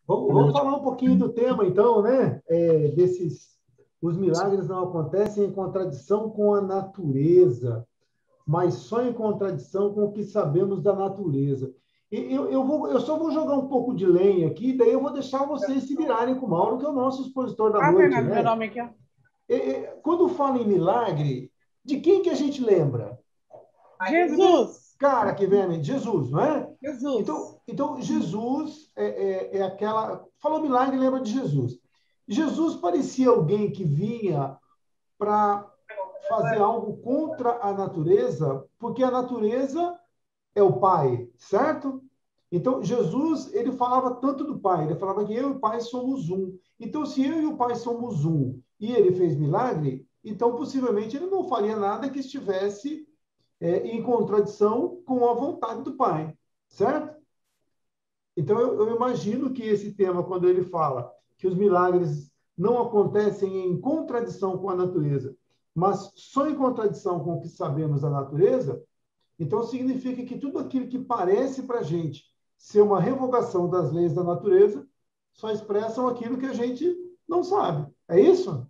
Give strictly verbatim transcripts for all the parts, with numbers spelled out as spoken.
Vamos, vamos falar um pouquinho do tema, então, né? É, desses, os milagres não acontecem em contradição com a natureza, mas só em contradição com o que sabemos da natureza. E eu, eu, vou, eu só vou jogar um pouco de lenha aqui, daí eu vou deixar vocês se virarem com o Mauro, que é o nosso expositor da Ah, noite, Fernando, meu né? nome aqui, ó. E, e, quando fala em milagre, de quem que a gente lembra? Jesus! Cara, que vem a mente, Jesus, não é? Jesus! Então, então Jesus é, é, é aquela. Falou milagre, lembra de Jesus. Jesus parecia alguém que vinha para fazer algo contra a natureza, porque a natureza é o Pai, certo? Então, Jesus, ele falava tanto do Pai, ele falava que eu e o Pai somos um. Então, se eu e o Pai somos um e ele fez milagre, então possivelmente ele não faria nada que estivesse é, em contradição com a vontade do Pai, certo? Então, eu, eu imagino que esse tema, quando ele fala que os milagres não acontecem em contradição com a natureza, mas só em contradição com o que sabemos da natureza, então significa que tudo aquilo que parece para a gente ser uma revogação das leis da natureza só expressam aquilo que a gente não sabe. É isso?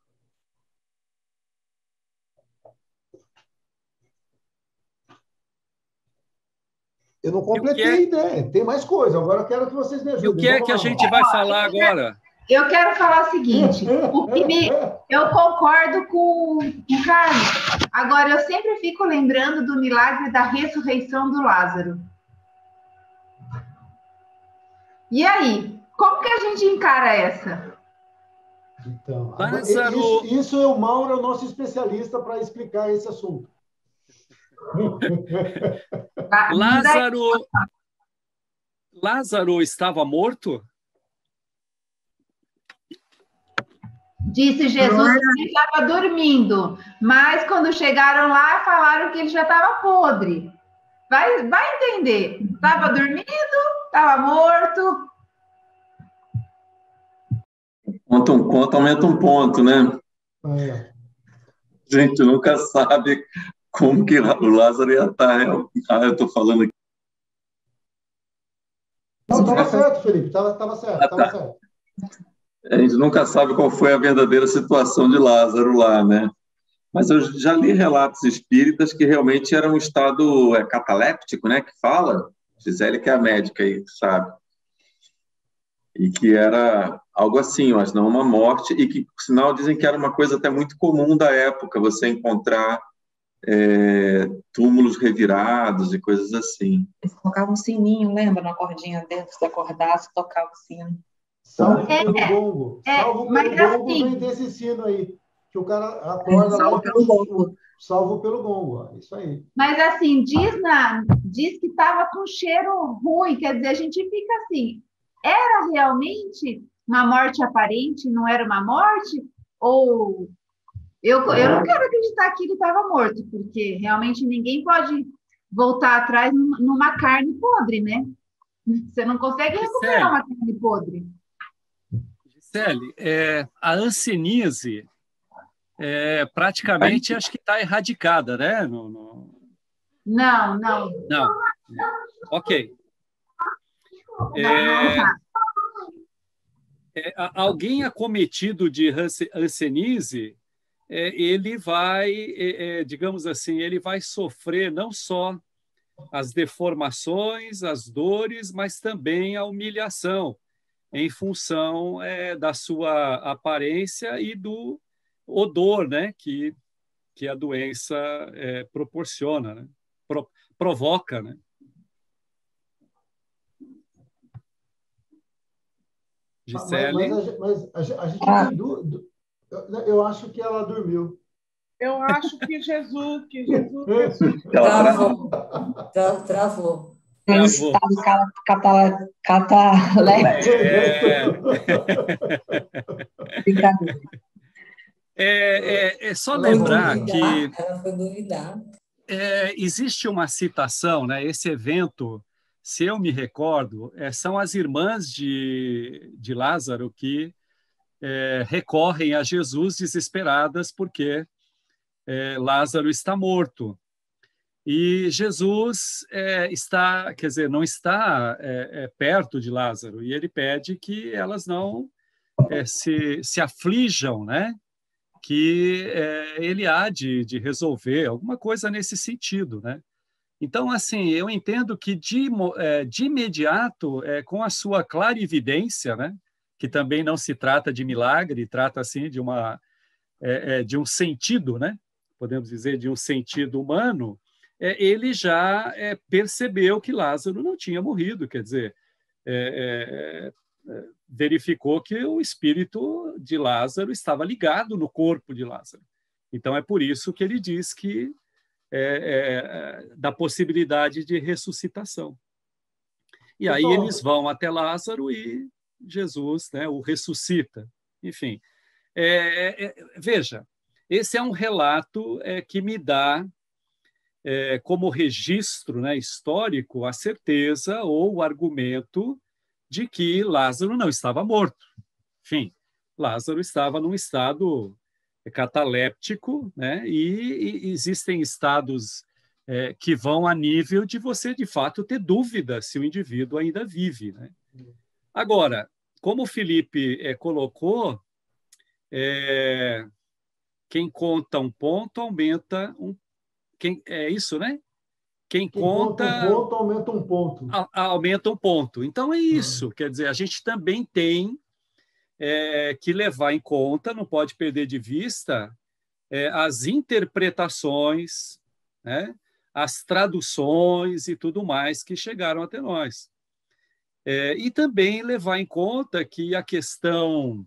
Eu não E o que completei é, a ideia. Tem mais coisa. Agora eu quero que vocês me e o ajudem. que, é Vamos que a lá, gente Mauro. vai falar agora? Eu quero falar o seguinte, o que me, eu concordo com o Carlos. Agora, eu sempre fico lembrando do milagre da ressurreição do Lázaro. E aí, como que a gente encara essa? Então, agora, Lázaro, isso, isso é o Mauro, é o nosso especialista para explicar esse assunto. Tá, manda aí. Lázaro, Lázaro estava morto? Disse Jesus que ele estava dormindo, mas quando chegaram lá, falaram que ele já estava podre. Vai, vai entender. Estava dormindo, estava morto. Conta um conto, aumenta um ponto, né? É. A gente nunca sabe como que o Lázaro ia estar. Ah, eu estou falando aqui. Não, estava certo, Felipe. Estava tava certo, estava Ah, tá. certo. A gente nunca sabe qual foi a verdadeira situação de Lázaro lá, né? Mas eu já li relatos espíritas que realmente era um estado é, cataléptico, né? Que fala. Gisele, que é a médica aí, que sabe. E que era algo assim, mas não uma morte, e que, por sinal, dizem que era uma coisa até muito comum da época, você encontrar é, túmulos revirados e coisas assim. Eles colocavam um sininho, lembra? Uma cordinha dentro, se acordasse, tocava o sino. Salvo É, pelo gongo. é, Salvo mas pelo gongo assim- vem desse sino aí. Que o cara acorda lá Salvo e pelo gongo. salvo pelo gongo. Ó, isso aí. Mas assim, diz, na, diz que estava com cheiro ruim, quer dizer, a gente fica assim, era realmente uma morte aparente, não era uma morte? Ou eu, eu não quero acreditar que ele estava morto, porque realmente ninguém pode voltar atrás numa carne podre, né? Você não consegue recuperar Gisele, uma carne podre. Gisele, é, a hanseníase é, praticamente acho que está erradicada, né? No, no... Não, não. Não. Ok. Não, não tá. É, alguém acometido de hanseníase, é, ele vai, é, é, digamos assim, ele vai sofrer não só as deformações, as dores, mas também a humilhação, em função é, da sua aparência e do odor, né, que, que a doença é, proporciona, né, pro, provoca, né? Mas, mas, Gisele? a, mas a, a gente Ah. tem duas. Eu, eu acho que ela dormiu. Eu acho que Jesus, que Jesus ressuscitou. Ela Travou. Tra- Travou. Tem Travou. estado cata- cata- cataléptico. É, Brincadeira. é, é, é só Ela Foi lembrar voltou. que duvidar. Ela foi duvidar. é, existe uma citação, né? Esse evento, se eu me recordo, é, são as irmãs de, de Lázaro que é, recorrem a Jesus desesperadas porque é, Lázaro está morto. E Jesus é, está, quer dizer, não está é, é, perto de Lázaro, e ele pede que elas não é, se, se aflijam, né? Que é, ele há de, de resolver, alguma coisa nesse sentido, né? Então, assim, eu entendo que de, é, de imediato, é, com a sua clarividência, né? Que também não se trata de milagre, trata, assim, de, uma, é, é, de um sentido, né? Podemos dizer, de um sentido humano, ele já é, percebeu que Lázaro não tinha morrido, quer dizer, é, é, verificou que o espírito de Lázaro estava ligado no corpo de Lázaro. Então, é por isso que ele diz que é, é, da possibilidade de ressuscitação. E aí eles vão até Lázaro e Jesus, né, o ressuscita. Enfim, é, é, veja, esse é um relato é, que me dá É, como registro, né, histórico, a certeza ou o argumento de que Lázaro não estava morto. Enfim, Lázaro estava num estado cataléptico, né, e, e existem estados é, que vão a nível de você, de fato, ter dúvida se o indivíduo ainda vive, né? Agora, como o Felipe é, colocou, é, quem conta um ponto aumenta um Quem, é isso, né? Quem, Quem conta, conta um ponto, aumenta um ponto. A, a, aumenta um ponto. Então, é isso. Uhum. Quer dizer, a gente também tem é, que levar em conta, não pode perder de vista, é, as interpretações, né? As traduções e tudo mais que chegaram até nós. É, e também levar em conta que a questão,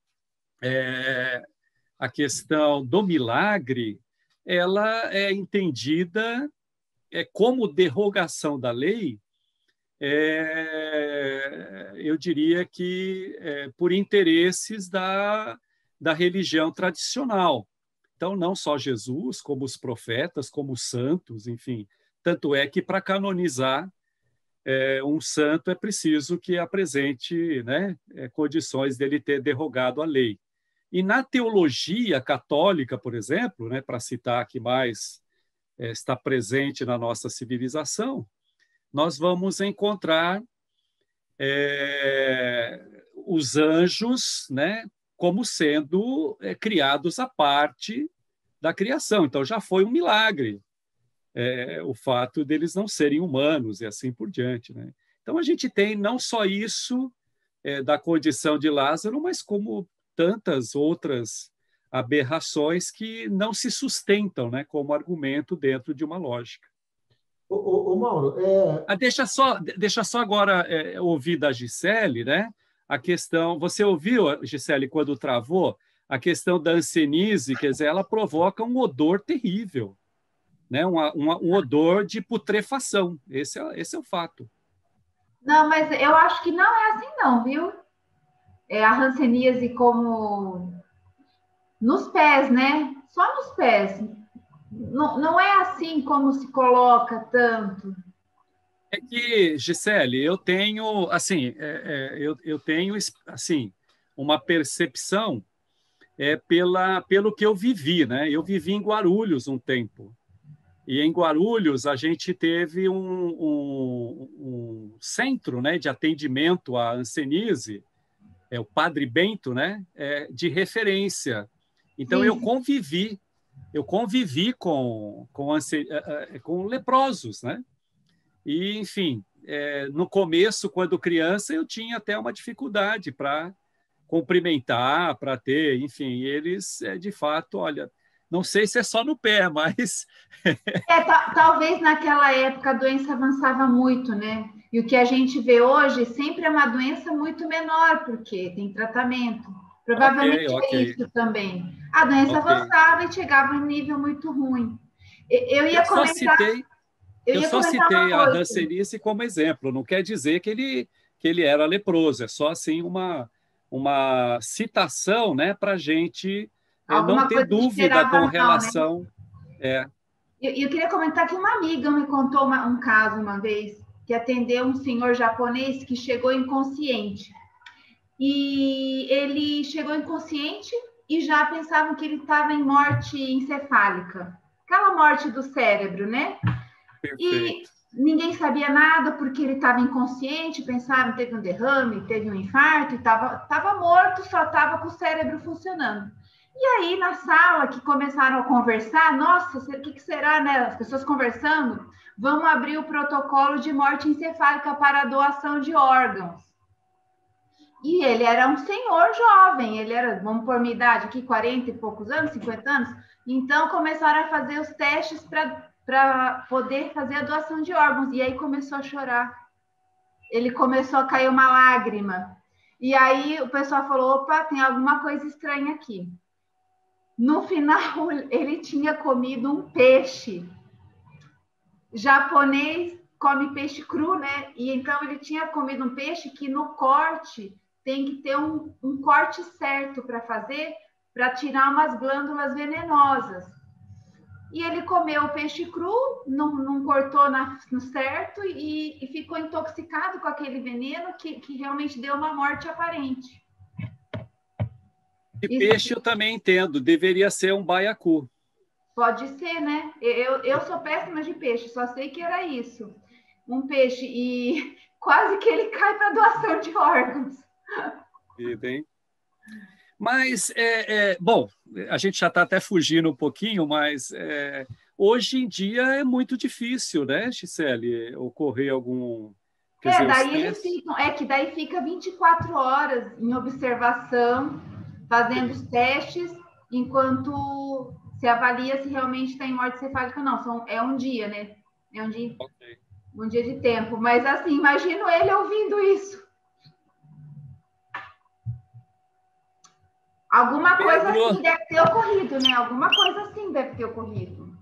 é, a questão do milagre, ela é entendida é, como derrogação da lei, é, eu diria que é, por interesses da, da religião tradicional. Então, não só Jesus, como os profetas, como os santos, enfim. Tanto é que, para canonizar é, um santo, é preciso que apresente, né, é, condições dele ter derrogado a lei. E na teologia católica, por exemplo, né, para citar que mais é, está presente na nossa civilização, nós vamos encontrar é, os anjos, né, como sendo é, criados à parte da criação. Então, já foi um milagre é, o fato deles não serem humanos e assim por diante, né? Então, a gente tem não só isso é, da condição de Lázaro, mas como tantas outras aberrações que não se sustentam, né, como argumento dentro de uma lógica. Ô, ô, ô Mauro, é... ah, deixa só, deixa só agora é, ouvir da Gisele, né, a questão. Você ouviu, Gisele, quando travou a questão da hanseníase? Quer dizer, ela provoca um odor terrível, né, uma, uma, um odor de putrefação. Esse é, esse é o fato. Não, mas eu acho que não é assim, não, viu? É a hanseníase como nos pés, né? Só nos pés. Não, não é assim como se coloca tanto. É que, Gisele, eu tenho, assim, é, é, eu, eu tenho, assim, uma percepção é, pela, pelo que eu vivi, né? Eu vivi em Guarulhos um tempo. E em Guarulhos a gente teve um, um, um centro, né, de atendimento à hanseníase, é o Padre Bento, né, é, de referência. Então, sim, eu convivi, eu convivi com, com, com leprosos, né? E, enfim, é, no começo, quando criança, eu tinha até uma dificuldade para cumprimentar, para ter, enfim, eles, é, de fato, olha, não sei se é só no pé, mas... é, talvez naquela época a doença avançava muito, né? E o que a gente vê hoje sempre é uma doença muito menor, porque tem tratamento. Provavelmente okay, okay. é isso também. A doença okay. avançava e chegava em um nível muito ruim. Eu ia eu comentar... Só citei, eu, eu só citei a hanseníase como exemplo. Não quer dizer que ele, que ele era leproso. É só assim uma, uma citação, né, para a gente é, não ter dúvida com relação... Né? É. Eu, eu queria comentar que uma amiga me contou uma, um caso uma vez, que atendeu um senhor japonês que chegou inconsciente. E ele chegou inconsciente e já pensavam que ele estava em morte encefálica. Aquela morte do cérebro, né? E ninguém sabia nada, porque ele estava inconsciente, pensaram, teve um derrame, teve um infarto, e estava tava morto, só estava com o cérebro funcionando. E aí, na sala, que começaram a conversar, nossa, o que, que será, né? As pessoas conversando, vamos abrir o protocolo de morte encefálica para doação de órgãos. E ele era um senhor jovem, ele era, vamos pôr minha idade aqui, quarenta e poucos anos, cinquenta anos. Então, começaram a fazer os testes para poder fazer a doação de órgãos. E aí começou a chorar. Ele começou a cair uma lágrima. E aí o pessoal falou, opa, tem alguma coisa estranha aqui. No final, ele tinha comido um peixe. Japonês come peixe cru, né? E então ele tinha comido um peixe que no corte tem que ter um, um corte certo para fazer, para tirar umas glândulas venenosas. E ele comeu o peixe cru, não, não cortou na, no certo e, e ficou intoxicado com aquele veneno que, que realmente deu uma morte aparente. De peixe eu também entendo, deveria ser um baiacu. Pode ser, né? Eu, eu sou péssima de peixe, só sei que era isso. Um peixe e quase que ele cai para doação de órgãos. Bem. Mas, é, é, bom, a gente já está até fugindo um pouquinho, mas é, hoje em dia é muito difícil, né, Gisele, ocorrer algum... Quer é, dizer, daí eles ficam, é que daí fica vinte e quatro horas em observação, fazendo os testes, enquanto se avalia se realmente tem morte cefálica ou não. São, é um dia, né? É um dia, okay. um dia de tempo. Mas, assim, imagino ele ouvindo isso. Alguma coisa Pedro. assim deve ter ocorrido, né? Alguma coisa assim deve ter ocorrido.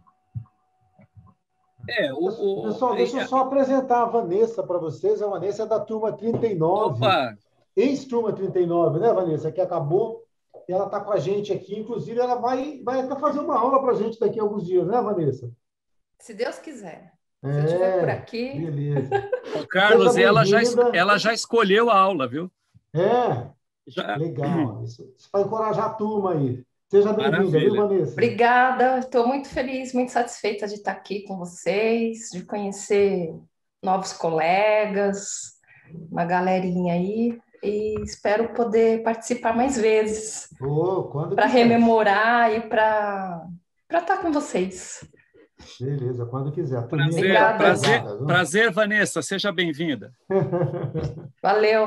É, o, o... Pessoal, deixa eu só apresentar a Vanessa para vocês. A Vanessa é da turma trinta e nove. Opa! Ex-turma trinta e nove, né, Vanessa? Que acabou. E ela está com a gente aqui. Inclusive, ela vai, vai até fazer uma aula para a gente daqui a alguns dias, né, Vanessa? Se Deus quiser. É, Se eu estiver por aqui. Beleza. Ô, Carlos, ela já, ela já escolheu a aula, viu? É. Já. Legal. Isso, isso vai encorajar a turma aí. Seja bem-vinda, viu, Vanessa? Obrigada. Estou muito feliz, muito satisfeita de estar aqui com vocês, de conhecer novos colegas, uma galerinha aí. E espero poder participar mais vezes oh, para rememorar e para estar com vocês. Beleza, quando quiser. Prazer, prazer, prazer, Vanessa, seja bem-vinda. Valeu.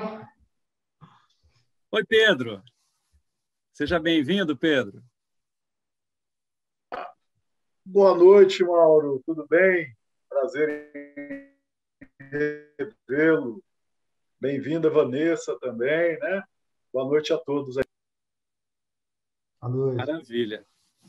Oi, Pedro. Seja bem-vindo, Pedro. Boa noite, Mauro. Tudo bem? Prazer em revê-lo. Bem-vinda, Vanessa, também, né? Boa noite a todos. Boa noite. Maravilha.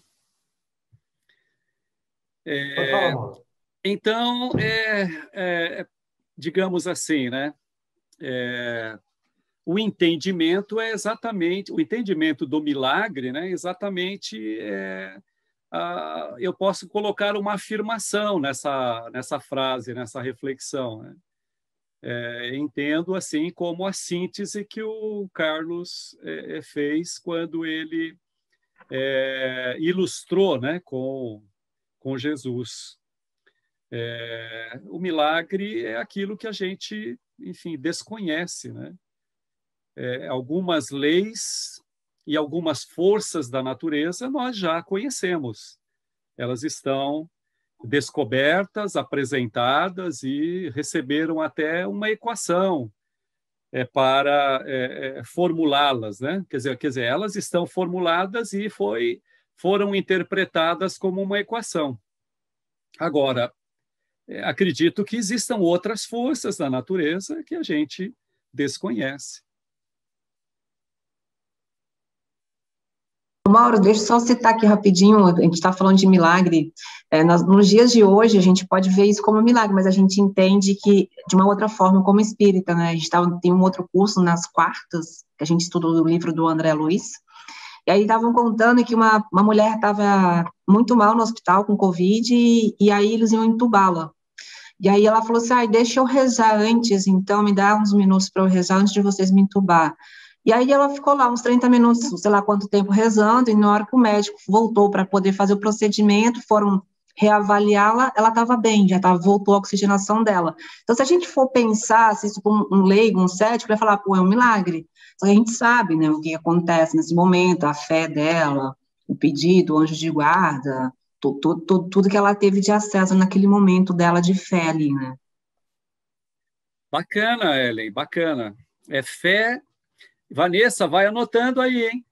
É, Pode falar, Mauro. Então, é, é, digamos assim, né? É, o entendimento é exatamente, o entendimento do milagre, né? Exatamente, é, a, eu posso colocar uma afirmação nessa, nessa frase, nessa reflexão, né? É, entendo assim como a síntese que o Carlos é, fez quando ele é, ilustrou, né, com, com Jesus. É, o milagre é aquilo que a gente, enfim, desconhece, né? É, algumas leis e algumas forças da natureza nós já conhecemos. Elas estão descobertas, apresentadas e receberam até uma equação é, para é, é, formulá-las, né? Quer dizer, quer dizer, elas estão formuladas e foi, foram interpretadas como uma equação. Agora, é, acredito que existam outras forças da natureza que a gente desconhece. Mauro, deixa eu só citar aqui rapidinho, a gente está falando de milagre, é, nós, nos dias de hoje a gente pode ver isso como milagre, mas a gente entende que de uma outra forma como espírita, né, a gente tá, tem um outro curso nas quartas, que a gente estuda o livro do André Luiz, e aí estavam contando que uma, uma mulher estava muito mal no hospital com Covid, e, e aí eles iam entubá-la, e aí ela falou assim, ah, deixa eu rezar antes, então me dá uns minutos para eu rezar antes de vocês me entubar. E aí ela ficou lá uns trinta minutos, sei lá quanto tempo, rezando, e na hora que o médico voltou para poder fazer o procedimento, foram reavaliá-la, ela estava bem, já tava, voltou a oxigenação dela. Então, se a gente for pensar, se isso for um leigo, um cético, vai falar, pô, é um milagre. Só que a gente sabe, né, o que acontece nesse momento, a fé dela, o pedido, o anjo de guarda, tu, tu, tu, tudo que ela teve de acesso naquele momento dela de fé ali, né? Bacana, Ellen, bacana. É fé. Vanessa, vai anotando aí, hein?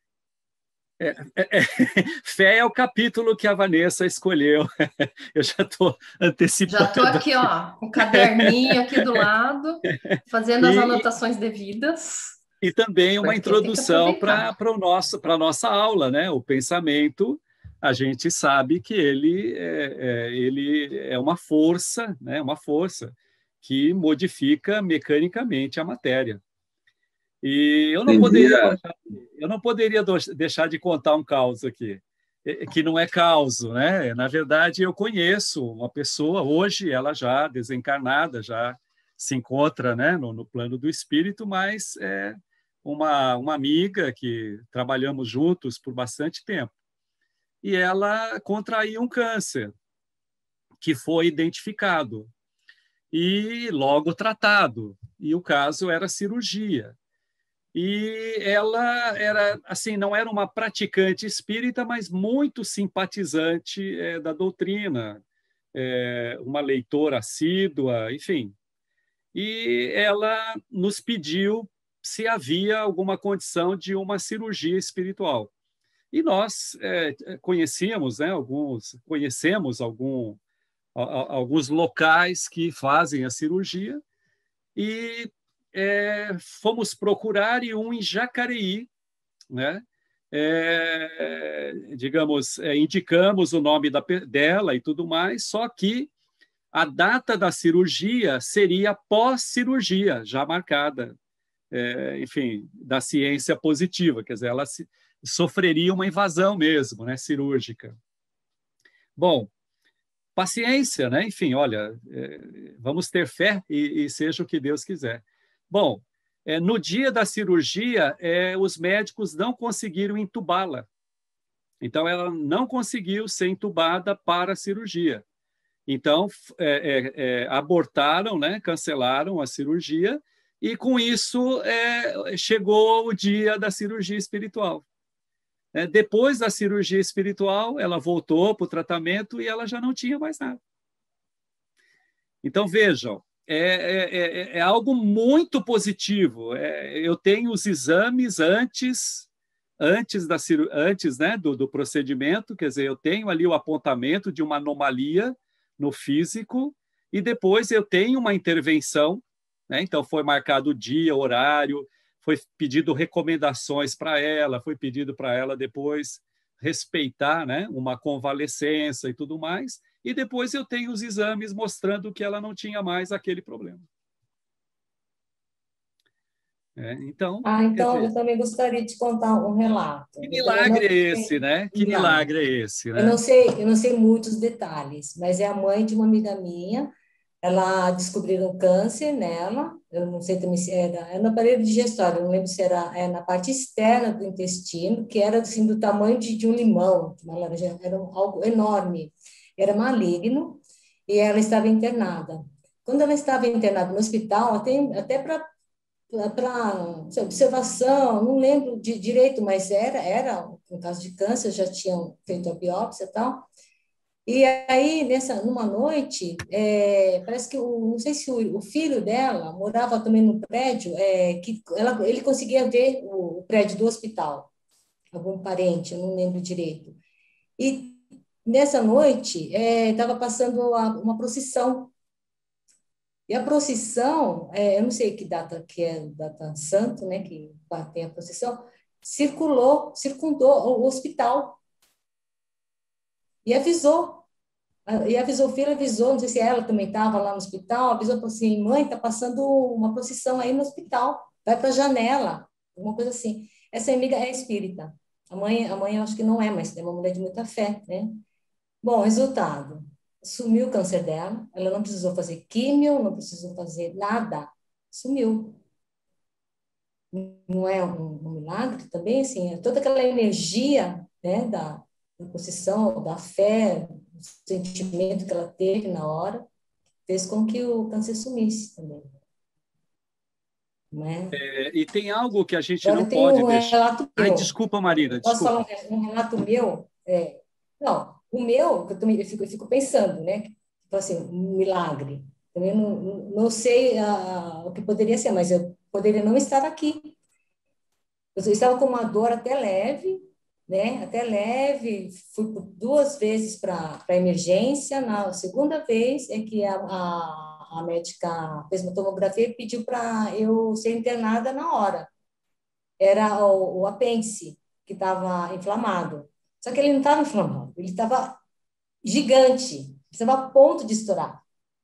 É, é, é, fé é o capítulo que a Vanessa escolheu. Eu já estou antecipando. Já estou aqui, ó, com o caderninho aqui do lado, fazendo as E, anotações devidas. e também uma Porque tem que introdução para aproveitar. o nosso, para a nossa aula, né? O pensamento, a gente sabe que ele é, é, ele é uma força, né? Uma força que modifica mecanicamente a matéria. E eu não Entendi. poderia deixar, eu não poderia do- deixar de contar um caos aqui, eh, que não é caos, né? Na verdade, eu conheço uma pessoa, hoje ela já desencarnada, já se encontra, né, no, no plano do espírito, mas é uma, uma amiga que trabalhamos juntos por bastante tempo. E ela contraiu um câncer que foi identificado e logo tratado. E o caso era cirurgia. E ela era, assim, não era uma praticante espírita, mas muito simpatizante é, da doutrina, é, uma leitora assídua, enfim. E ela nos pediu se havia alguma condição de uma cirurgia espiritual. E nós é, conhecíamos, né, alguns, conhecemos algum, a, a, alguns locais que fazem a cirurgia, e é, fomos procurar e um em Jacareí, né? É, digamos, é, indicamos o nome da, dela e tudo mais, só que a data da cirurgia seria pós-cirurgia, já marcada, é, enfim, da ciência positiva, quer dizer, ela se, sofreria uma invasão mesmo, né, cirúrgica. Bom, paciência, né? Enfim, olha, é, vamos ter fé e, e seja o que Deus quiser. Bom, é, no dia da cirurgia, é, os médicos não conseguiram entubá-la. Então, ela não conseguiu ser entubada para a cirurgia. Então, é, é, é, abortaram, né? Cancelaram a cirurgia, e com isso é, chegou o dia da cirurgia espiritual. É, depois da cirurgia espiritual, ela voltou para o tratamento e ela já não tinha mais nada. Então, vejam, é, é, é algo muito positivo. É, eu tenho os exames antes, antes, da, antes né, do, do procedimento, quer dizer, eu tenho ali o apontamento de uma anomalia no físico, e depois eu tenho uma intervenção, né, então foi marcado o dia, horário, foi pedido recomendações para ela, foi pedido para ela depois respeitar, né, uma convalescença e tudo mais, e depois eu tenho os exames mostrando que ela não tinha mais aquele problema. É, então, Ah, então dizer, eu também gostaria de contar um relato. que Eu também não milagre é sei, esse, né? Que milagre é esse, né? Eu não sei, eu não sei muitos detalhes, mas é a mãe de uma amiga minha. Ela descobriram câncer nela. Eu não sei também se era, era no aparelho digestório. Eu não lembro se era, era na parte externa do intestino, que era assim do tamanho de, de um limão, de uma laranja, era algo enorme. Era maligno e ela estava internada. Quando ela estava internada no hospital, até, até para para observação, não lembro de direito, mas era, era um caso de câncer, já tinham feito a biópsia e tal. E aí, nessa, numa noite, é, parece que, o, não sei se o, o filho dela morava também no prédio, é, que ela, ele conseguia ver o, o prédio do hospital, algum parente, eu não lembro direito. E nessa noite, estava é, passando a, uma procissão. E a procissão, é, eu não sei que data que é, data santo, né, que tem a procissão, circulou, circundou o hospital. E avisou, e avisou, o filho avisou, não sei se ela também estava lá no hospital, avisou assim, mãe, está passando uma procissão aí no hospital, vai para a janela, alguma coisa assim. Essa amiga é espírita. A mãe, a mãe eu acho que não é, mas é uma mulher de muita fé, né? Bom, resultado. Sumiu o câncer dela, ela não precisou fazer químio, não precisou fazer nada, sumiu. Não é um, um milagre também, assim, é toda aquela energia, né, da, da posição, da fé, o sentimento que ela teve na hora, fez com que o câncer sumisse também. Né? É, e tem algo que a gente Agora, não tem pode um deixar. relato meu. Ai, desculpa, Marina, Posso desculpa. falar um, um relato meu? É, não, o meu, que eu, também, eu, fico, eu fico pensando, né? Tipo assim, um milagre. Também não, não sei uh, o que poderia ser, mas eu poderia não estar aqui. Eu estava com uma dor até leve, né? Até leve, fui duas vezes para a emergência. Na segunda vez é que a, a, a médica fez uma tomografia e pediu para eu ser internada na hora. Era o, o apêndice que estava inflamado. Só que ele não estava inflamado, ele estava gigante, estava a ponto de estourar.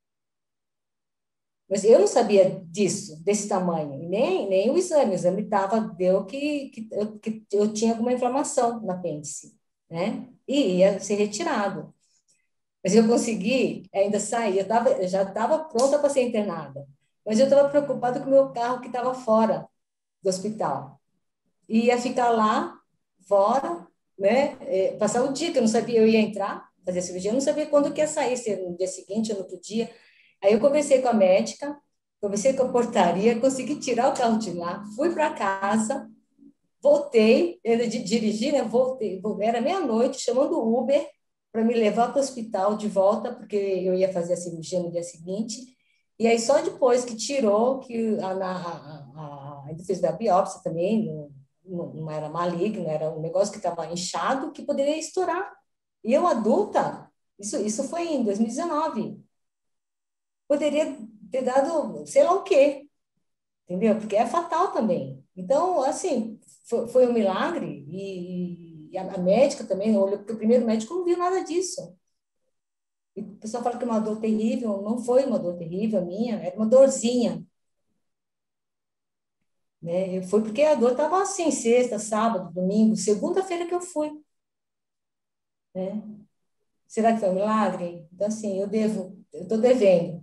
Mas eu não sabia disso, desse tamanho, nem, nem o exame. O exame tava, deu que, que, eu, que eu tinha alguma inflamação no apêndice, né? E ia ser retirado. Mas eu consegui ainda sair, eu, tava, eu já estava pronta para ser internada. Mas eu estava preocupada com o meu carro que estava fora do hospital. E ia ficar lá, fora, né? É, passar o dia, que eu não sabia, eu ia entrar, fazer a cirurgia, eu não sabia quando que ia sair, se no dia seguinte ou no outro dia. Aí eu conversei com a médica, conversei com a portaria, consegui tirar o carro de lá, fui para casa, voltei, eu dirigi, né? Voltei, era meia-noite, chamando o Uber para me levar para o hospital de volta, porque eu ia fazer a cirurgia no dia seguinte. E aí só depois que tirou, que a, a, a, ainda fez a biópsia também, não, não era maligno, era um negócio que estava inchado, que poderia estourar. E eu adulta, isso, isso foi em dois mil e dezenove. Poderia ter dado sei lá o quê, entendeu? Porque é fatal também. Então, assim, foi, foi um milagre e, e a, a médica também olhou, porque o primeiro médico não viu nada disso. E o pessoal fala que é uma dor terrível, não foi uma dor terrível a minha, era uma dorzinha. Né? Foi porque a dor estava assim, sexta, sábado, domingo, segunda-feira que eu fui. Né? Será que foi um milagre? Então, assim, eu devo, eu estou devendo.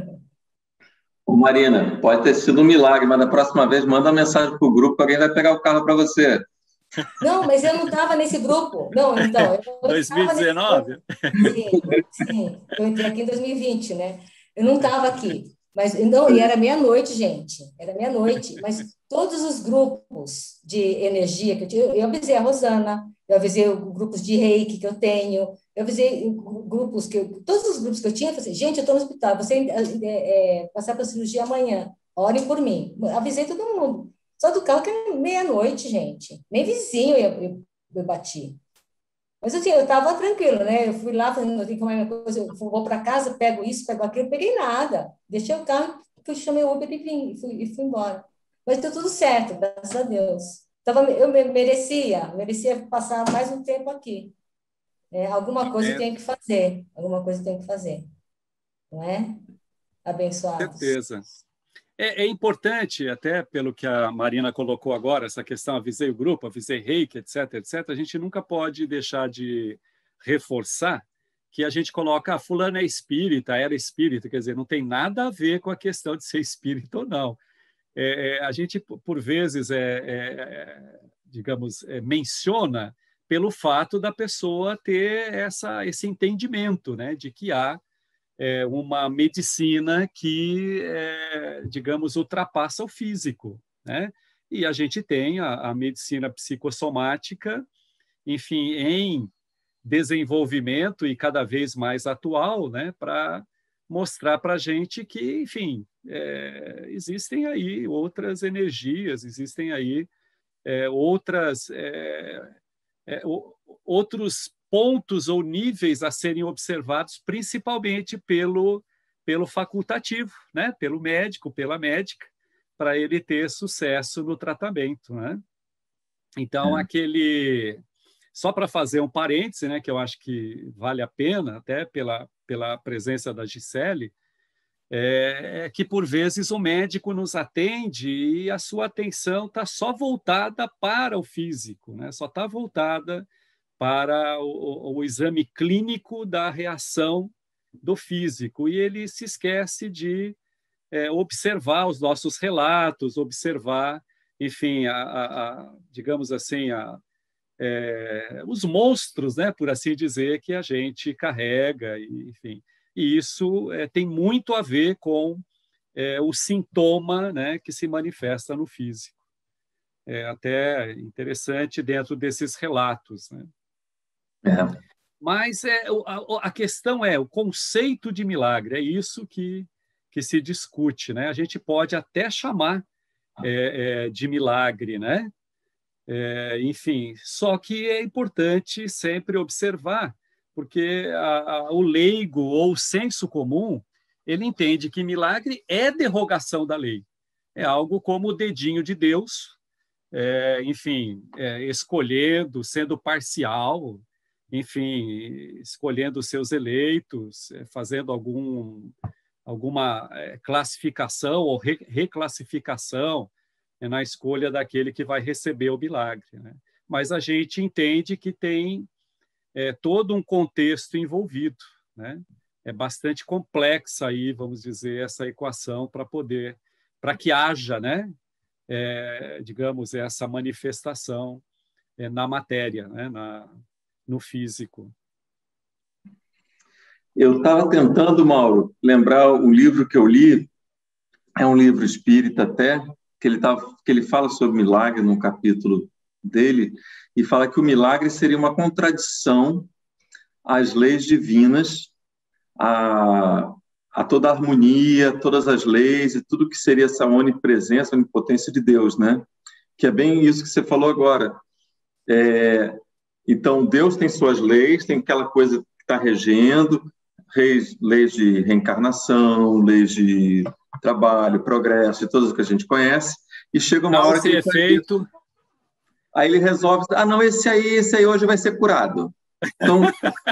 Ô Marina, pode ter sido um milagre, mas na próxima vez manda uma mensagem para o grupo que alguém vai pegar o carro para você. Não, mas eu não estava nesse grupo. Não, então, eu dois mil e dezenove? Sim, sim. Eu entrei aqui em dois mil e vinte, né? Eu não estava aqui. Mas, não, e era meia-noite, gente. Era meia-noite. Mas todos os grupos de energia que eu tinha, eu avisei a Rosana, eu avisei os grupos de reiki que eu tenho, eu avisei grupos que eu, todos os grupos que eu tinha, eu falei, gente, eu estou no hospital, você é, é, passar para a cirurgia amanhã, orem por mim. Avisei todo mundo. Só do carro que é meia-noite, gente. Nem vizinho eu, eu, eu bati. Mas assim, eu estava tranquila, né? Eu fui lá, falando, eu tenho que comer minha coisa, eu vou para casa, pego isso, pego aquilo, não peguei nada. Deixei o carro, eu chamei o Uber e vim, e fui, e fui embora. Mas deu tudo certo, graças a Deus. Tava, eu merecia, merecia passar mais um tempo aqui. É, alguma coisa É. eu tenho que fazer, alguma coisa eu tenho que fazer. Não é? Abençoados. Certeza. É, é importante, até pelo que a Marina colocou agora, essa questão, avisei o grupo, avisei reiki, etc, etc, a gente nunca pode deixar de reforçar que a gente coloca, ah, fulano é espírita, era espírita, quer dizer, não tem nada a ver com a questão de ser espírita ou não. É, é, a gente, por vezes, é, é, digamos, é, menciona pelo fato da pessoa ter essa, esse entendimento, né, de que há é, uma medicina que, é, digamos, ultrapassa o físico, né? E a gente tem a, a medicina psicossomática, enfim, em desenvolvimento e cada vez mais atual, né, para mostrar para a gente que, enfim, é, existem aí outras energias, existem aí é, outras, é, é, outros pontos ou níveis a serem observados, principalmente pelo, pelo facultativo, né, pelo médico, pela médica, para ele ter sucesso no tratamento, né? Então, é. aquele... Só para fazer um parêntese, né, que eu acho que vale a pena, até pela, pela presença da Gisele, é, é que, por vezes, o médico nos atende e a sua atenção está só voltada para o físico, né? Só está voltada para o, o exame clínico da reação do físico. E ele se esquece de é, observar os nossos relatos, observar, enfim, a, a, a, digamos assim, a é, os monstros, né, por assim dizer, que a gente carrega, e, enfim. E isso é, tem muito a ver com é, o sintoma, né, que se manifesta no físico. É até interessante dentro desses relatos, né? É. Mas é, a, a questão é o conceito de milagre, é isso que, que se discute, né? A gente pode até chamar é, é, de milagre, né? É, enfim, só que é importante sempre observar, porque a, a, o leigo ou o senso comum, ele entende que milagre é derrogação da lei. É algo como o dedinho de Deus, é, enfim, é, escolhendo, sendo parcial, enfim, escolhendo seus eleitos, é, fazendo algum, alguma é, classificação ou re, reclassificação é, na escolha daquele que vai receber o milagre, né? Mas a gente entende que tem é, todo um contexto envolvido, né? É bastante complexa aí, vamos dizer, essa equação para poder, para que haja, né? É, digamos, essa manifestação é, na matéria, né? Na, no físico. Eu estava tentando, Mauro, lembrar o livro que eu li, é um livro espírita até, que ele, tava, que ele fala sobre milagre num capítulo dele, e fala que o milagre seria uma contradição às leis divinas, a, a toda a harmonia, todas as leis e tudo que seria essa onipresença, onipotência de Deus, né? Que é bem isso que você falou agora. É, então, Deus tem suas leis, tem aquela coisa que está regendo, leis, leis de reencarnação, leis de trabalho, progresso, e todas que a gente conhece, e chega uma hora que ele efeito. Aí ele resolve, ah, não, esse aí, esse aí hoje vai ser curado. Então,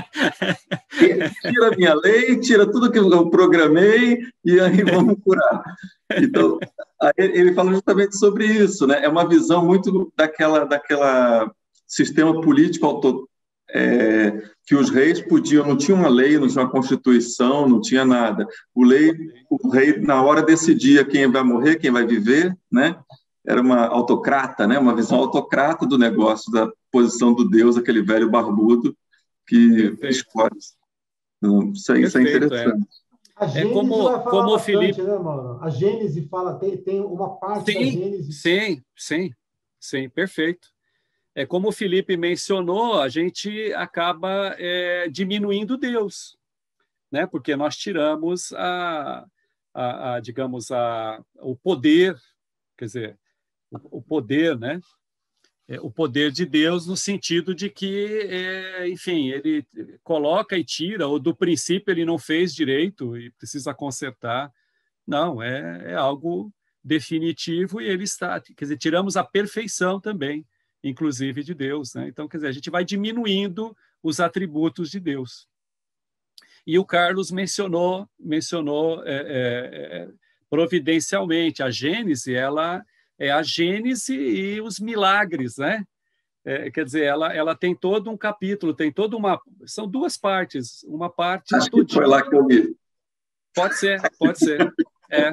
tira a minha lei, tira tudo que eu programei e aí vamos curar. Então, ele fala justamente sobre isso, né? É uma visão muito daquela, daquela sistema político auto, é, que os reis podiam, não tinha uma lei, não tinha uma constituição, não tinha nada. O, lei, o rei, na hora, decidia quem vai morrer, quem vai viver, né? Era uma autocrata, né? Uma visão autocrata do negócio, da posição do Deus, aquele velho barbudo que Perfeito. escolhe. Isso, aí, isso é interessante. É. A Gênese é como, vai falar como bastante, Felipe... né, mano? A Gênese fala, tem, tem uma parte sim, da Gênese. Sim, sim, sim, perfeito. É como o Felipe mencionou, a gente acaba é, diminuindo Deus, né? Porque nós tiramos a, a, a digamos, a, o poder, quer dizer, o, o poder, né? É, o poder de Deus no sentido de que, é, enfim, ele coloca e tira, ou do princípio ele não fez direito e precisa consertar. Não, é, é algo definitivo e ele está, quer dizer, tiramos a perfeição também, inclusive de Deus, né? Então, quer dizer, a gente vai diminuindo os atributos de Deus. E o Carlos mencionou, mencionou é, é, providencialmente, a Gênese, ela é a Gênese e os milagres, né? É, quer dizer, ela, ela tem todo um capítulo, tem toda uma... São duas partes, uma parte... Acho que foi lá que eu vi. Pode ser, pode ser. É.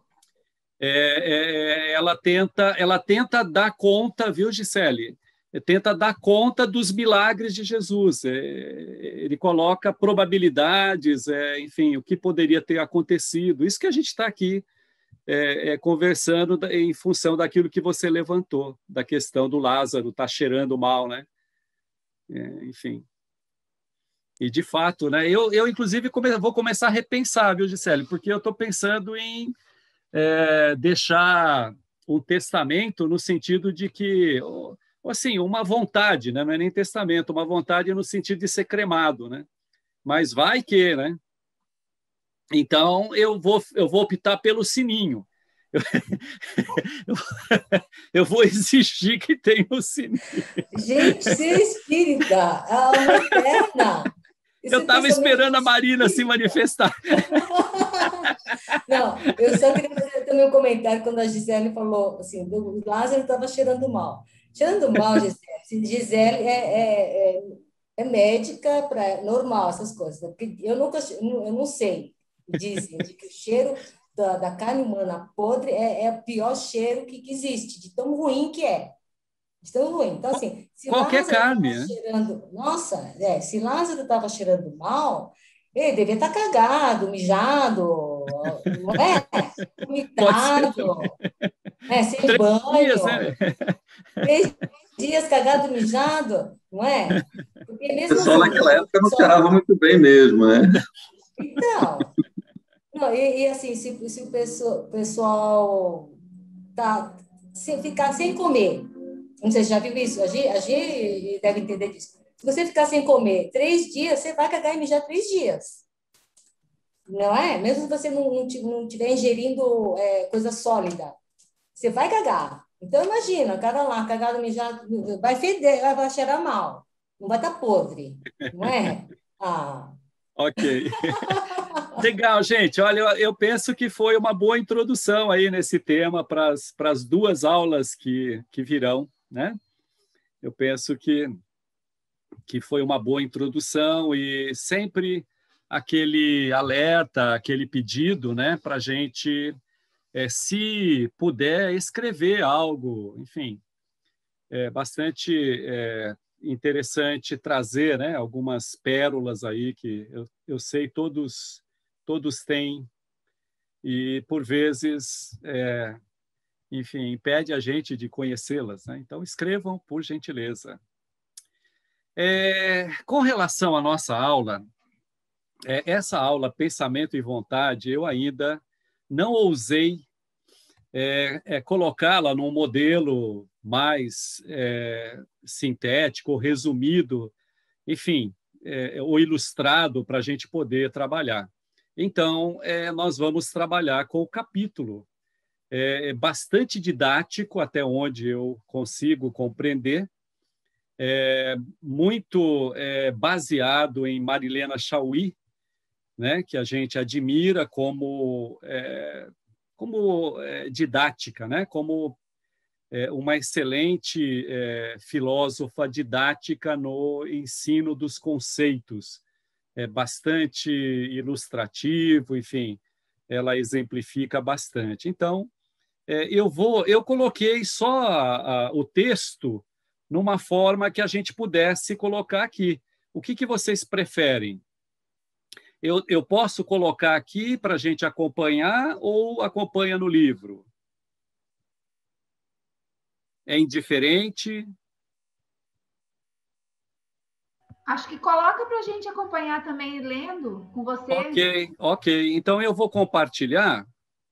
É, é, ela, tenta, ela tenta dar conta, viu, Gisele? Tenta dar conta dos milagres de Jesus. É, ele coloca probabilidades, é, enfim, o que poderia ter acontecido. Isso que a gente está aqui é, é, conversando em função daquilo que você levantou, da questão do Lázaro estar tá cheirando mal, né? É, enfim. E, de fato, né, eu, eu inclusive, come, vou começar a repensar, viu, Gisele? Porque eu estou pensando em é, deixar um testamento no sentido de que, assim, uma vontade, né? Não é nem testamento, uma vontade no sentido de ser cremado, né? Mas vai que, né? Então, eu vou, eu vou optar pelo sininho. Eu, eu, eu vou exigir que tenha o sininho. Gente, ser espírita, a alma eterna. Isso eu estava esperando a Marina se manifestar. Não, eu só queria fazer também um comentário quando a Gisele falou assim, o Lázaro estava cheirando mal. Cheirando mal, Gisele. Gisele é, é, é, é médica para normal, essas coisas. Porque eu nunca, eu não sei. Dizem de que o cheiro da, da carne humana podre é, é o pior cheiro que, que existe, de tão ruim que é. De tão ruim. Então, assim, se Qualquer Lázaro carne, estava né? cheirando... Nossa, é, se Lázaro estava cheirando mal, ele devia estar cagado, mijado, não é? Pode ser Vomitado, também. né? Sem Três dias, banho, né? três dias cagado, mijado, não é? Porque O mesmo pessoal assim, naquela época não só... cheirava muito bem mesmo, né? Então, não, e, e assim, se, se o pessoal, pessoal tá, se ficar sem comer, não sei se já viu isso, a Gi, a Gi deve entender disso. Se você ficar sem comer três dias, você vai cagar e mijar três dias. Não é? Mesmo se você não, não, não estiver ingerindo é, coisa sólida, você vai cagar. Então, imagina, o cara lá, cagado, mijado, vai feder, vai cheirar mal. Não vai estar podre, não é? Ah. Ok. Legal, gente. Olha, eu, eu penso que foi uma boa introdução aí nesse tema para as duas aulas que, que virão, né? Eu penso que, que foi uma boa introdução e sempre aquele alerta, aquele pedido, né, para a gente, é, se puder, escrever algo, enfim, é bastante é, interessante trazer, né, algumas pérolas aí que eu, eu sei todos todos têm e por vezes, é, enfim, impede a gente de conhecê-las, né? Então escrevam, por gentileza. É, com relação à nossa aula, é, essa aula Pensamento e Vontade, eu ainda não ousei é, é, colocá-la num modelo mais é, sintético, resumido, enfim, é, ou ilustrado para a gente poder trabalhar. Então, é, nós vamos trabalhar com o capítulo. É bastante didático, até onde eu consigo compreender, é muito é, baseado em Marilena Chauí, né, que a gente admira como, é, como é, didática, né, como é, uma excelente é, filósofa didática no ensino dos conceitos. É bastante ilustrativo, enfim, ela exemplifica bastante. Então, é, eu vou, eu coloquei só a, a, o texto numa forma que a gente pudesse colocar aqui. O que, que vocês preferem? Eu, eu posso colocar aqui para a gente acompanhar ou acompanha no livro? É indiferente? Acho que coloca para a gente acompanhar também lendo com você. Ok, ok. Então eu vou compartilhar.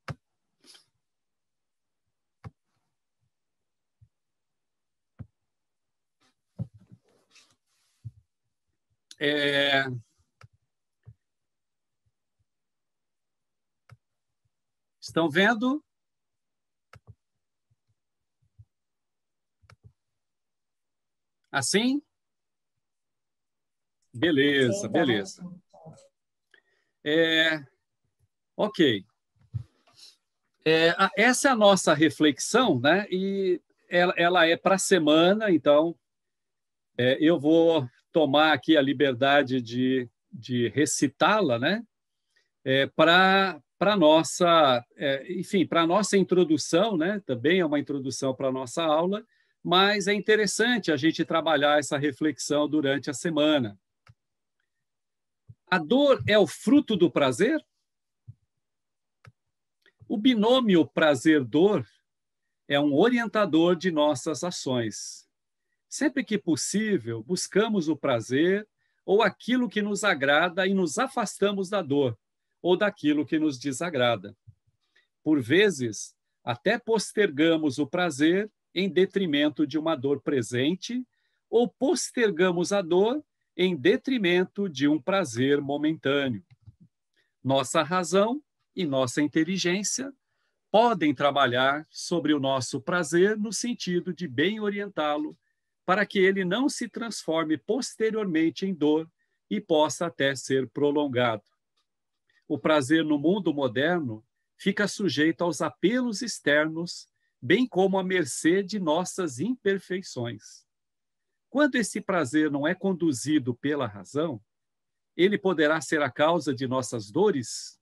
É... Estão vendo? Assim? Beleza, Sim, beleza. tá. É... Ok. É, essa é a nossa reflexão, né? E ela, ela é para a semana, então é, eu vou tomar aqui a liberdade de, de recitá-la, né? É, para para nossa, é, enfim, para nossa introdução, né? Também é uma introdução para a nossa aula, mas é interessante a gente trabalhar essa reflexão durante a semana. A dor é o fruto do prazer? O binômio prazer-dor é um orientador de nossas ações. Sempre que possível, buscamos o prazer ou aquilo que nos agrada e nos afastamos da dor ou daquilo que nos desagrada. Por vezes, até postergamos o prazer em detrimento de uma dor presente ou postergamos a dor em detrimento de um prazer momentâneo. Nossa razão e nossa inteligência podem trabalhar sobre o nosso prazer no sentido de bem orientá-lo para que ele não se transforme posteriormente em dor e possa até ser prolongado. O prazer no mundo moderno fica sujeito aos apelos externos, bem como à mercê de nossas imperfeições. Quando esse prazer não é conduzido pela razão, ele poderá ser a causa de nossas dores?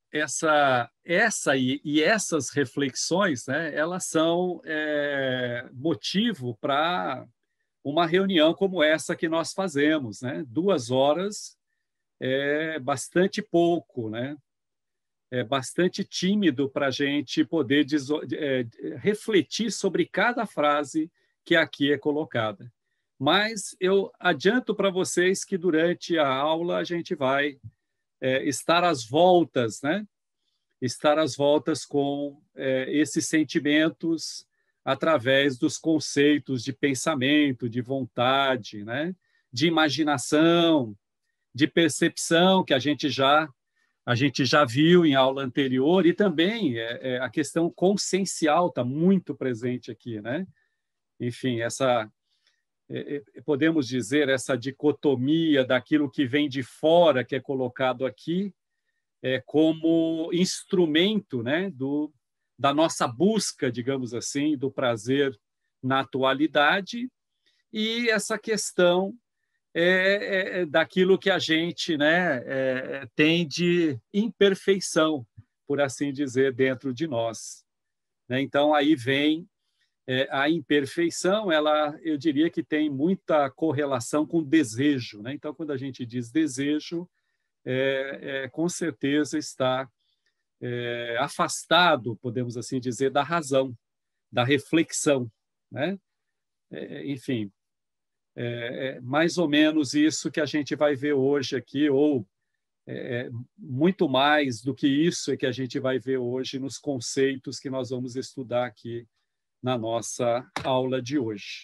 essa, essa e, e essas reflexões, né, elas são é, motivo para uma reunião como essa que nós fazemos, né? Duas horas é bastante pouco, né? É bastante tímido para a gente poder é, refletir sobre cada frase que aqui é colocada. Mas eu adianto para vocês que durante a aula a gente vai é, estar às voltas, né? Estar às voltas com é, esses sentimentos através dos conceitos de pensamento, de vontade, né? De imaginação, de percepção, que a gente já a gente já viu em aula anterior, e também é, é, a questão consciencial está muito presente aqui, né? Enfim, essa é, podemos dizer essa dicotomia daquilo que vem de fora, que é colocado aqui, é, como instrumento, né, do, da nossa busca, digamos assim, do prazer na atualidade, e essa questão é, é, daquilo que a gente, né, é, tem de imperfeição, por assim dizer, dentro de nós. Né? Então, aí vem é, a imperfeição, ela, eu diria que tem muita correlação com desejo. Né? Então, quando a gente diz desejo, é, é, com certeza está é, afastado, podemos assim dizer, da razão, da reflexão. Né? É, enfim, é, é mais ou menos isso que a gente vai ver hoje aqui, ou é, muito mais do que isso é que a gente vai ver hoje nos conceitos que nós vamos estudar aqui na nossa aula de hoje.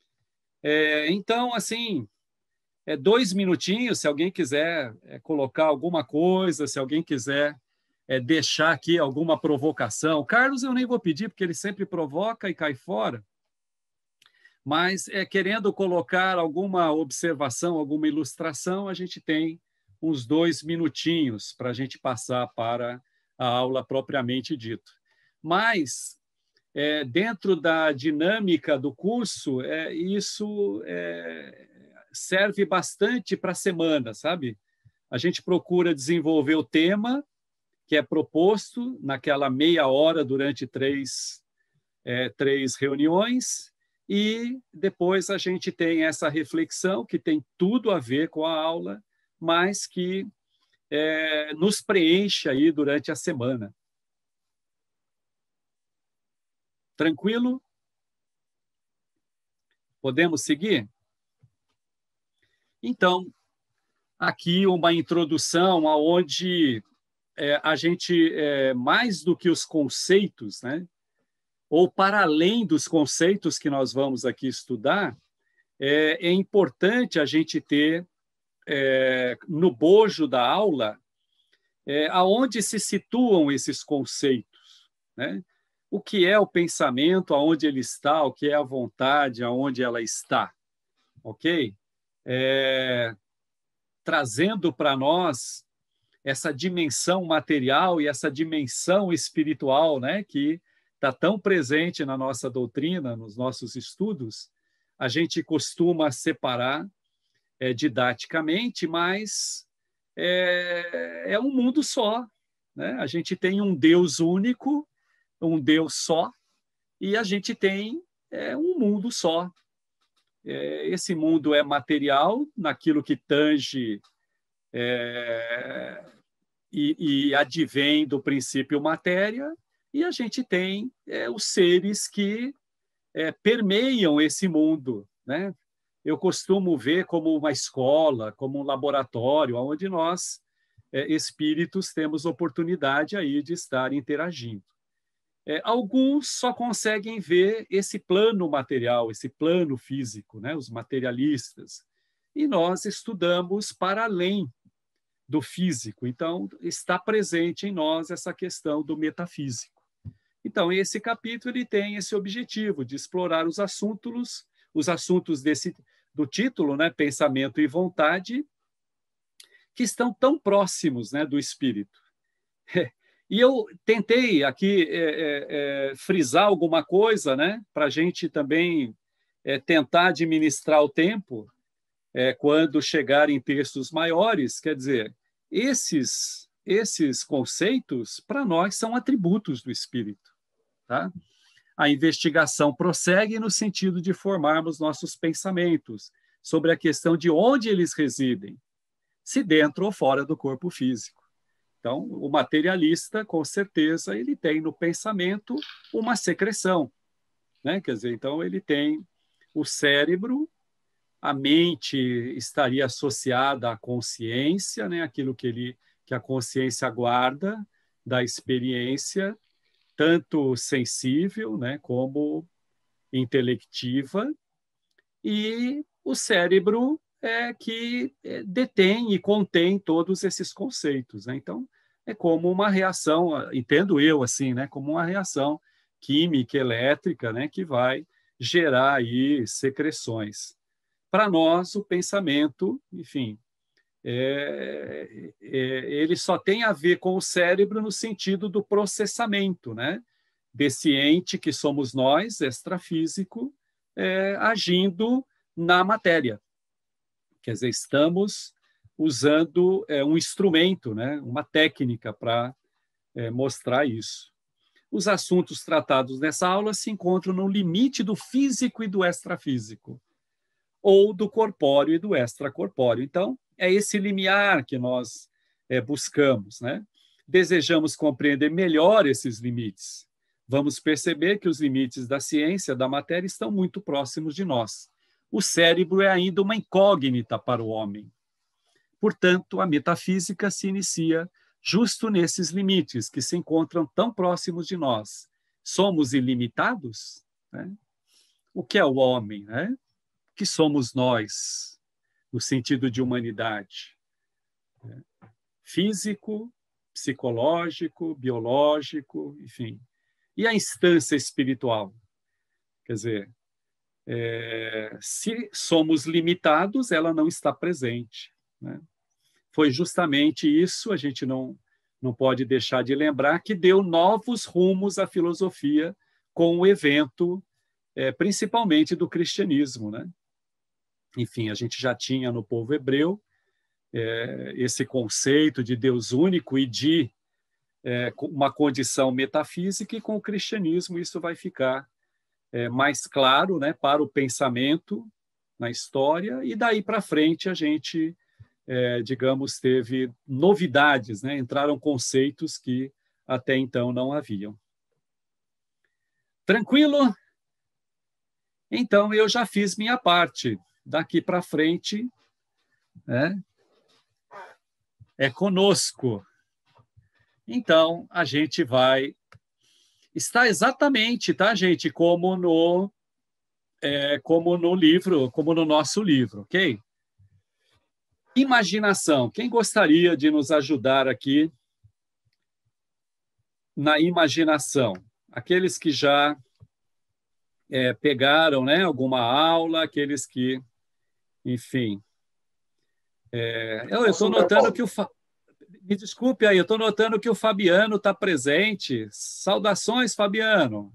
É, então, assim, é dois minutinhos, se alguém quiser é, colocar alguma coisa, se alguém quiser é, deixar aqui alguma provocação. Carlos eu nem vou pedir, porque ele sempre provoca e cai fora. Mas, é, querendo colocar alguma observação, alguma ilustração, a gente tem uns dois minutinhos para a gente passar para a aula propriamente dita. Mas, é, dentro da dinâmica do curso, é, isso é, serve bastante para a semana, sabe? A gente procura desenvolver o tema que é proposto naquela meia hora durante três, é, três reuniões, e depois a gente tem essa reflexão que tem tudo a ver com a aula, mas que é, nos preenche aí durante a semana. Tranquilo? Podemos seguir? Então, aqui uma introdução aonde é, a gente, é, mais do que os conceitos, né, ou para além dos conceitos que nós vamos aqui estudar, é, é importante a gente ter é, no bojo da aula é, aonde se situam esses conceitos, né? O que é o pensamento, aonde ele está, o que é a vontade, aonde ela está, ok? É, trazendo para nós essa dimensão material e essa dimensão espiritual, né, que está tão presente na nossa doutrina, nos nossos estudos, a gente costuma separar é, didaticamente, mas é, é um mundo só. Né? A gente tem um Deus único, um Deus só, e a gente tem é, um mundo só. É, esse mundo é material, naquilo que tange é, e, e advém do princípio matéria, e a gente tem é, os seres que é, permeiam esse mundo. Né? Eu costumo ver como uma escola, como um laboratório, onde nós, é, espíritos, temos oportunidade aí de estar interagindo. É, alguns só conseguem ver esse plano material, esse plano físico, né? Os materialistas. E nós estudamos para além do físico. Então, está presente em nós essa questão do metafísico. Então, esse capítulo ele tem esse objetivo de explorar os assuntos, os assuntos desse, do título, né? Pensamento e vontade, que estão tão próximos, né, do espírito. E eu tentei aqui é, é, frisar alguma coisa, né, para a gente também é, tentar administrar o tempo é, quando chegar em textos maiores. Quer dizer, esses, esses conceitos, para nós, são atributos do espírito. Tá? A investigação prossegue no sentido de formarmos nossos pensamentos sobre a questão de onde eles residem, se dentro ou fora do corpo físico. Então, o materialista, com certeza, ele tem no pensamento uma secreção, né? Quer dizer, então ele tem o cérebro, a mente estaria associada à consciência, né? Aquilo que, ele, que a consciência guarda da experiência, tanto sensível, né, como intelectiva, e o cérebro é que detém e contém todos esses conceitos, né? Então, é como uma reação, entendo eu assim, né, como uma reação química, elétrica, né, que vai gerar aí secreções. Para nós, o pensamento, enfim, é, é, ele só tem a ver com o cérebro no sentido do processamento, né, desse ente que somos nós, extrafísico, é, agindo na matéria. Quer dizer, estamos usando é, um instrumento, né, uma técnica para é, mostrar isso. Os assuntos tratados nessa aula se encontram no limite do físico e do extrafísico, ou do corpóreo e do extracorpóreo. Então, é esse limiar que nós é, buscamos, né? Desejamos compreender melhor esses limites. Vamos perceber que os limites da ciência, da matéria, estão muito próximos de nós. O cérebro é ainda uma incógnita para o homem. Portanto, a metafísica se inicia justo nesses limites que se encontram tão próximos de nós. Somos ilimitados? Né? O que é o homem? Né? O que somos nós, no sentido de humanidade? Né? Físico, psicológico, biológico, enfim. E a instância espiritual? Quer dizer, é, se somos limitados, ela não está presente. Né? Foi justamente isso, a gente não, não pode deixar de lembrar, que deu novos rumos à filosofia com o evento, é, principalmente do cristianismo. Né? Enfim, a gente já tinha no povo hebreu é, esse conceito de Deus único e de é, uma condição metafísica, e com o cristianismo isso vai ficar é, mais claro, né, para o pensamento na história, e daí para frente a gente... É, digamos, teve novidades, né? Entraram conceitos que até então não haviam. Tranquilo? Então, eu já fiz minha parte. Daqui para frente, né? É conosco. Então, a gente vai... Está exatamente, tá, gente? Como no, é, como no livro, como no nosso livro, ok? Imaginação. Quem gostaria de nos ajudar aqui na imaginação? Aqueles que já é, pegaram, né, alguma aula, aqueles que, enfim... É, eu estou notando que o... Fa... Me desculpe aí, eu estou notando que o Fabiano está presente. Saudações, Fabiano.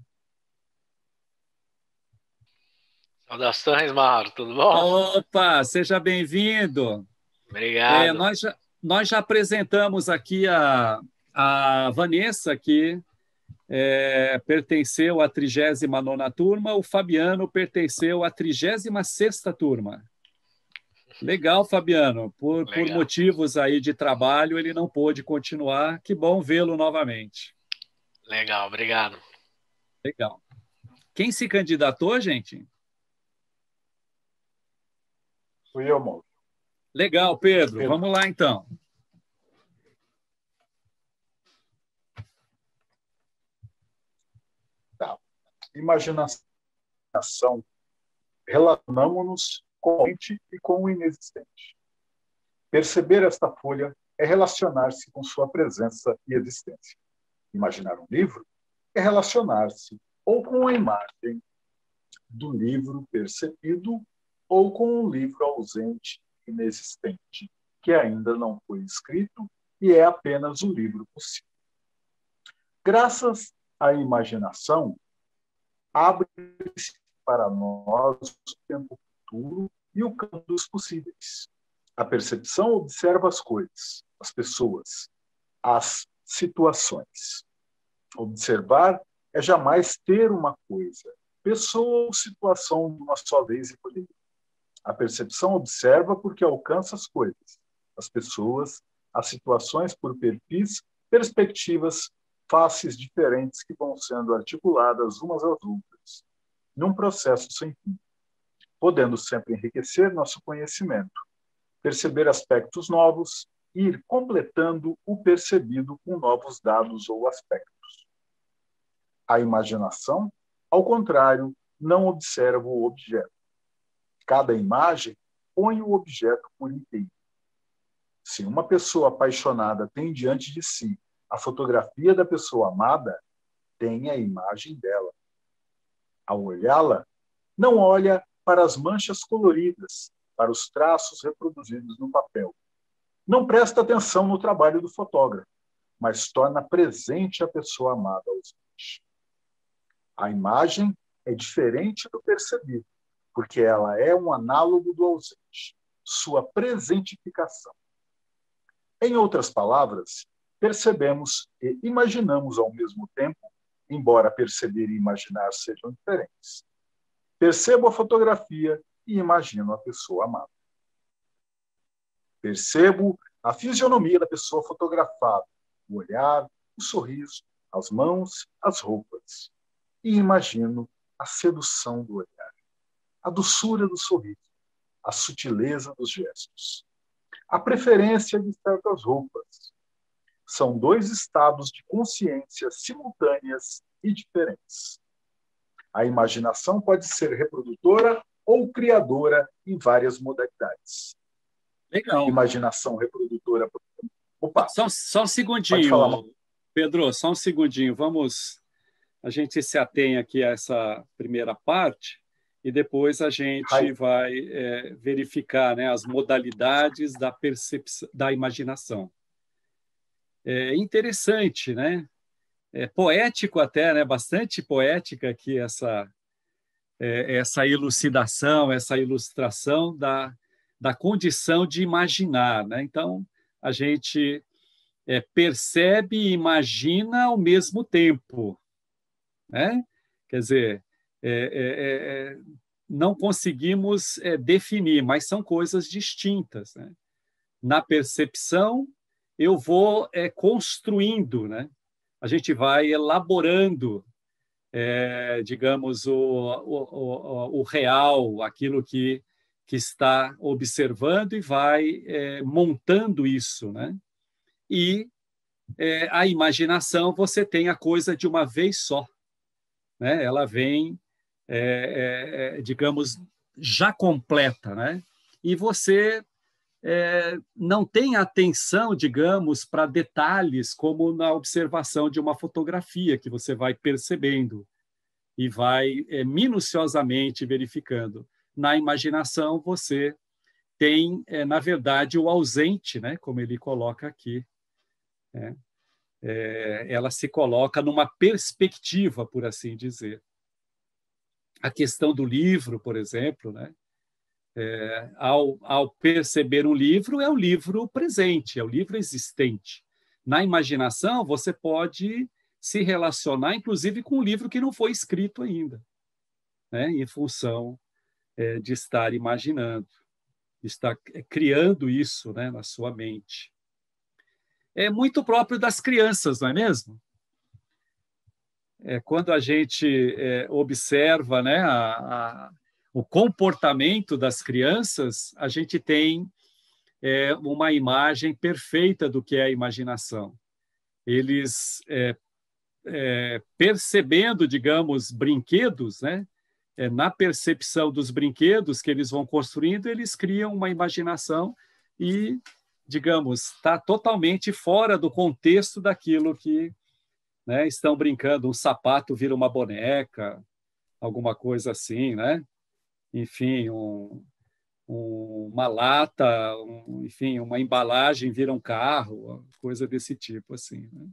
Saudações, Mauro. Tudo bom? Opa, seja bem-vindo. Obrigado. É, nós, já, nós já apresentamos aqui a, a Vanessa, que é, pertenceu à trigésima nona turma, o Fabiano pertenceu à trigésima sexta turma. Legal, Fabiano. Por, Legal. por motivos aí de trabalho, ele não pôde continuar. Que bom vê-lo novamente. Legal, obrigado. Legal. Quem se candidatou, gente? Fui eu, Mauro. Legal, Pedro. Pedro. Vamos lá, então. Tá. Imaginação. Relacionamos-nos com o ente e com o inexistente. Perceber esta folha é relacionar-se com sua presença e existência. Imaginar um livro é relacionar-se ou com a imagem do livro percebido ou com um livro ausente, inexistente, que ainda não foi escrito e é apenas o livro possível. Graças à imaginação, abre-se para nós o tempo futuro e o campo dos possíveis. A percepção observa as coisas, as pessoas. as situações. Observar é jamais ter uma coisa, pessoa ou situação de uma só vez e por aí. A percepção observa porque alcança as coisas, as pessoas, as situações por perfis, perspectivas, faces diferentes que vão sendo articuladas umas às outras, num processo sem fim, podendo sempre enriquecer nosso conhecimento, perceber aspectos novos e ir completando o percebido com novos dados ou aspectos. A imaginação, ao contrário, não observa o objeto. Cada imagem põe o objeto por inteiro. Se uma pessoa apaixonada tem diante de si a fotografia da pessoa amada, tem a imagem dela. Ao olhá-la, não olha para as manchas coloridas, para os traços reproduzidos no papel. Não presta atenção no trabalho do fotógrafo, mas torna presente a pessoa amada ausente. A imagem é diferente do percebido, porque ela é um análogo do ausente, sua presentificação. Em outras palavras, percebemos e imaginamos ao mesmo tempo, embora perceber e imaginar sejam diferentes. Percebo a fotografia e imagino a pessoa amada. Percebo a fisionomia da pessoa fotografada, o olhar, o sorriso, as mãos, as roupas. E imagino a sedução do olhar, a doçura do sorriso, a sutileza dos gestos, a preferência de certas roupas. São dois estados de consciência simultâneas e diferentes. A imaginação pode ser reprodutora ou criadora em várias modalidades. Legal. Imaginação reprodutora. Opa. Só, só um segundinho, Pedro, só um segundinho. Vamos, a gente se atém aqui a essa primeira parte e depois a gente Ai. vai é, verificar, né, as modalidades da percepção, da imaginação. É interessante, né? É poético até, né? Bastante poética aqui essa, é, essa elucidação, essa ilustração da, da condição de imaginar, né? Então, a gente é, percebe e imagina ao mesmo tempo, né? Quer dizer, é, é, é, não conseguimos é, definir, mas são coisas distintas, né? Na percepção, eu vou é, construindo, né? A gente vai elaborando, é, digamos, o, o, o, o real, aquilo que, que está observando e vai é, montando isso, né? E é, a imaginação, você tem a coisa de uma vez só, né? Ela vem, é, é, digamos, já completa, né? E você é, não tem atenção, digamos, para detalhes como na observação de uma fotografia, que você vai percebendo e vai é, minuciosamente verificando. Na imaginação, você tem, é, na verdade, o ausente, né? Como ele coloca aqui. Né? É, ela se coloca numa perspectiva, por assim dizer. A questão do livro, por exemplo, né? É, ao, ao perceber um livro, é o livro presente, é o livro existente. Na imaginação, você pode se relacionar, inclusive, com um livro que não foi escrito ainda, né? Em função é, de estar imaginando, estar criando isso, né, na sua mente. É muito próprio das crianças, não é mesmo? É, quando a gente é, observa, né, a, a o comportamento das crianças, a gente tem é, uma imagem perfeita do que é a imaginação. Eles, é, é, percebendo, digamos, brinquedos, né? É, na percepção dos brinquedos que eles vão construindo, eles criam uma imaginação e, digamos, está totalmente fora do contexto daquilo que, né, estão brincando. Um sapato vira uma boneca, alguma coisa assim, né? Enfim, um, um, uma lata, um, enfim, uma embalagem vira um carro, coisa desse tipo, assim. Né?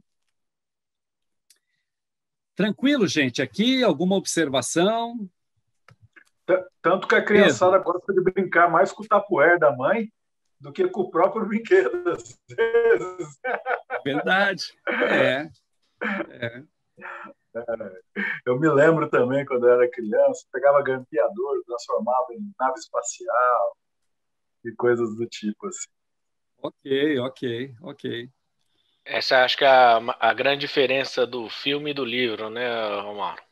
Tranquilo, gente? Aqui, alguma observação? Tanto que a criançada gosta de brincar mais com o tapoer da mãe do que com o próprio brinquedo, às vezes. Verdade. É. É. Eu me lembro também, quando eu era criança, pegava grampeador, transformava em nave espacial e coisas do tipo assim. Ok, ok, ok. Essa acho que é a, a grande diferença do filme e do livro, né, Romário?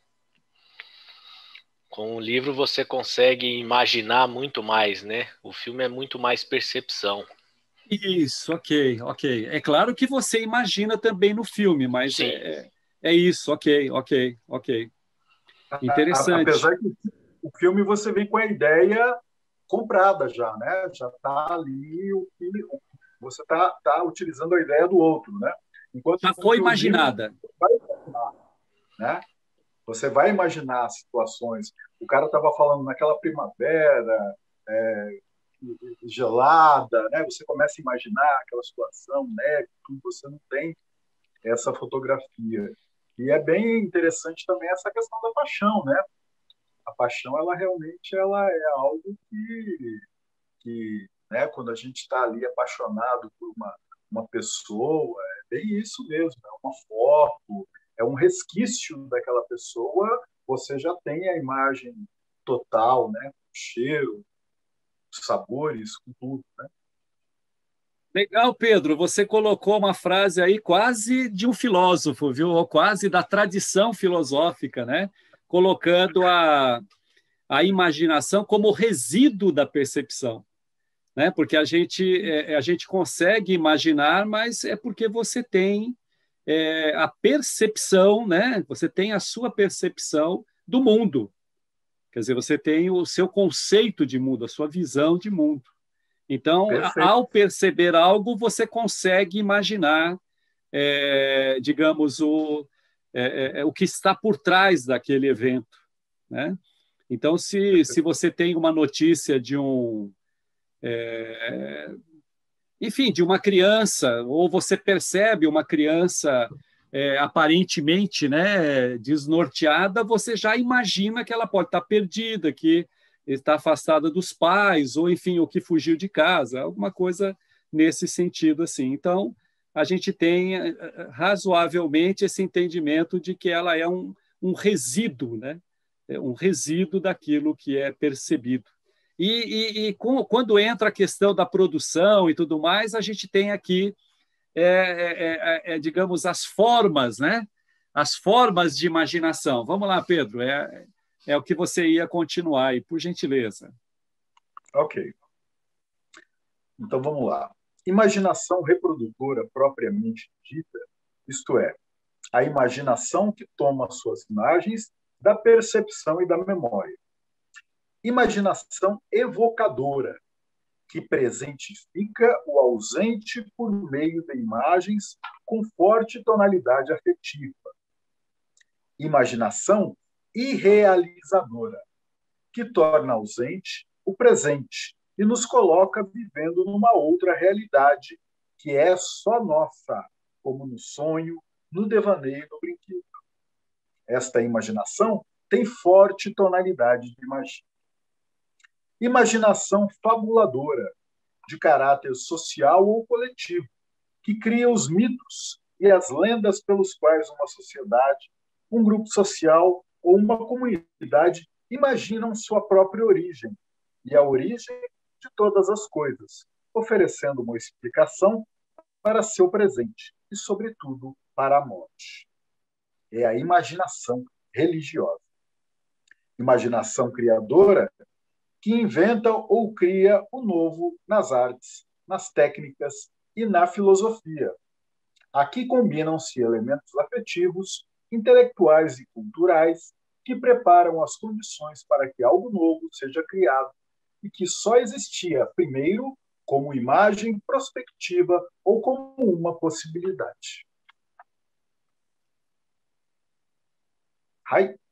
Com o livro você consegue imaginar muito mais, né? O filme é muito mais percepção. Isso, ok, ok. É claro que você imagina também no filme, mas Sim. é, é isso, ok, ok, ok. Interessante. Apesar que o filme você vem com a ideia comprada já, né? Já está ali, o filme, você está tá utilizando a ideia do outro, né? Enquanto Já foi imaginada. Livro, você vai imaginar, né? Você vai imaginar situações. O cara estava falando naquela primavera é, gelada, né? Você começa a imaginar aquela situação, né? Você não tem essa fotografia. E é bem interessante também essa questão da paixão, né? A paixão, ela realmente ela é algo que, que né? Quando a gente está ali apaixonado por uma, uma pessoa, é bem isso mesmo. É uma foto, é um resquício daquela pessoa, você já tem a imagem total, né? O cheiro, os sabores, com tudo, né? Legal, Pedro. Você colocou uma frase aí quase de um filósofo, viu? Ou quase da tradição filosófica, né? Colocando a, a imaginação como resíduo da percepção, né? Porque a gente, é, a gente consegue imaginar, mas é porque você tem é, a percepção, né? Você tem a sua percepção do mundo. Quer dizer, você tem o seu conceito de mundo, a sua visão de mundo. Então, Perfeito. Ao perceber algo, você consegue imaginar, é, digamos, o, é, é, o que está por trás daquele evento, né? Então, se, se você tem uma notícia de um... É, enfim, de uma criança, ou você percebe uma criança é, aparentemente, né, desnorteada, você já imagina que ela pode estar perdida, que está afastada dos pais, ou enfim, o que fugiu de casa, alguma coisa nesse sentido assim. Então, a gente tem razoavelmente esse entendimento de que ela é um, um resíduo, né? É um resíduo daquilo que é percebido. E, e, e com, quando entra a questão da produção e tudo mais, a gente tem aqui, é, é, é, é, digamos, as formas, né? As formas de imaginação. Vamos lá, Pedro, é, é o que você ia continuar aí, por gentileza. Ok. Então, vamos lá. Imaginação reprodutora propriamente dita, isto é, a imaginação que toma suas imagens da percepção e da memória. Imaginação evocadora, que presentifica o ausente por meio de imagens com forte tonalidade afetiva. Imaginação irrealizadora, que torna ausente o presente e nos coloca vivendo numa outra realidade que é só nossa, como no sonho, no devaneio, no brinquedo. Esta imaginação tem forte tonalidade de magia. Imaginação fabuladora, de caráter social ou coletivo, que cria os mitos e as lendas pelos quais uma sociedade, um grupo social ou uma comunidade imaginam sua própria origem e a origem de todas as coisas, oferecendo uma explicação para seu presente e, sobretudo, para a morte. É a imaginação religiosa. Imaginação criadora que inventa ou cria o novo nas artes, nas técnicas e na filosofia. Aqui combinam-se elementos afetivos, intelectuais e culturais que preparam as condições para que algo novo seja criado e que só existia primeiro como imagem prospectiva ou como uma possibilidade. Hai.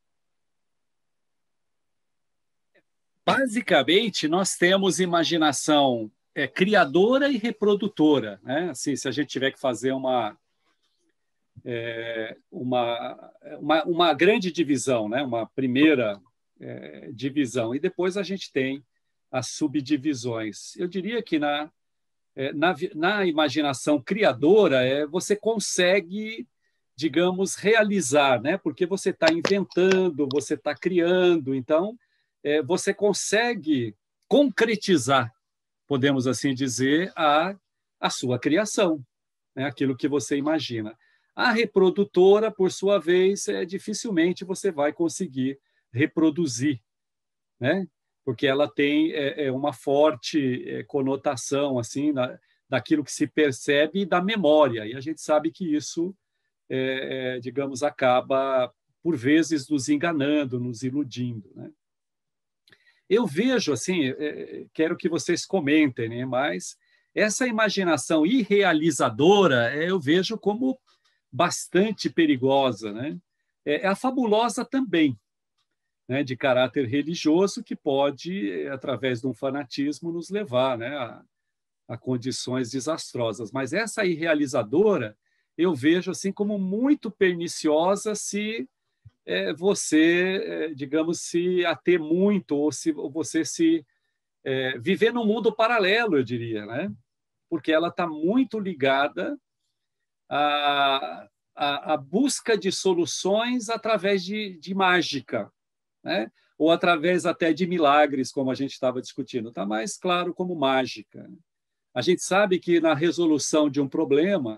Basicamente, nós temos imaginação é, criadora e reprodutora, né? Assim, se a gente tiver que fazer uma, é, uma, uma, uma grande divisão, né? Uma primeira é, divisão. E depois a gente tem as subdivisões. Eu diria que na, na, na imaginação criadora é, você consegue, digamos, realizar, né? Porque você está inventando, você está criando, então é, você consegue concretizar, podemos assim dizer, a, a sua criação, né? Aquilo que você imagina. A reprodutora, por sua vez, é, dificilmente você vai conseguir reproduzir, né? Porque ela tem é, é uma forte é, conotação assim na, daquilo que se percebe e da memória, e a gente sabe que isso, é, é, digamos, acaba, por vezes, nos enganando, nos iludindo, né? Eu vejo, assim, é, quero que vocês comentem, né? Mas essa imaginação irrealizadora, é, eu vejo como bastante perigosa, né? É a fabulosa também, né? De caráter religioso, que pode, através de um fanatismo, nos levar, né? a, a condições desastrosas. Mas essa irrealizadora, eu vejo assim como muito perniciosa se é, você, é, digamos, se ater muito, ou se ou você se é, viver num mundo paralelo, eu diria, né? Porque ela está muito ligada A, a, a busca de soluções através de, de mágica, né? Ou através até de milagres, como a gente estava discutindo. Está mais claro como mágica. A gente sabe que na resolução de um problema,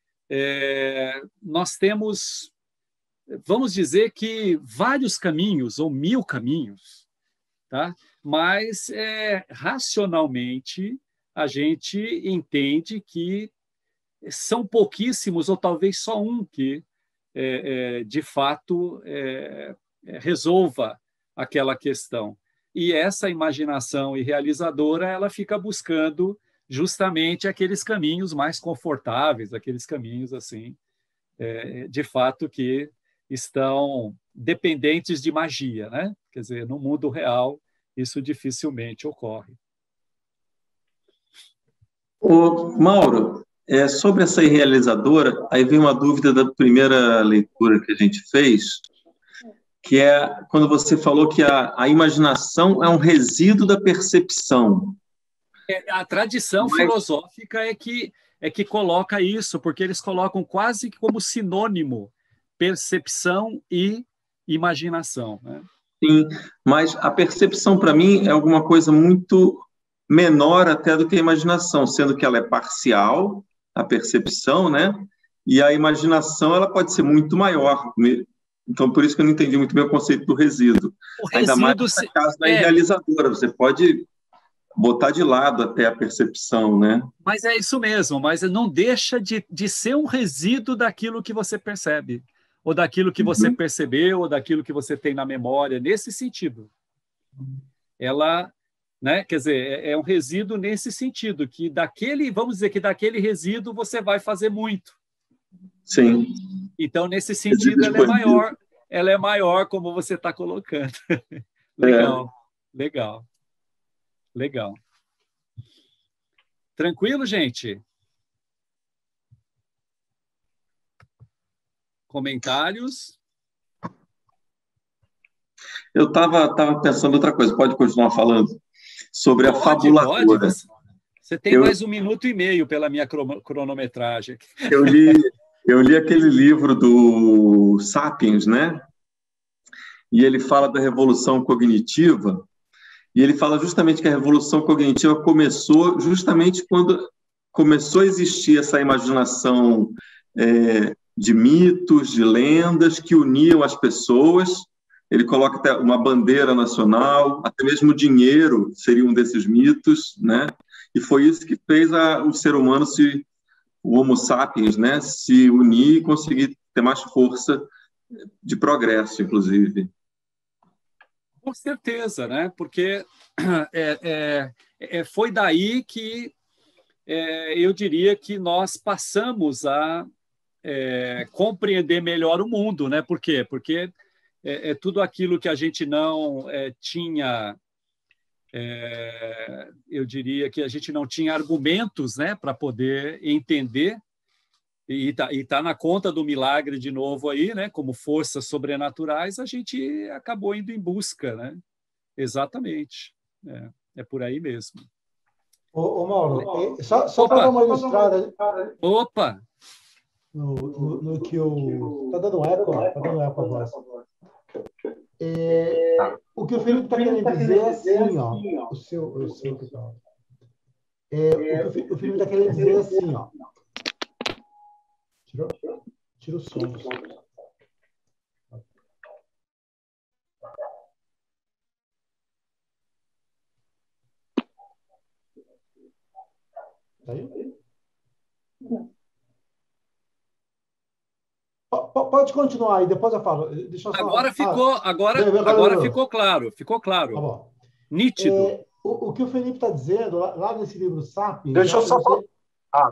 é, nós temos, vamos dizer que vários caminhos, ou mil caminhos, tá? Mas é, racionalmente a gente entende que são pouquíssimos, ou talvez só um, que, é, é, de fato, é, é, resolva aquela questão. E essa imaginação irrealizadora, ela fica buscando justamente aqueles caminhos mais confortáveis, aqueles caminhos, assim, é, de fato, que estão dependentes de magia, né? Quer dizer, no mundo real, isso dificilmente ocorre. Ô, Mauro, É, sobre essa irrealizadora, aí vem uma dúvida da primeira leitura que a gente fez, que é quando você falou que a, a imaginação é um resíduo da percepção. É, a tradição Mas... filosófica é que, é que coloca isso, porque eles colocam quase como sinônimo percepção e imaginação, né? Sim, mas a percepção, para mim, é alguma coisa muito menor até do que a imaginação, sendo que ela é parcial, a percepção, né? E a imaginação, ela pode ser muito maior. Então, por isso que eu não entendi muito bem o conceito do resíduo. O Ainda resíduo mais no caso da é... irrealizadora. Você pode botar de lado até a percepção, né? Mas é isso mesmo, mas não deixa de, de ser um resíduo daquilo que você percebe, ou daquilo que você uhum. percebeu, ou daquilo que você tem na memória, nesse sentido. Ela... Né? Quer dizer, é, é um resíduo nesse sentido, que daquele, vamos dizer que daquele resíduo você vai fazer muito. Sim. Então, nesse sentido, ela é maior, ela é maior como você está colocando. Legal, é. legal, legal. Tranquilo, gente? Comentários? Eu estava tava pensando outra coisa, pode continuar falando? Sobre pode, a fabuladora. Pode. Você tem eu, mais um minuto e meio pela minha cronometragem. Eu li, eu li aquele livro do Sapiens, né? E ele fala da revolução cognitiva, e ele fala justamente que a revolução cognitiva começou justamente quando começou a existir essa imaginação é, de mitos, de lendas que uniam as pessoas. Ele coloca até uma bandeira nacional, até mesmo dinheiro seria um desses mitos, né? E foi isso que fez a, o ser humano, se, o Homo sapiens, né, se unir e conseguir ter mais força de progresso, inclusive. Com certeza, né? Porque é, é, é, foi daí que é, eu diria que nós passamos a é, compreender melhor o mundo, né? Por quê? Porque É, é tudo aquilo que a gente não é, tinha, é, eu diria que a gente não tinha argumentos, né, para poder entender, e está tá na conta do milagre de novo aí, né, como forças sobrenaturais, a gente acabou indo em busca, né? Exatamente. É, É por aí mesmo. Ô, ô Mauro, só, só para dar uma ilustrada. Opa! No, no, no que o. Está dando eco, ó. Está dando eco a voz. É, o que o Felipe está querendo dizer é assim, ó. O seu. O seu é, o que o Felipe está querendo dizer é assim, ó. Tirou? Tira o som. Tá aí? Pode continuar aí, depois eu falo. Deixa eu só... Agora ficou, ah, agora, bem, agora, agora agora ficou claro, ficou claro. Tá bom. Nítido. É, o, o que o Felipe está dizendo, lá, lá nesse livro Sapiens... Deixa eu só falar. Você, ah.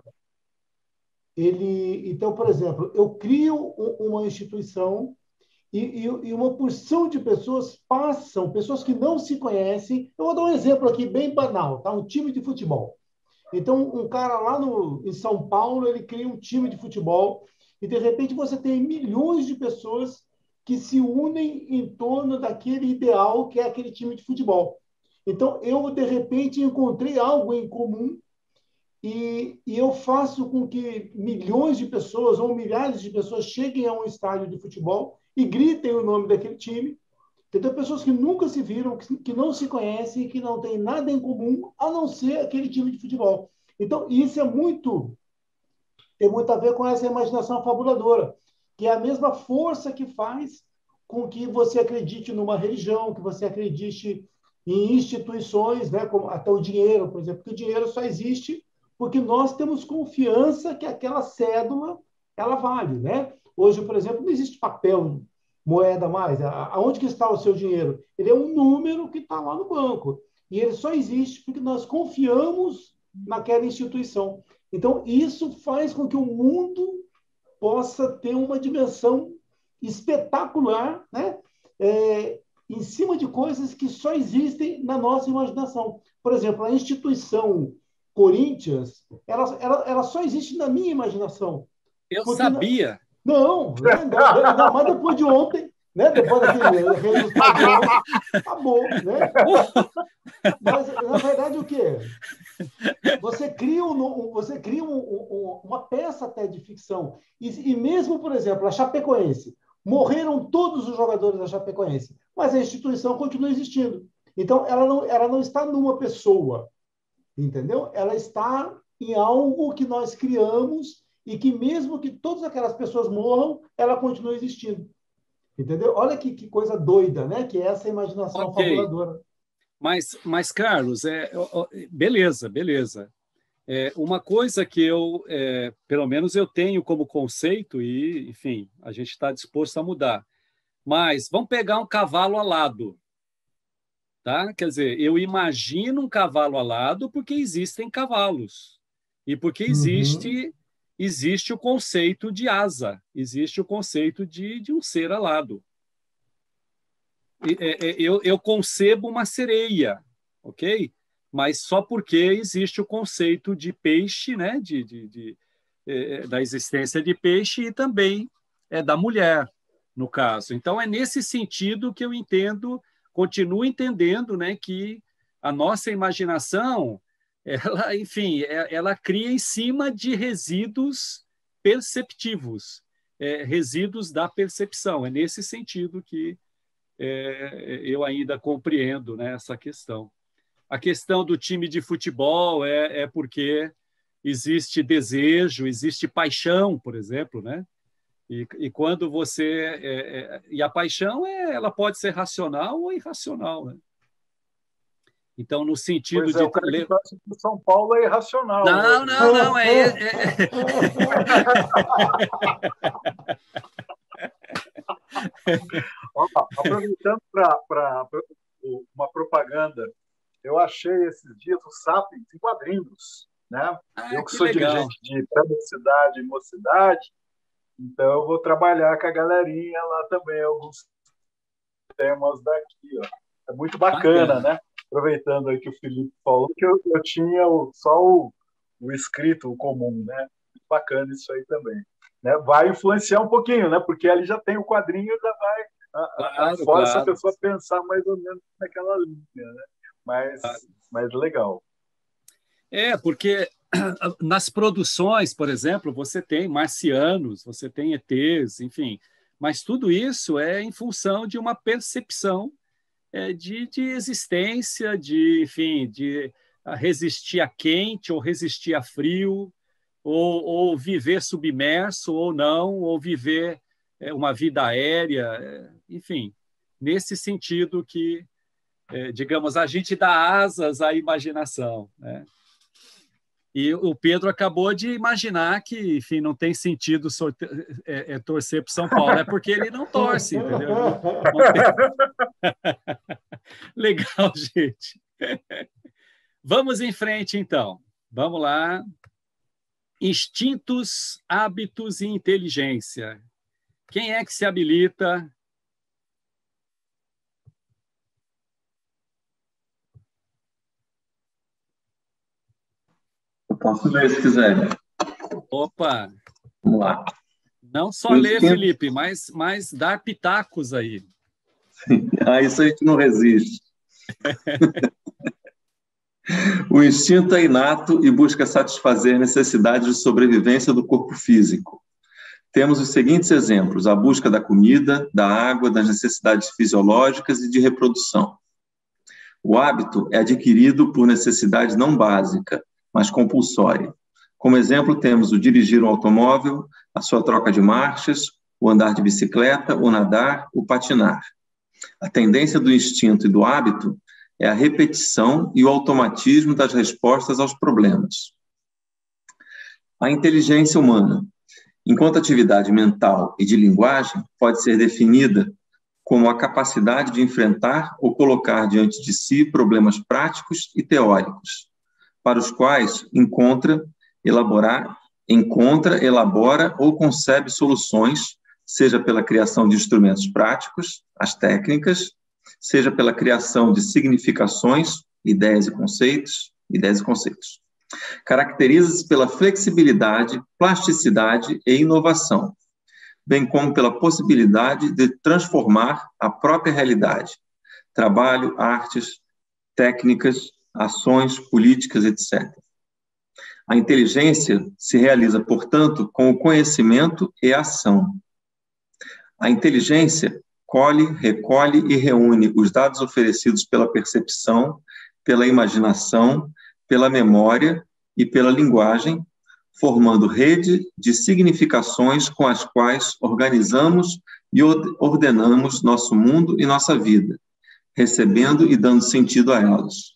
ele, então, por exemplo, eu crio uma instituição e, e, e uma porção de pessoas passam, pessoas que não se conhecem. Eu vou dar um exemplo aqui bem banal, tá? Um time de futebol. Então, um cara lá no, em São Paulo, ele cria um time de futebol e, de repente, você tem milhões de pessoas que se unem em torno daquele ideal que é aquele time de futebol. Então, eu, de repente, encontrei algo em comum e, e eu faço com que milhões de pessoas ou milhares de pessoas cheguem a um estádio de futebol e gritem o nome daquele time. Então, pessoas que nunca se viram, que, que não se conhecem, que não têm nada em comum, a não ser aquele time de futebol. Então, isso é muito... tem muito a ver com essa imaginação fabuladora, que é a mesma força que faz com que você acredite numa religião, que você acredite em instituições, né, como até o dinheiro, por exemplo, porque o dinheiro só existe porque nós temos confiança que aquela cédula ela vale, né? Hoje, por exemplo, não existe papel, moeda mais. Aonde que está o seu dinheiro? Ele é um número que está lá no banco. E ele só existe porque nós confiamos naquela instituição. Então, isso faz com que o mundo possa ter uma dimensão espetacular, né? É, em cima de coisas que só existem na nossa imaginação. Por exemplo, a instituição Corinthians, ela, ela, ela só existe na minha imaginação. Eu sabia. Não, ainda mais depois de ontem, né? Depois daquele resultado de ontem, acabou, né? Mas, na verdade, o quê? Você cria, um, você cria um, um, uma peça até de ficção. E, e mesmo, por exemplo, a Chapecoense. Morreram todos os jogadores da Chapecoense, mas a instituição continua existindo. Então, ela não, ela não está numa pessoa, entendeu? Ela está em algo que nós criamos e que, mesmo que todas aquelas pessoas morram, ela continua existindo. Entendeu? Olha que, que coisa doida, né? Que é essa imaginação okay. fabuladora. Mas, mas, Carlos, é, beleza, beleza. É, uma coisa que eu, é, pelo menos eu tenho como conceito, e, enfim, a gente está disposto a mudar. Mas vamos pegar um cavalo alado. Tá? Quer dizer, eu imagino um cavalo alado porque existem cavalos. E porque existe, uhum. existe o conceito de asa, existe o conceito de, de um ser alado. Eu, eu concebo uma sereia, ok? Mas só porque existe o conceito de peixe, né? de, de, de, é, da existência de peixe e também é, da mulher, no caso. Então, é nesse sentido que eu entendo, continuo entendendo, né, que a nossa imaginação, ela, enfim, ela cria em cima de resíduos perceptivos, é, resíduos da percepção. É nesse sentido que é, eu ainda compreendo, né, essa questão. A questão do time de futebol é, é porque existe desejo, existe paixão, por exemplo, né? E, e quando você é, é, e a paixão é, ela pode ser racional ou irracional, né? Então, no sentido pois de é, o cara que torce pro São Paulo é irracional. Não, né? não, não, é, é... Ó, aproveitando para uma propaganda, eu achei esses dias o Sapiens em quadrinhos, né? Ah, eu que, que sou legal. dirigente de pré-mocidade e mocidade, então eu vou trabalhar com a galerinha lá também, alguns temas daqui. Ó. É muito bacana, bacana, né? Aproveitando aí que o Felipe falou, que eu, eu tinha o, só o, o escrito, o comum, né? Muito bacana isso aí também. Né? Vai influenciar um pouquinho, né? Porque ali já tem o quadrinho, já vai... Claro, fora claro. Essa pessoa pensar mais ou menos naquela linha, né? mas, mas legal. É, porque nas produções, por exemplo, você tem marcianos, você tem E Tês, enfim, mas tudo isso é em função de uma percepção é, de, de existência, de, enfim, de resistir a quente ou resistir a frio, ou, ou viver submerso ou não, ou viver é, uma vida aérea, é, enfim, nesse sentido que, é, digamos, a gente dá asas à imaginação, né? E o Pedro acabou de imaginar que, enfim, não tem sentido sorte... é, é, torcer para o São Paulo, é porque ele não torce, entendeu? Não, não tem... Legal, gente. Vamos em frente, então. Vamos lá. Instintos, hábitos e inteligência. Quem é que se habilita? Eu posso ler se quiser. Opa! Vamos lá. Não só ler, Felipe, mas, mas dar pitacos aí. Ah, isso a gente não resiste. O instinto é inato e busca satisfazer necessidades de sobrevivência do corpo físico. Temos os seguintes exemplos: a busca da comida, da água, das necessidades fisiológicas e de reprodução. O hábito é adquirido por necessidade não básica, mas compulsória. Como exemplo, temos o dirigir um automóvel, a sua troca de marchas, o andar de bicicleta, o nadar, o patinar. A tendência do instinto e do hábito é a repetição e o automatismo das respostas aos problemas. A inteligência humana, enquanto atividade mental e de linguagem, pode ser definida como a capacidade de enfrentar ou colocar diante de si problemas práticos e teóricos, para os quais encontra, elaborar, encontra, elabora ou concebe soluções, seja pela criação de instrumentos práticos, as técnicas, seja pela criação de significações, ideias e conceitos, ideias e conceitos. Caracteriza-se pela flexibilidade, plasticidade e inovação, bem como pela possibilidade de transformar a própria realidade, trabalho, artes, técnicas, ações, políticas, etcétera. A inteligência se realiza, portanto, com o conhecimento e a ação. A inteligência colhe, recolhe e reúne os dados oferecidos pela percepção, pela imaginação, pela memória e pela linguagem, formando rede de significações com as quais organizamos e ordenamos nosso mundo e nossa vida, recebendo e dando sentido a elas.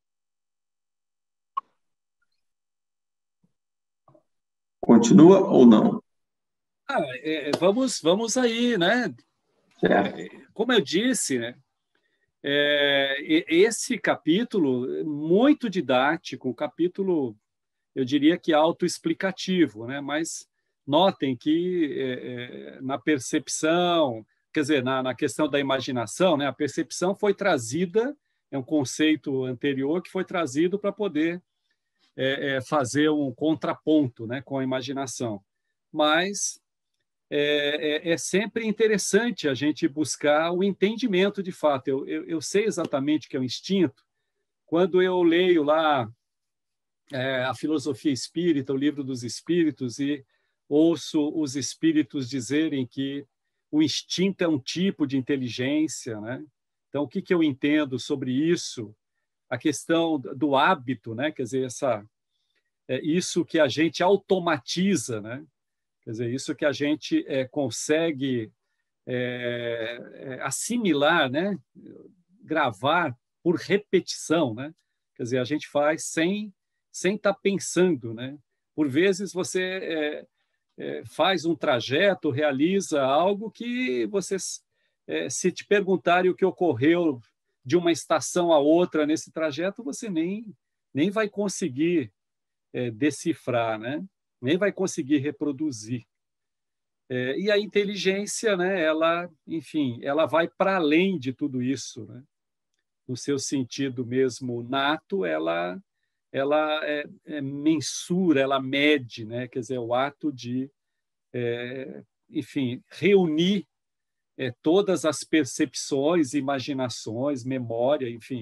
Continua ou não? Ah, é, vamos, vamos aí, né? Certo. Como eu disse, né? É, esse capítulo é muito didático, um capítulo, eu diria que autoexplicativo, né? Mas notem que é, é, na percepção, quer dizer, na, na questão da imaginação, né? A percepção foi trazida, é um conceito anterior que foi trazido para poder é, é, fazer um contraponto, né, com a imaginação. Mas é, é, é sempre interessante a gente buscar o entendimento de fato. Eu, eu, eu sei exatamente o que é o instinto quando eu leio lá é, a filosofia espírita, o livro dos espíritos, e ouço os espíritos dizerem que o instinto é um tipo de inteligência, né? Então, o que, que eu entendo sobre isso? A questão do hábito, né? Quer dizer, essa, é isso que a gente automatiza, né? Quer dizer, isso que a gente é, consegue é, é, assimilar, né? Gravar por repetição, né? Quer dizer, a gente faz sem sem estar pensando, né? Por vezes você é, é, faz um trajeto, realiza algo que você, é, se te perguntarem o que ocorreu de uma estação a outra nesse trajeto, você nem, nem vai conseguir é, decifrar, né? Nem vai conseguir reproduzir. É, e a inteligência, né? Ela, enfim, ela vai para além de tudo isso, né? No seu sentido mesmo nato, ela, ela é, é mensura, ela mede, né? Quer dizer, o ato de, é, enfim, reunir é, todas as percepções, imaginações, memória, enfim,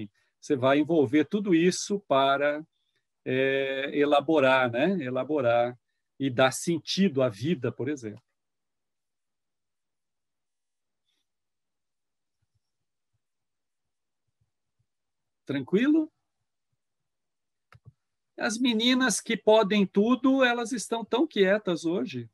você vai envolver tudo isso para é, elaborar, né? Elaborar e dar sentido à vida, por exemplo. Tranquilo? As meninas que podem tudo, elas estão tão quietas hoje.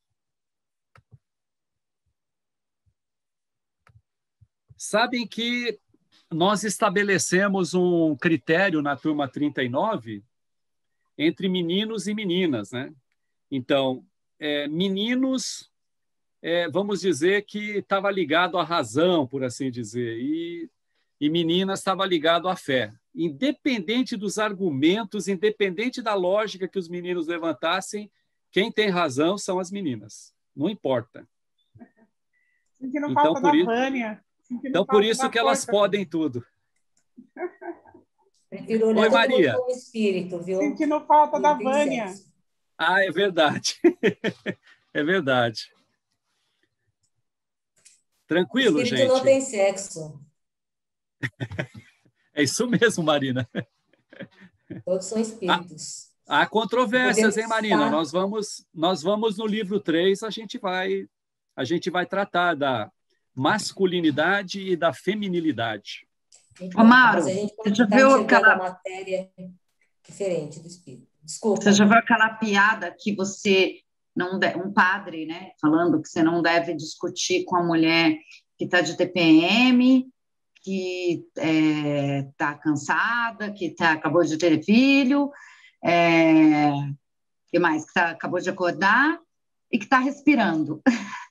Sabem que nós estabelecemos um critério na turma trinta e nove entre meninos e meninas, né? Então, é, meninos, é, vamos dizer que estava ligado à razão, por assim dizer, e, e meninas estava ligado à fé. Independente dos argumentos, independente da lógica que os meninos levantassem, quem tem razão são as meninas. Não importa. Sentindo então, falta por da isso, Vânia. então, por isso que elas podem tudo. Prefiro olhar Oi, todo Maria. mundo como espírito, viu? Sentindo falta Não da tem Vânia. sexo. Ah, é verdade. É verdade. Tranquilo, Espírito gente? não tem sexo. É isso mesmo, Marina. Todos são espíritos. Há controvérsias, hein, Marina? Tá. Nós vamos, nós vamos no livro três, a gente vai, a gente vai tratar da masculinidade e da feminilidade. Então, Ô, Mauro, mas a gente pode você já estar viu enxergando aquela- a matéria diferente do espírito. Desculpa. Você já viu aquela piada que você não de... um padre, né, falando que você não deve discutir com a mulher que está de T P M, que está cansada, que tá, acabou de ter filho, é, que mais? Que tá, acabou de acordar e que está respirando.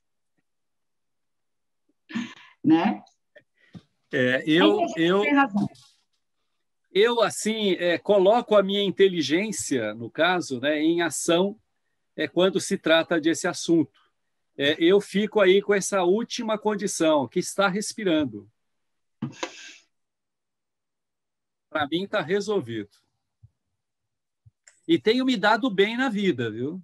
Né? É, eu, Aí, eu, tem razão. eu assim, é, coloco a minha inteligência, no caso, né, em ação é, quando se trata desse assunto. É, eu fico aí com essa última condição, que está respirando. Para mim está resolvido. E tenho me dado bem na vida, viu?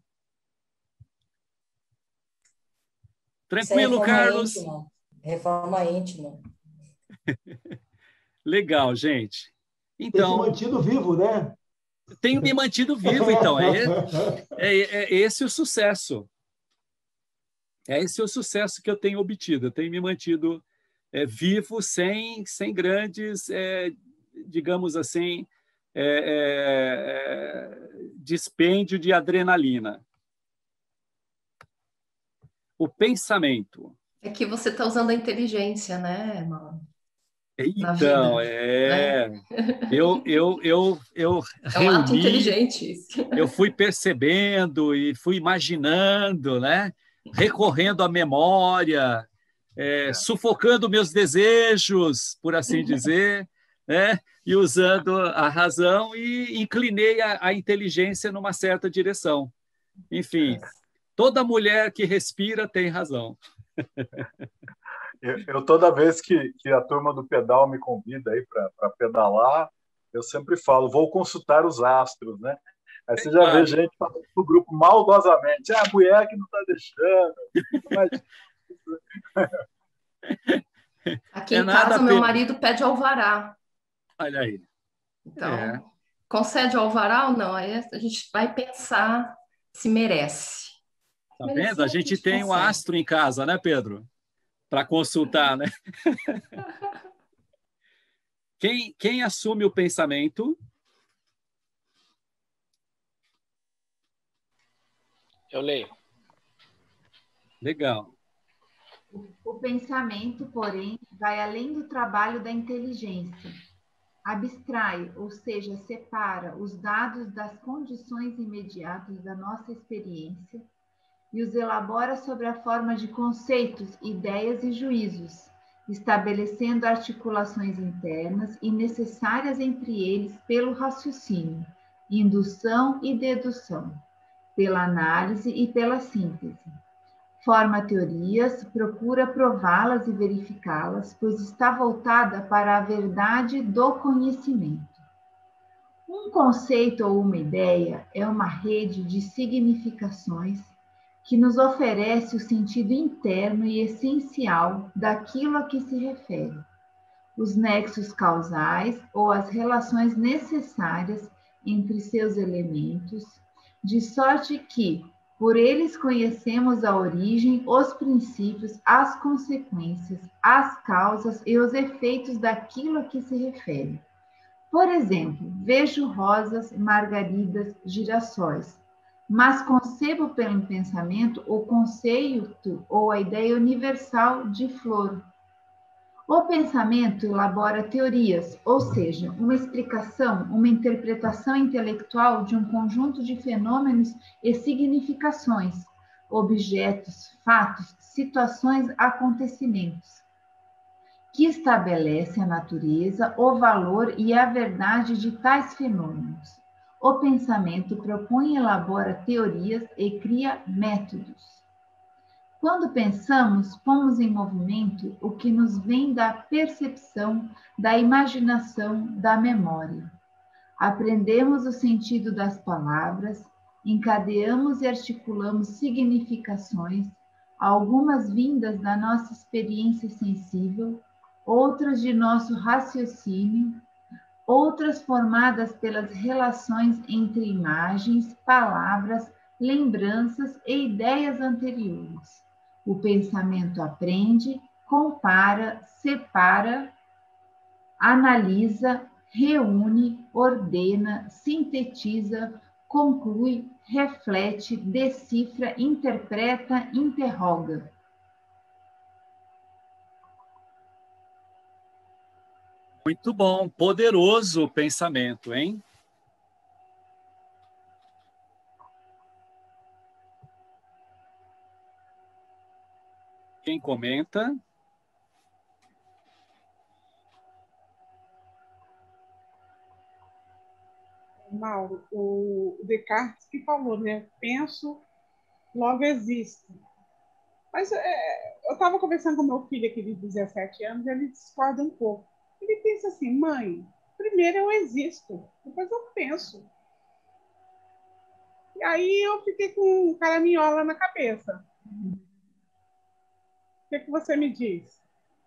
Tranquilo, Isso é reforma Carlos? íntima. Reforma íntima. Legal, gente. Tem se Então, mantido vivo, né? tenho me mantido vivo, então. É, é, é esse o sucesso. É esse o sucesso que eu tenho obtido. Eu tenho me mantido é, vivo sem, sem grandes, é, digamos assim, é, é, dispêndio de adrenalina. O pensamento. É que você está usando a inteligência, né, Mauro? Na Então, vida, é. né? Eu, eu, eu, eu É um ato reuni, inteligente isso. eu fui percebendo e fui imaginando, né? Recorrendo à memória, é, sufocando meus desejos, por assim dizer, né? E usando a razão e inclinei a, a inteligência numa certa direção. Enfim, toda mulher que respira tem razão. Eu, eu toda vez que, que a turma do pedal me convida aí para pedalar, eu sempre falo, vou consultar os astros, né? Aí você já Claro. vê gente falando pro grupo maldosamente, ah, a mulher que não está deixando. Mas... Aqui É em nada, casa, meu Pedro. marido pede alvará. Olha aí. Então, É. concede alvará ou não? Aí a gente vai pensar se merece. Tá Merecer, vendo? A gente tem um consegue. astro em casa, né, Pedro? Para consultar, né? Quem, quem assume o pensamento? Eu leio. Legal. O pensamento, porém, vai além do trabalho da inteligência. Abstrai, ou seja, separa os dados das condições imediatas da nossa experiência e os elabora sobre a forma de conceitos, ideias e juízos, estabelecendo articulações internas e necessárias entre eles pelo raciocínio, indução e dedução, pela análise e pela síntese. Forma teorias, procura prová-las e verificá-las, pois está voltada para a verdade do conhecimento. Um conceito ou uma ideia é uma rede de significações que nos oferece o sentido interno e essencial daquilo a que se refere. os nexos causais ou as relações necessárias entre seus elementos, de sorte que, por eles conhecemos a origem, os princípios, as consequências, as causas e os efeitos daquilo a que se refere. Por exemplo, vejo rosas, margaridas, girassóis, mas concebo pelo pensamento o conceito ou a ideia universal de flor. O pensamento elabora teorias, ou seja, uma explicação, uma interpretação intelectual de um conjunto de fenômenos e significações, objetos, fatos, situações, acontecimentos, que estabelece a natureza, o valor e a verdade de tais fenômenos. O pensamento propõe e elabora teorias e cria métodos. Quando pensamos, pomos em movimento o que nos vem da percepção, da imaginação, da memória. Aprendemos o sentido das palavras, encadeamos e articulamos significações, algumas vindas da nossa experiência sensível, outras de nosso raciocínio, outras formadas pelas relações entre imagens, palavras, lembranças e ideias anteriores. O pensamento aprende, compara, separa, analisa, reúne, ordena, sintetiza, conclui, reflete, decifra, interpreta, interroga. Muito bom, poderoso o pensamento, hein? Quem comenta? Mauro, o Descartes que falou, né? Penso, logo existo. Mas é, eu estava conversando com meu filho aqui de dezessete anos e ele discorda um pouco. Ele pensa assim, mãe, primeiro eu existo, depois eu penso. E aí eu fiquei com um caraminhola na cabeça. O que, que você me diz?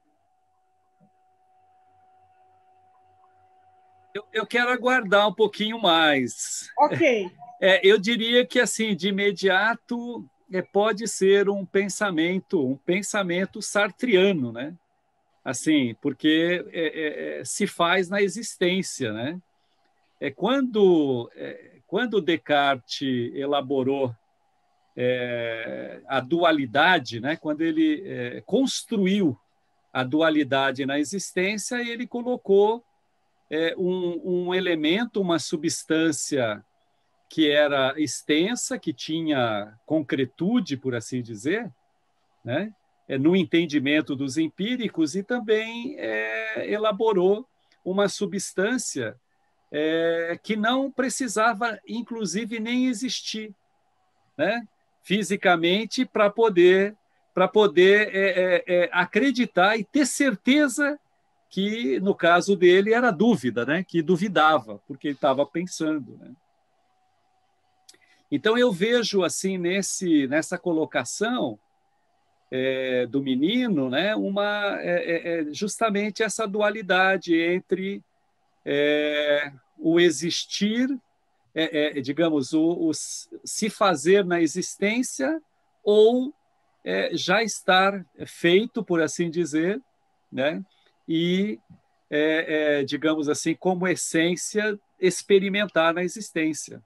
Eu, eu quero aguardar um pouquinho mais. Ok. É, eu diria que, assim, de imediato, é, pode ser um pensamento, um pensamento sartriano, né? Assim, porque é, é, se faz na existência, né? É quando, é, quando Descartes elaborou é, a dualidade, né? Quando ele é, construiu a dualidade na existência, ele colocou é, um, um elemento, uma substância que era extensa, que tinha concretude, por assim dizer, né? É, no entendimento dos empíricos, e também é, elaborou uma substância é, que não precisava, inclusive, nem existir, né? Fisicamente, para poder, para poder é, é, é, acreditar e ter certeza que, no caso dele, era dúvida, né? Que duvidava, porque ele estava pensando, né? Então, eu vejo, assim, nesse, nessa colocação é, do menino, né, uma, é, é, justamente essa dualidade entre é, o existir, é, é, digamos, o, o se fazer na existência ou é, já estar feito, por assim dizer, né, e, é, é, digamos assim, como essência, experimentar na existência.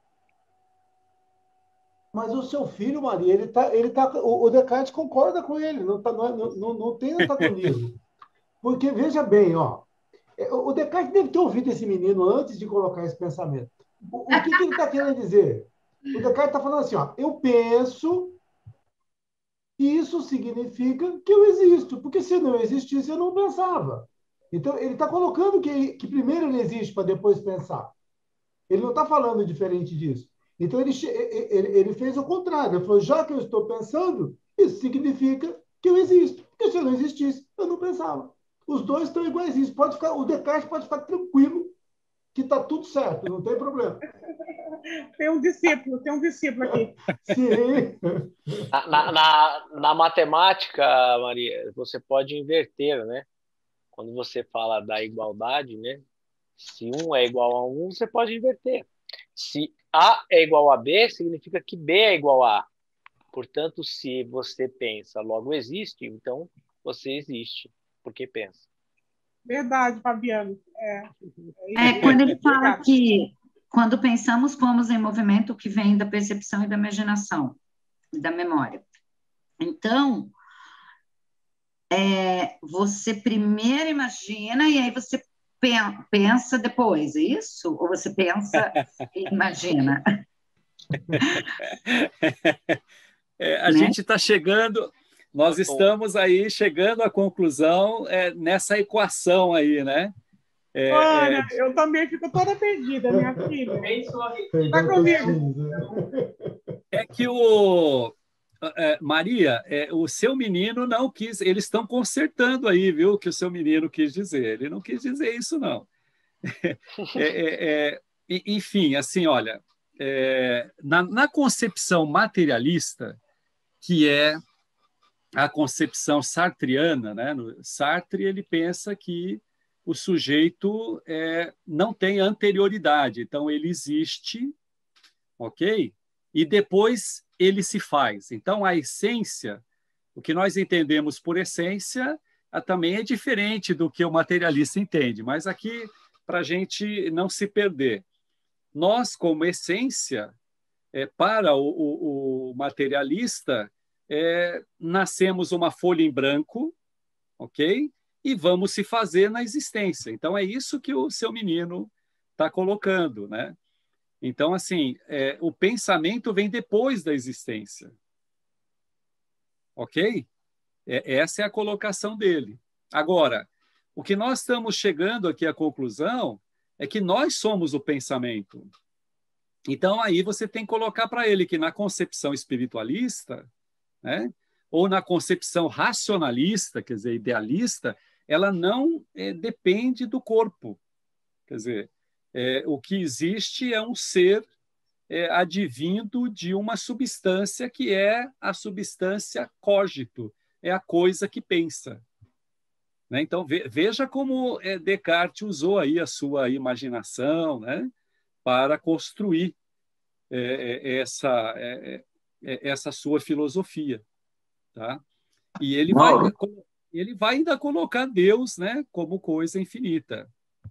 Mas o seu filho, Maria, ele tá, ele tá, o, o Descartes concorda com ele, não, tá, não, não, não tem antagonismo. Porque, veja bem, ó, o Descartes deve ter ouvido esse menino antes de colocar esse pensamento. O, o que, que ele está querendo dizer? O Descartes está falando assim, ó, eu penso que isso significa que eu existo, porque se não existisse, eu não pensava. Então, ele está colocando que, que primeiro ele existe para depois pensar. Ele não está falando diferente disso. Então, ele, ele, ele fez o contrário. Ele falou, já que eu estou pensando, isso significa que eu existo. Porque se eu não existisse, eu não pensava. Os dois estão iguais. Pode ficar, o Descartes pode ficar tranquilo que está tudo certo, não tem problema. Tem um discípulo, tem um discípulo aqui. Sim. Na, na, na matemática, Maria, você pode inverter, né? quando você fala da igualdade, né? Se um é igual a um, você pode inverter. Se A é igual a B, significa que B é igual a A. Portanto, se você pensa, logo existe, então você existe, porque pensa. Verdade, Fabiano. É, é quando ele fala que quando pensamos, pomos em movimento o que vem da percepção e da imaginação, da memória. Então, é, você primeiro imagina e aí você pensa depois, é isso? Ou você pensa e imagina? É, a né? gente está chegando, nós estamos aí chegando à conclusão é, nessa equação aí, né? É, Ana, é... eu também fico toda perdida, minha filha. Tá comigo. É que o é, Maria, é, o seu menino não quis, eles estão consertando aí, viu, o que o seu menino quis dizer. Ele não quis dizer isso, não. É, é, é, enfim, assim, olha, é, na, na concepção materialista, que é a concepção sartriana, né? No Sartre, ele pensa que o sujeito é, não tem anterioridade, então ele existe, ok? E depois ele se faz. Então, a essência, o que nós entendemos por essência, também é diferente do que o materialista entende, mas aqui, para a gente não se perder, nós, como essência, é, para o, o, o materialista, é, nascemos uma folha em branco, ok? E vamos se fazer na existência. Então, é isso que o seu menino está colocando, né? Então, assim, é, o pensamento vem depois da existência. Ok? É, essa é a colocação dele. Agora, o que nós estamos chegando aqui à conclusão é que nós somos o pensamento. Então, aí você tem que colocar para ele que na concepção espiritualista, né, ou na concepção racionalista, quer dizer, idealista, ela não é, depende do corpo. Quer dizer, é, o que existe é um ser é, advindo de uma substância que é a substância cogito, é a coisa que pensa. Né? Então, ve, veja como é, Descartes usou aí a sua imaginação, né, para construir é, essa, é, é, essa sua filosofia. Tá? E ele vai, ele vai ainda colocar Deus, né, como coisa infinita.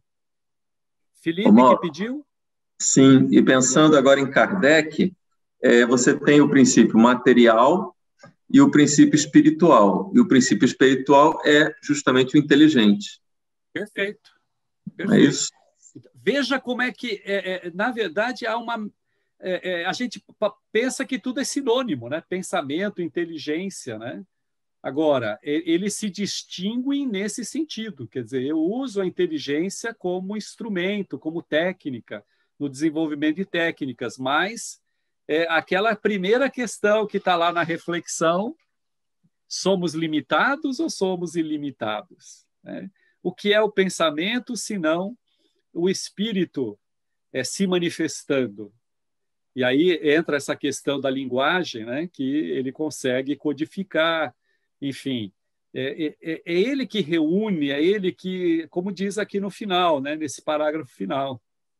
Felipe, Mauro, que pediu? Sim, e pensando agora em Kardec, é, você tem o princípio material e o princípio espiritual. E o princípio espiritual é justamente o inteligente. Perfeito. Perfeito. É isso? Veja como é que, é, é, na verdade, há uma... É, é, a gente pensa que tudo é sinônimo, né? Pensamento, inteligência, né? Agora, eles se distinguem nesse sentido, quer dizer, eu uso a inteligência como instrumento, como técnica, no desenvolvimento de técnicas, mas é, aquela primeira questão que está lá na reflexão, somos limitados ou somos ilimitados? Né? O que é o pensamento, senão o espírito é, se manifestando? E aí entra essa questão da linguagem, né, que ele consegue codificar, enfim, é, é, é ele que reúne, é ele que, como diz aqui no final, né, nesse parágrafo final,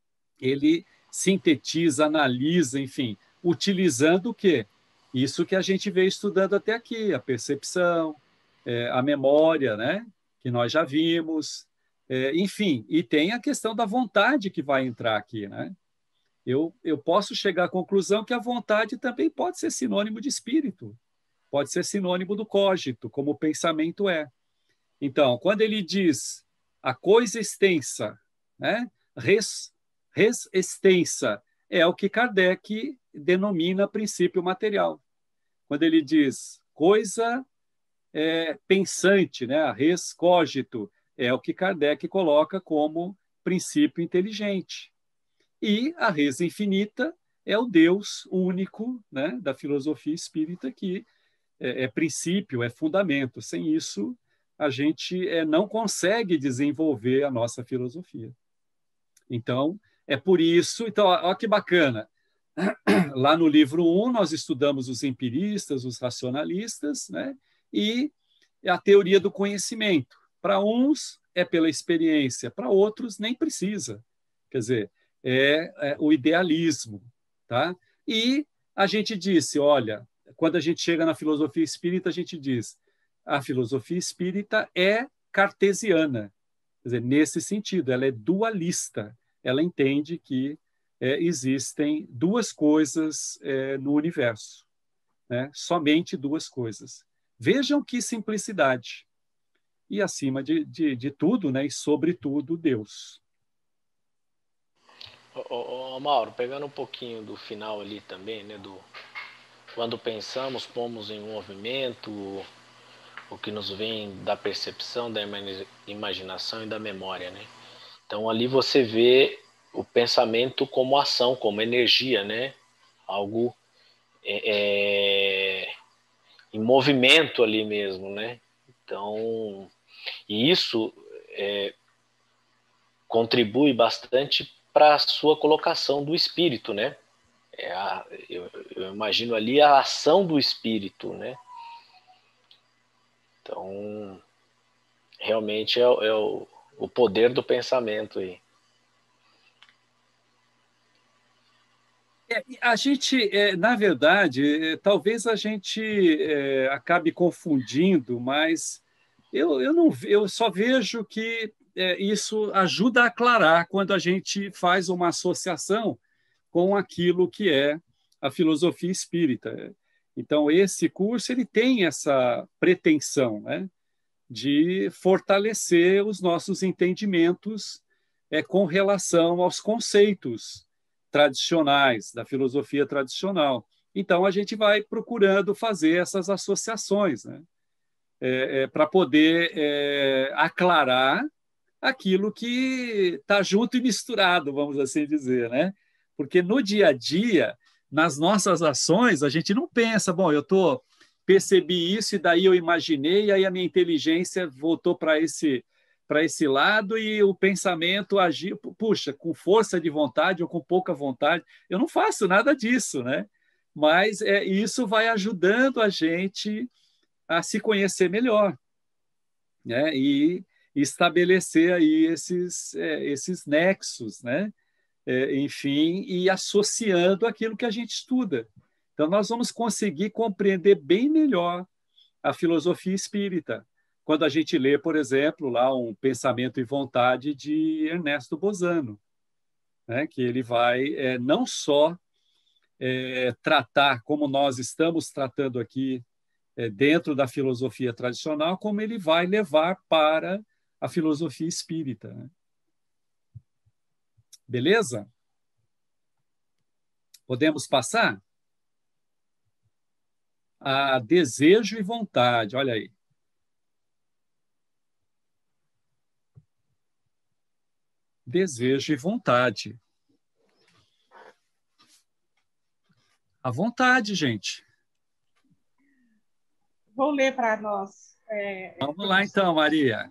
ele sintetiza, analisa, enfim, utilizando o quê? Isso que a gente veio estudando até aqui, a percepção, é, a memória, né, que nós já vimos, é, enfim, e tem a questão da vontade que vai entrar aqui, né? Eu, eu posso chegar à conclusão que a vontade também pode ser sinônimo de espírito, pode ser sinônimo do cogito, como o pensamento é. Então, quando ele diz a coisa extensa, né, res, res extensa, é o que Kardec denomina princípio material. Quando ele diz coisa é, pensante, né, a res cogito, é o que Kardec coloca como princípio inteligente. E a res infinita é o Deus único, né, da filosofia espírita, que é, é princípio, é fundamento. Sem isso, a gente é, não consegue desenvolver a nossa filosofia. Então, é por isso... Então, olha que bacana. Lá no livro um, nós estudamos os empiristas, os racionalistas, né, e a teoria do conhecimento. Para uns, é pela experiência, para outros nem precisa. Quer dizer, é, é o idealismo, tá? E a gente disse, olha, quando a gente chega na filosofia espírita, a gente diz, a filosofia espírita é cartesiana, quer dizer, nesse sentido, ela é dualista, ela entende que é, existem duas coisas é, no universo, né? Somente duas coisas. Vejam que simplicidade. E acima de, de, de tudo, né? E sobretudo, Deus. Ô, ô, Mauro, pegando um pouquinho do final ali também, né? Do quando pensamos, pomos em movimento o que nos vem da percepção, da imaginação e da memória, né? Então ali você vê o pensamento como ação, como energia, né? Algo é, é, em movimento ali mesmo, né? Então, e isso é, contribui bastante para a sua colocação do espírito, né? É a, eu, eu imagino ali a ação do espírito, né? Então, realmente é, é o, o poder do pensamento aí. É, a gente, é, na verdade, é, talvez a gente é, acabe confundindo, mas eu, eu, não, eu só vejo que é, isso ajuda a aclarar quando a gente faz uma associação com aquilo que é a filosofia espírita. Então, esse curso ele tem essa pretensão, né, de fortalecer os nossos entendimentos é, com relação aos conceitos tradicionais, da filosofia tradicional. Então, a gente vai procurando fazer essas associações, né? É, é, para poder é, aclarar aquilo que está junto e misturado, vamos assim dizer, né? Porque no dia a dia, nas nossas ações, a gente não pensa, bom, eu tô, percebi isso e daí eu imaginei, e aí a minha inteligência voltou para esse para esse lado e o pensamento agiu, puxa, com força de vontade ou com pouca vontade. Eu não faço nada disso, né? Mas é, isso vai ajudando a gente a se conhecer melhor, né? E estabelecer aí esses, é, esses nexos, né? É, enfim, e associando aquilo que a gente estuda. Então, nós vamos conseguir compreender bem melhor a filosofia espírita quando a gente lê, por exemplo, lá um Pensamento e Vontade de Ernesto Bozano, né? Que ele vai é, não só é, tratar como nós estamos tratando aqui é, dentro da filosofia tradicional, como ele vai levar para a filosofia espírita, né? Beleza? Podemos passar? A desejo e vontade, olha aí. Desejo e vontade. A vontade, gente. Vou ler para nós. É, Vamos lá então, Maria.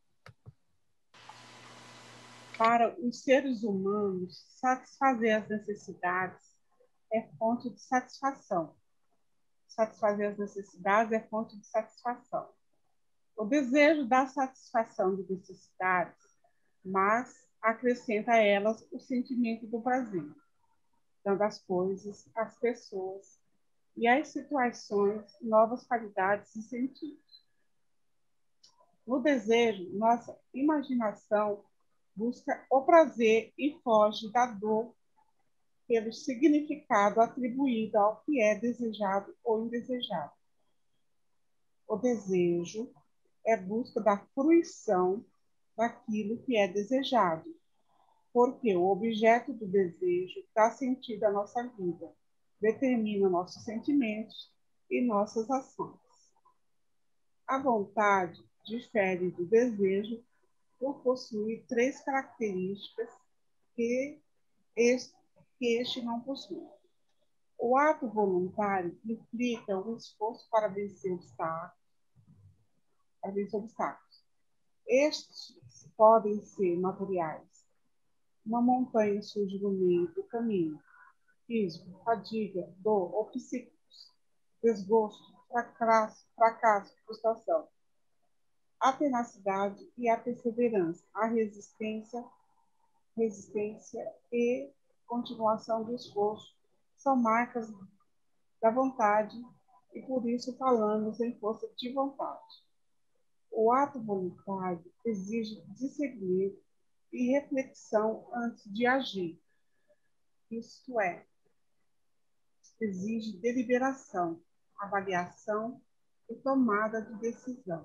Para os seres humanos, satisfazer as necessidades é fonte de satisfação. Satisfazer as necessidades é fonte de satisfação. O desejo dá satisfação de necessidades, mas acrescenta a elas o sentimento do prazer, dando às coisas, às pessoas e às situações novas qualidades e sentidos. No desejo, nossa imaginação busca o prazer e foge da dor pelo significado atribuído ao que é desejado ou indesejado. O desejo é busca da fruição daquilo que é desejado, porque o objeto do desejo dá sentido à nossa vida, determina nossos sentimentos e nossas ações. A vontade difere do desejo por possuir três características que este, que este não possui. O ato voluntário implica o esforço para vencer obstáculos. Para vencer obstáculos. Estes podem ser materiais. Uma montanha surge no meio do caminho. Físico, fadiga, dor ou psíquicos. Desgosto, fracasso, fracasso, frustração. a tenacidade e a perseverança, a resistência, resistência e continuação do esforço são marcas da vontade e por isso falamos em força de vontade. O ato voluntário exige discernimento e reflexão antes de agir. Isto é, exige deliberação, avaliação e tomada de decisão.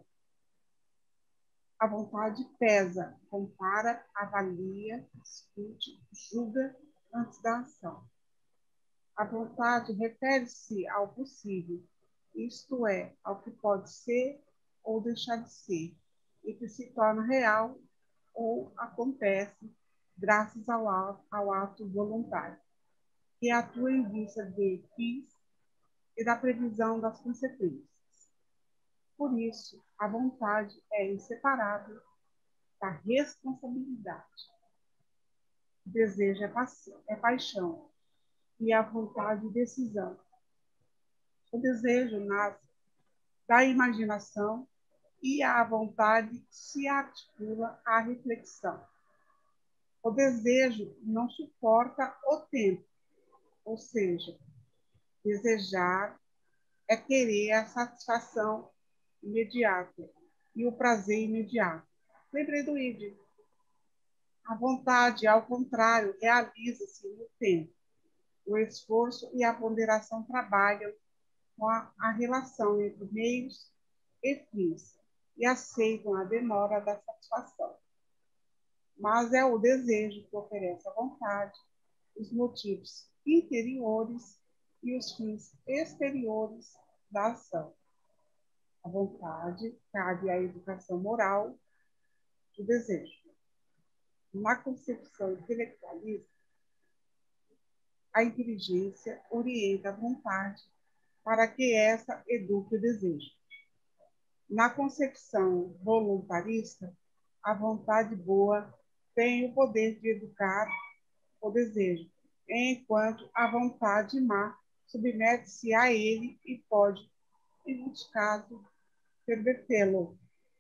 A vontade pesa, compara, avalia, discute, julga antes da ação. A vontade refere-se ao possível, isto é, ao que pode ser ou deixar de ser, e que se torna real ou acontece graças ao, ao ato voluntário, que atua em vista de fins e da previsão das consequências. Por isso, a vontade é inseparável da responsabilidade. O desejo é, pa é paixão e a vontade decisão. O desejo nasce da imaginação e a vontade se articula à reflexão. O desejo não suporta o tempo, ou seja, desejar é querer a satisfação imediata e o prazer imediato. Lembrei do id. A vontade, ao contrário, realiza-se no tempo. O esforço e a ponderação trabalham com a, a relação entre meios e fins e aceitam a demora da satisfação. Mas é o desejo que oferece a vontade, os motivos interiores e os fins exteriores da ação. A vontade cabe à educação moral do desejo. Na concepção intelectualista, a inteligência orienta a vontade para que essa eduque o desejo. Na concepção voluntarista, a vontade boa tem o poder de educar o desejo, enquanto a vontade má submete-se a ele e pode, em muitos casos, pervertê-lo.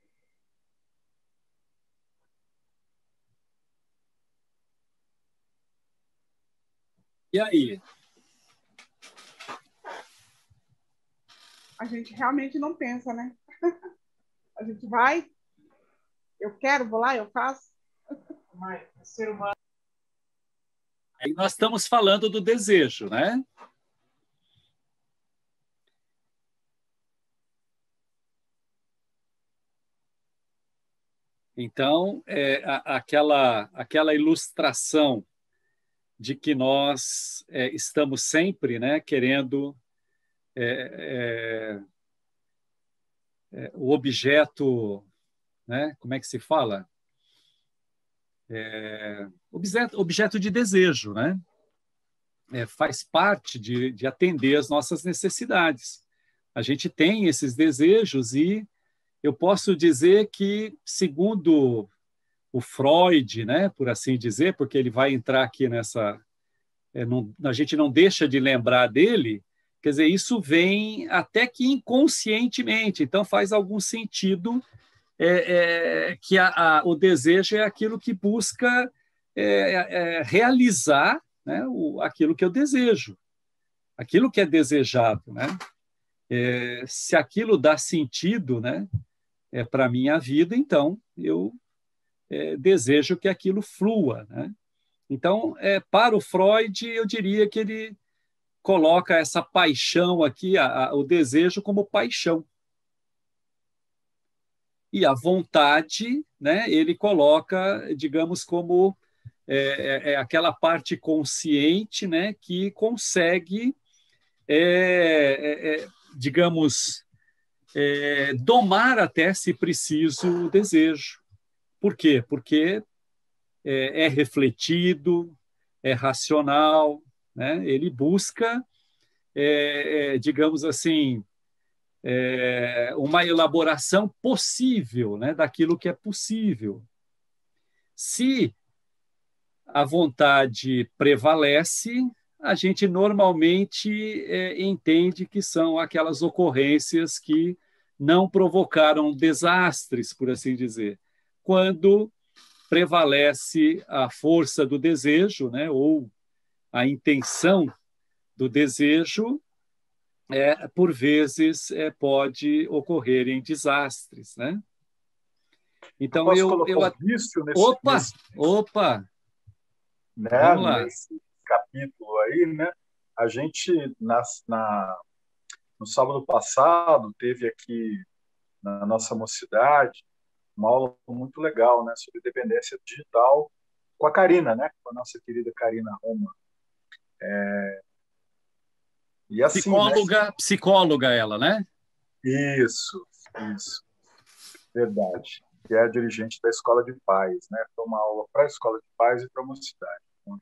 E aí? A gente realmente não pensa, né? A gente vai, eu quero, vou lá, eu faço. Mas o ser humano... Aí nós estamos falando do desejo, né? Então, é, a, aquela, aquela ilustração de que nós é, estamos sempre, né, querendo é, é, é, o objeto, né, como é que se fala? É, objeto, objeto de desejo, né? É, faz parte de, de atender às nossas necessidades. A gente tem esses desejos e eu posso dizer que, segundo o Freud, né, por assim dizer, porque ele vai entrar aqui nessa... É, não, a gente não deixa de lembrar dele, quer dizer, isso vem até que inconscientemente, então faz algum sentido é, é, que a, a, o desejo é aquilo que busca é, é, realizar, né, o, aquilo que eu desejo, aquilo que é desejado, né? É, se aquilo dá sentido, né, é, para a minha vida, então eu é, desejo que aquilo flua, né? Então, é, para o Freud, eu diria que ele coloca essa paixão aqui, a, a, o desejo como paixão. E a vontade, né, ele coloca, digamos, como é, é aquela parte consciente, né, que consegue, é, é, é, digamos, é, domar até, se preciso, o desejo. Por quê? Porque é, é refletido, é racional, né? Ele busca, é, é, digamos assim, é, uma elaboração possível, né, daquilo que é possível. Se a vontade prevalece, a gente normalmente é, entende que são aquelas ocorrências que não provocaram desastres, por assim dizer. Quando prevalece a força do desejo, né, ou a intenção do desejo, é, por vezes é, pode ocorrer em desastres, né? Então eu, eu, eu... Um vício nesse, opa, nesse, opa, né, vamos lá. Nesse capítulo aí, né? A gente na, na no sábado passado teve aqui na nossa mocidade uma aula muito legal, né, sobre dependência digital com a Karina, né, com a nossa querida Karina Roma. É... E assim, psicóloga, né? psicóloga ela, né? Isso, isso, verdade. Que é a dirigente da Escola de Paz, né? Foi uma aula para a Escola de Paz e para a mocidade.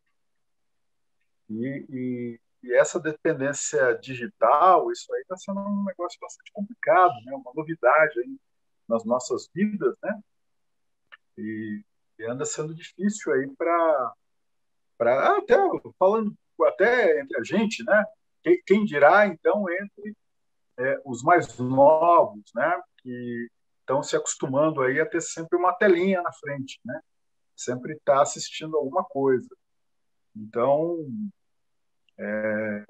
E, e, e essa dependência digital, isso aí está sendo um negócio bastante complicado, né? Uma novidade aí nas nossas vidas, né? E, e anda sendo difícil aí para para até falando até entre a gente, né? Quem, quem dirá então entre é, os mais novos, né? Que estão se acostumando aí a ter sempre uma telinha na frente, né? Sempre está assistindo alguma coisa. Então, é,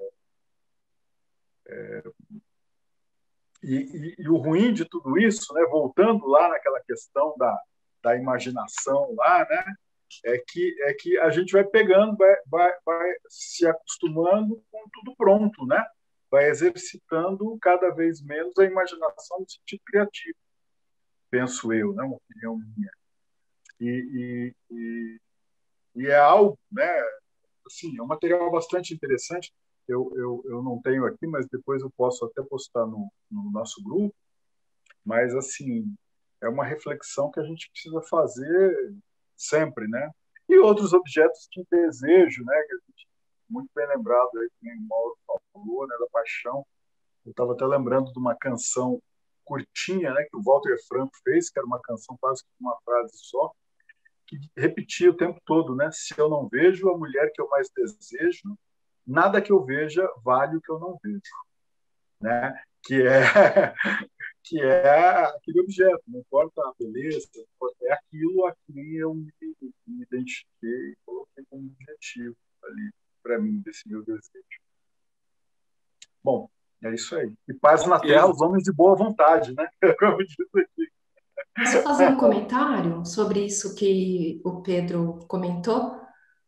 é, e, e, e o ruim de tudo isso, né? Voltando lá naquela questão da, da imaginação lá, né? É que, é que a gente vai pegando, vai, vai, vai se acostumando com tudo pronto, né? Vai exercitando cada vez menos a imaginação no sentido criativo, penso eu, né? Uma opinião minha. E, e, e, e é algo, né? Assim, é um material bastante interessante. Eu, eu, eu não tenho aqui, mas depois eu posso até postar no, no nosso grupo. Mas, assim, é uma reflexão que a gente precisa fazer sempre, né? E outros objetos de desejo, né? Que a gente, muito bem lembrado aí, que o Mauro falou, né? Da paixão. Eu estava até lembrando de uma canção curtinha, né? Que o Walter Franco fez, que era uma canção quase que uma frase só, que repetia o tempo todo, né? Se eu não vejo a mulher que eu mais desejo, nada que eu veja vale o que eu não vejo, né? Que é que é aquele objeto, não importa a beleza, é aquilo a quem eu me, me identifiquei e coloquei como objetivo ali para mim desse meu desejo. Bom, é isso aí. E paz okay. na terra aos homens de boa vontade, né? Como diz aqui. Posso fazer um comentário sobre isso que o Pedro comentou,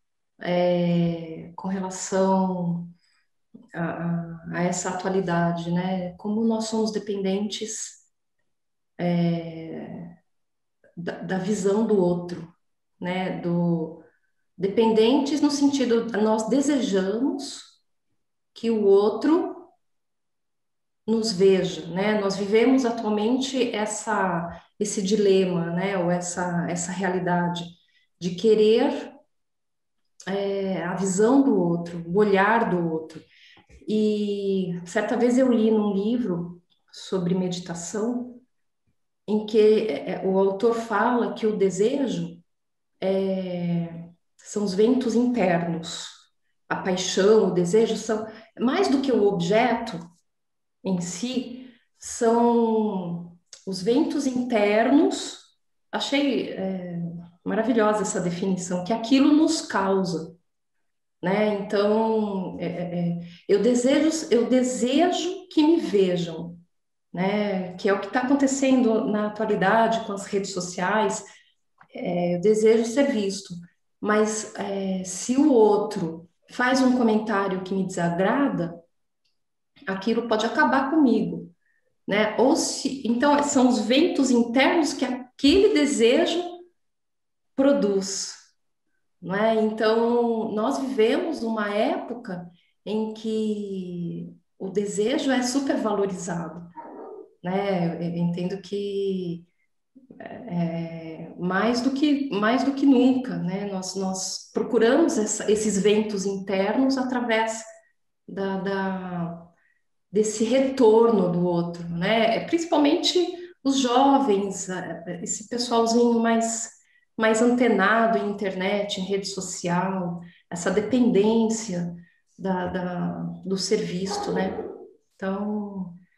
é, com relação a, a essa atualidade, né? Como nós somos dependentes é, da, da visão do outro, né? Do, dependentes no sentido, nós desejamos que o outro nos veja, né? Nós vivemos atualmente essa, esse dilema, né? Ou essa, essa realidade de querer é, a visão do outro, o olhar do outro. E certa vez eu li num livro sobre meditação, em que é, o autor fala que o desejo é, são os ventos internos, a paixão, o desejo são mais do que o objeto em si, são os ventos internos. Achei é, maravilhosa essa definição, que aquilo nos causa, né? Então, é, é, eu desejo, eu desejo que me vejam, né? Que é o que está acontecendo na atualidade com as redes sociais. É, eu desejo ser visto, mas é, se o outro faz um comentário que me desagrada, aquilo pode acabar comigo, né? Ou se, então, são os ventos internos que aquele desejo produz, não é? Então, nós vivemos uma época em que o desejo é supervalorizado, né? Eu entendo que é, mais do que mais do que nunca, né? Nós, nós procuramos essa, esses ventos internos através da, da desse retorno do outro, né? Principalmente os jovens, esse pessoalzinho mais, mais antenado em internet, em rede social, essa dependência da, da, do ser visto, né? Então,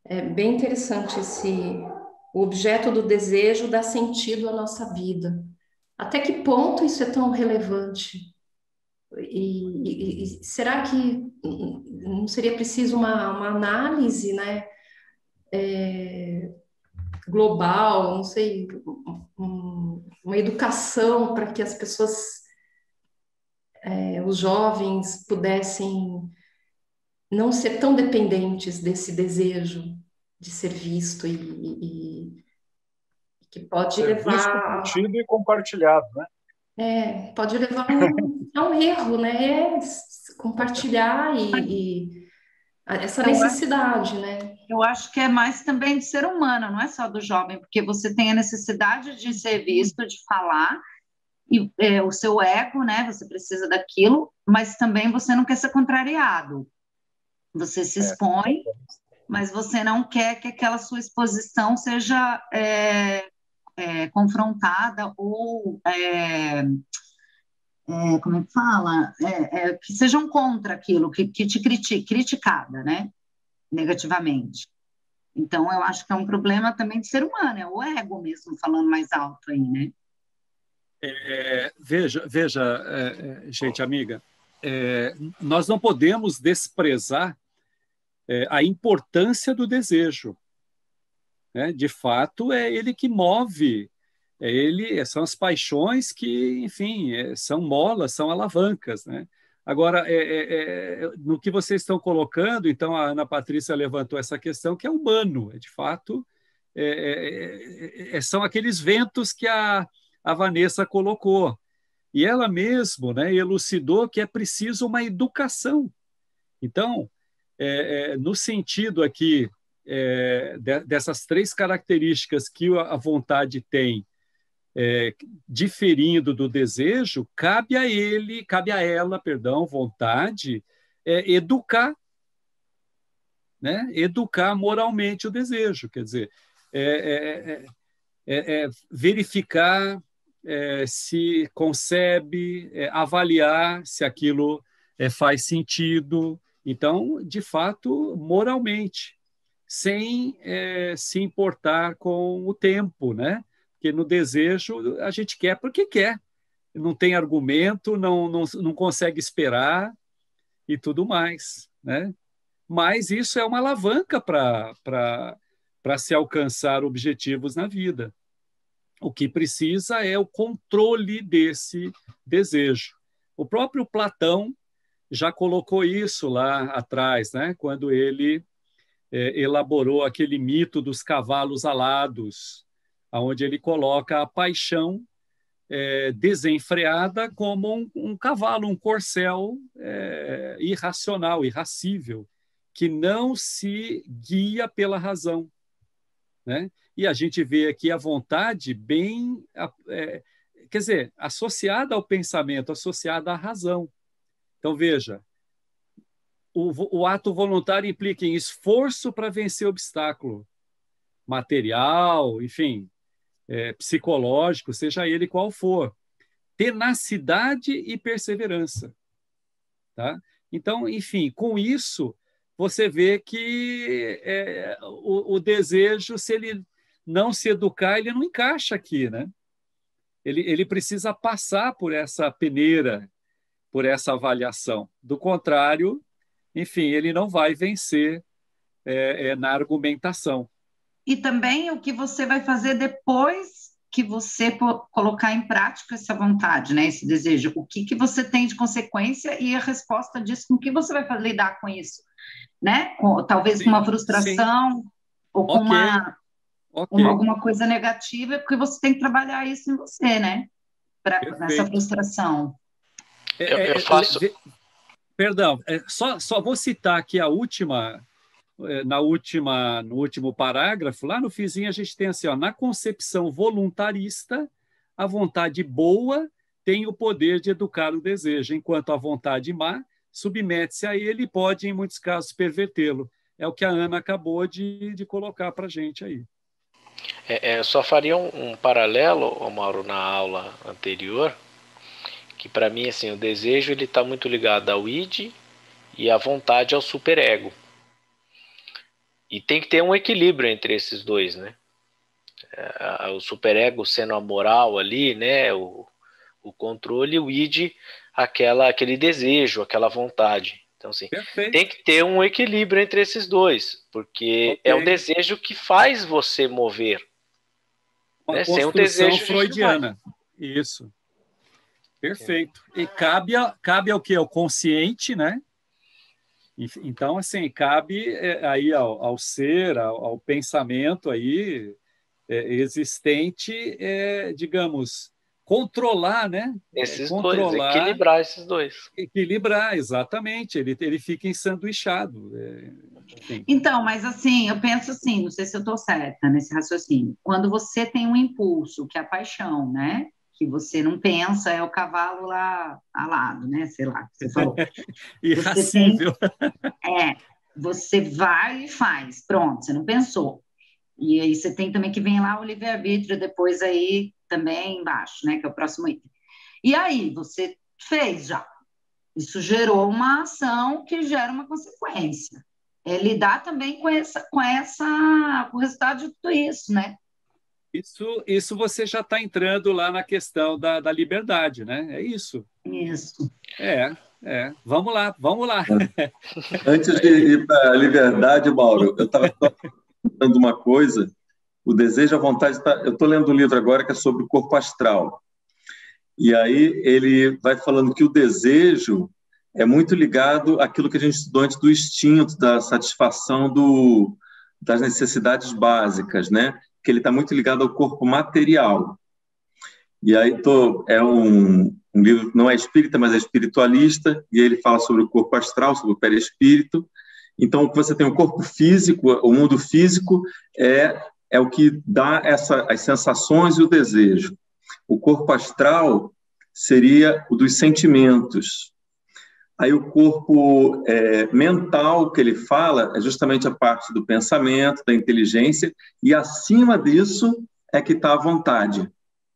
É bem interessante esse o objeto do desejo dá sentido à nossa vida. Até que ponto isso é tão relevante? E, e- e será que não seria preciso uma, uma análise, né, é, global, não sei, um- uma educação para que as pessoas, é, os jovens, pudessem não ser tão dependentes desse desejo de ser visto e, e- e que pode Ser visto, levar, curtido e compartilhado, né? é, pode levar a um, a um erro, né? É s- compartilhar e, e essa Eu acho, necessidade, né? eu acho que é mais também de ser humano, não é só do jovem, porque você tem a necessidade de ser visto, de falar, e é, o seu ego, né? Você precisa daquilo, mas também você não quer ser contrariado. Você se É. expõe, mas você não quer que aquela sua exposição seja é, é, confrontada ou é, é, como é que fala? É, é, que sejam contra aquilo, que, que te critique, criticada, né? Negativamente. Então, eu acho que é um problema também de ser humano, é o ego mesmo falando mais alto aí, né? É, veja, veja, é, é, gente amiga, é, nós não podemos desprezar é, a importância do desejo, né? De fato, é ele que move, é ele, são as paixões que, enfim, é, são molas, são alavancas, né? Agora, é, é, é, no que vocês estão colocando, então a Ana Patrícia levantou essa questão que é humano, é de fato, é, é, é, é, são aqueles ventos que a, a Vanessa colocou. E ela mesmo, né, elucidou que é preciso uma educação. Então, é, é, no sentido aqui é, de, dessas três características que a vontade tem, é, diferindo do desejo, cabe a ele, cabe a ela, perdão, vontade, é, educar, né? Educar moralmente o desejo, quer dizer, é, é, é, é verificar é, se concebe, é, avaliar se aquilo é, faz sentido. Então, de fato, moralmente, sem é, se importar com o tempo, né? Porque no desejo a gente quer porque quer, não tem argumento, não, não, não consegue esperar e tudo mais, né? Mas isso é uma alavanca para para se alcançar objetivos na vida. O que precisa é o controle desse desejo. O próprio Platão já colocou isso lá atrás, né? Quando ele é, elaborou aquele mito dos cavalos alados, onde ele coloca a paixão é, desenfreada como um, um cavalo, um corcel é, irracional, irracível, que não se guia pela razão, né? E a gente vê aqui a vontade bem, é, quer dizer, associada ao pensamento, associada à razão. Então, veja, o, o ato voluntário implica em esforço para vencer obstáculo material, enfim, é, psicológico, seja ele qual for. Tenacidade e perseverança. Tá? Então, enfim, com isso, você vê que é, o, o desejo, se ele não se educar, ele não encaixa aqui, né? Ele, ele precisa passar por essa peneira, por essa avaliação. Do contrário, enfim, ele não vai vencer é, é, na argumentação. E também o que você vai fazer depois que você po- colocar em prática essa vontade, né, esse desejo. O que que você tem de consequência e a resposta disso, com que você vai fa- lidar com isso, né? Com- talvez Sim, com uma sim. frustração ou com Ok, uma, ok, uma- alguma coisa negativa, porque você tem que trabalhar isso em você, né? Pra, nessa perfeito. frustração. Eu, É, eu é, faço. ve- perdão, é, só, só vou citar aqui a última, é, na última, no último parágrafo, lá no finzinho a gente tem assim, ó, na concepção voluntarista, a vontade boa tem o poder de educar o desejo, enquanto a vontade má submete-se a ele e pode, em muitos casos, pervertê-lo. É o que a Ana acabou de, de colocar para a gente aí. É, é, eu só faria um, um paralelo, ô Mauro, na aula anterior, que para mim assim, o desejo ele está muito ligado ao id e a vontade ao superego. E tem que ter um equilíbrio entre esses dois, né? O superego sendo a moral ali, né? O, o controle, o id, aquela, aquele desejo, aquela vontade. Então, assim, Perfeito. tem que ter um equilíbrio entre esses dois, porque Ok. é o desejo que faz você mover. Uma né? Sem o construção desejo, a gente não vai. freudiana. Isso. Perfeito. E cabe, a- cabe ao que? Ao consciente, né? Enf- Então, assim, cabe é, aí ao, ao ser, ao, ao pensamento aí é, existente, é, digamos, controlar, né? É, Esses dois, controlar, equilibrar esses dois. equilibrar, exatamente. Ele, ele fica ensanduichado. É, enfim. Então, mas assim, eu penso assim, não sei se eu estou certa nesse raciocínio. Quando você tem um impulso, que é a paixão, né? Que você não pensa, é o cavalo lá alado, né? Sei lá, que você falou. Você tem, Irracível. é, você vai e faz, pronto, você não pensou. E aí você tem também que vem lá o livre-arbítrio depois aí também embaixo, né? Que é o próximo item. E aí, você fez já. Isso gerou uma ação que gera uma consequência. É lidar também com essa, com essa, com o resultado de tudo isso, né? Isso, isso você já está entrando lá na questão da, da liberdade, né? É isso. Isso. É, é. Vamos lá, vamos lá. Antes de ir para a liberdade, Mauro, eu estava falando uma coisa. O desejo, a vontade. Tá, eu estou lendo um livro agora que é sobre o corpo astral. E aí ele vai falando que o desejo é muito ligado àquilo que a gente estudou antes do instinto, da satisfação do, das necessidades básicas, né? Que ele está muito ligado ao corpo material. E aí tô, é um, um livro, não é espírita, mas é espiritualista, e ele fala sobre o corpo astral, sobre o perispírito. Então, você tem o corpo físico, o mundo físico é, é o que dá essa, as sensações e o desejo. O corpo astral seria o dos sentimentos. Aí o corpo é, mental que ele fala é justamente a parte do pensamento, da inteligência, e acima disso é que está a vontade.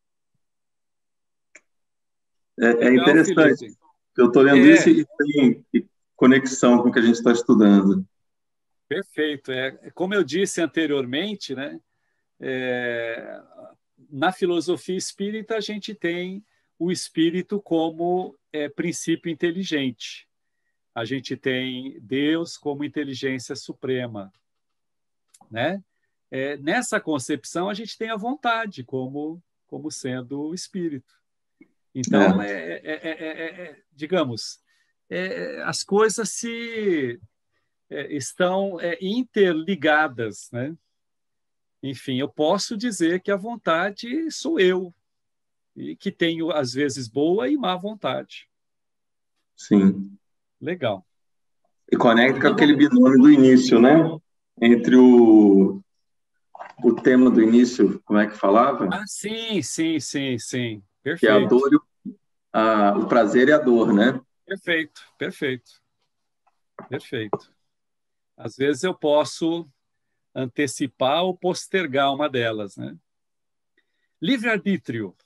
É, é Legal, interessante. Felipe. Eu estou lendo É. isso e tem conexão com o que a gente está estudando. Perfeito. É, como eu disse anteriormente, né? É, na filosofia espírita, a gente tem o espírito como é, princípio inteligente. A gente tem Deus como inteligência suprema, né? É, nessa concepção, a gente tem a vontade como, como sendo o espírito. Então, É. é, é, é, é, digamos, é, as coisas se é, estão é, interligadas, né? Enfim, eu posso dizer que a vontade sou eu, e que tenho, às vezes, boa e má vontade. Sim. Legal. E conecta com aquele binômio do início, né? Entre o, o tema do início, como é que falava? Ah, sim, sim, sim, sim. Que é a Perfeito. dor e o, a, o prazer e a dor, né? Perfeito, perfeito. Perfeito. Às vezes eu posso antecipar ou postergar uma delas, né? Livre-arbítrio.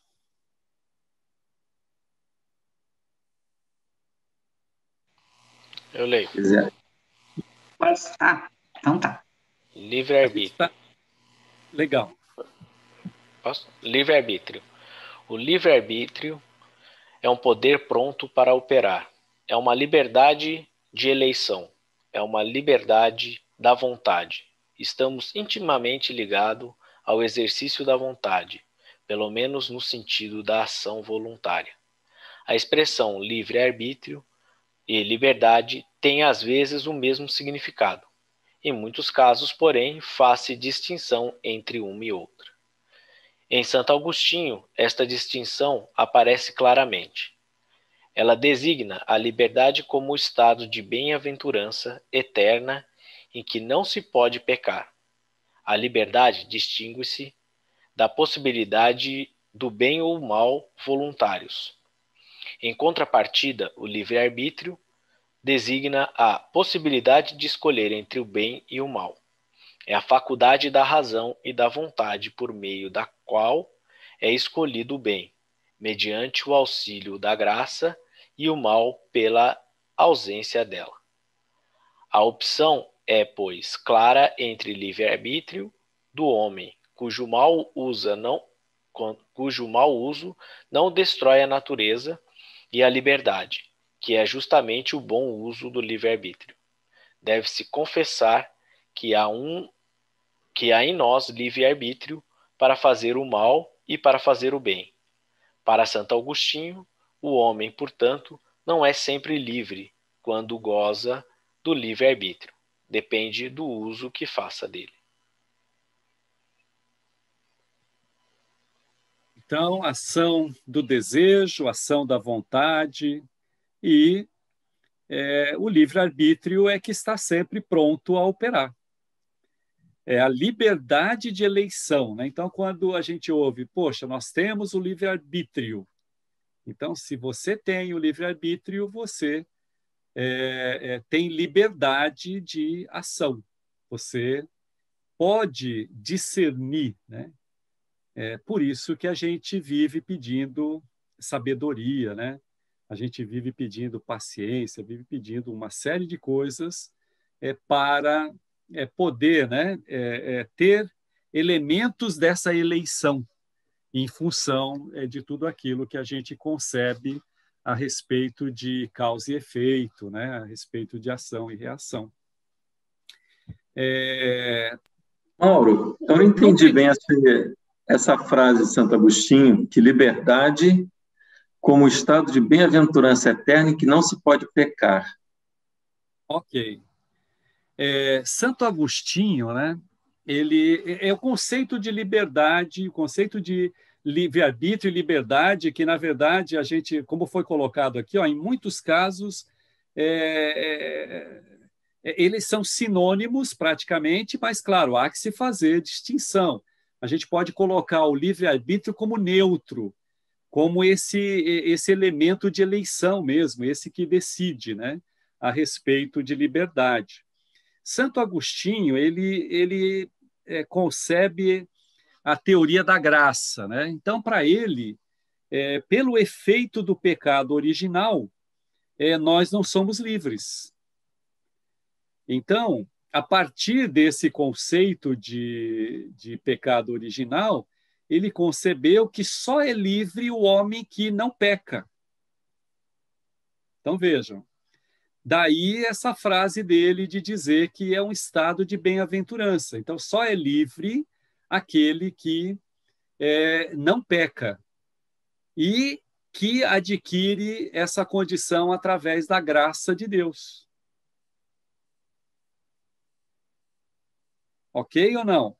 Eu leio. Quiser. Ah, então tá. Livre-arbítrio. Tá. Legal. Posso? Livre-arbítrio. O livre-arbítrio é um poder pronto para operar. É uma liberdade de eleição. É uma liberdade da vontade. Estamos intimamente ligados ao exercício da vontade, pelo menos no sentido da ação voluntária. A expressão livre-arbítrio e liberdade têm às vezes o mesmo significado. Em muitos casos, porém, faz-se distinção entre uma e outra. Em Santo Agostinho, esta distinção aparece claramente. Ela designa a liberdade como o estado de bem-aventurança eterna em que não se pode pecar. A liberdade distingue-se da possibilidade do bem ou mal voluntários. Em contrapartida, o livre-arbítrio designa a possibilidade de escolher entre o bem e o mal. É a faculdade da razão e da vontade por meio da qual é escolhido o bem, mediante o auxílio da graça, e o mal pela ausência dela. A opção é, pois, clara entre livre-arbítrio do homem, cujo mal usa não, cujo mau uso não destrói a natureza e a liberdade, que é justamente o bom uso do livre-arbítrio. Deve-se confessar que há, um, que há em nós livre-arbítrio para fazer o mal e para fazer o bem. Para Santo Agostinho, o homem, portanto, não é sempre livre quando goza do livre-arbítrio. Depende do uso que faça dele. Então, ação do desejo, ação da vontade e é, o livre-arbítrio é que está sempre pronto a operar. É a liberdade de eleição, né? Então, quando a gente ouve, poxa, nós temos o livre-arbítrio. Então, se você tem o livre-arbítrio, você é, é, tem liberdade de ação. Você pode discernir, né? É por isso que a gente vive pedindo sabedoria, né? A gente vive pedindo paciência, vive pedindo uma série de coisas é, para é, poder, né, é, é, ter elementos dessa eleição em função é, de tudo aquilo que a gente concebe a respeito de causa e efeito, né, a respeito de ação e reação. É... Mauro, eu não entendi bem essa, essa frase de Santo Agostinho, que liberdade como estado de bem-aventurança eterna e que não se pode pecar. Ok. É, Santo Agostinho, né, ele é o conceito de liberdade, o conceito de livre-arbítrio e liberdade, que, na verdade, a gente, como foi colocado aqui, ó, em muitos casos, é, é, eles são sinônimos praticamente, mas, claro, há que se fazer distinção. A gente pode colocar o livre-arbítrio como neutro, como esse, esse elemento de eleição mesmo, esse que decide, né, a respeito de liberdade. Santo Agostinho, ele, ele é, concebe a teoria da graça, né? Então, para ele, é, pelo efeito do pecado original, é, nós não somos livres. Então, a partir desse conceito de, de pecado original, ele concebeu que só é livre o homem que não peca. Então, vejam. Daí essa frase dele de dizer que é um estado de bem-aventurança. Então, só é livre aquele que é, não peca e que adquire essa condição através da graça de Deus. Ok ou não?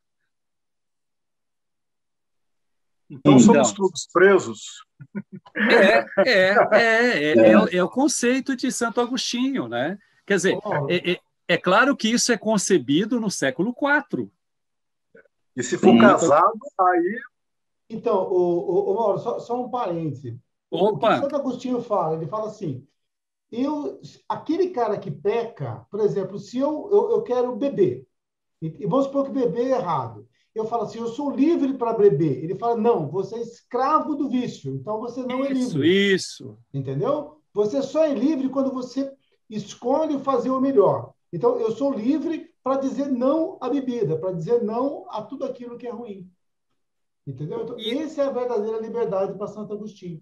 Então, então somos todos presos. É, é, é, é, é, é o conceito de Santo Agostinho, né? Quer dizer, é, é, é claro que isso é concebido no século quatro. E se for Sim. casado, aí... Então, o, o, o Mauro, só, só um parêntese. Opa. O que Santo Agostinho fala? Ele fala assim, eu, aquele cara que peca, por exemplo, se eu, eu, eu quero beber, e vamos supor que beber é errado, eu falo assim, eu sou livre para beber. Ele fala, não, você é escravo do vício, então você não é livre. Isso, isso. Entendeu? Você só é livre quando você escolhe fazer o melhor. Então, eu sou livre para dizer não à bebida, para dizer não a tudo aquilo que é ruim. Entendeu? Então, e... essa é a verdadeira liberdade para Santo Agostinho.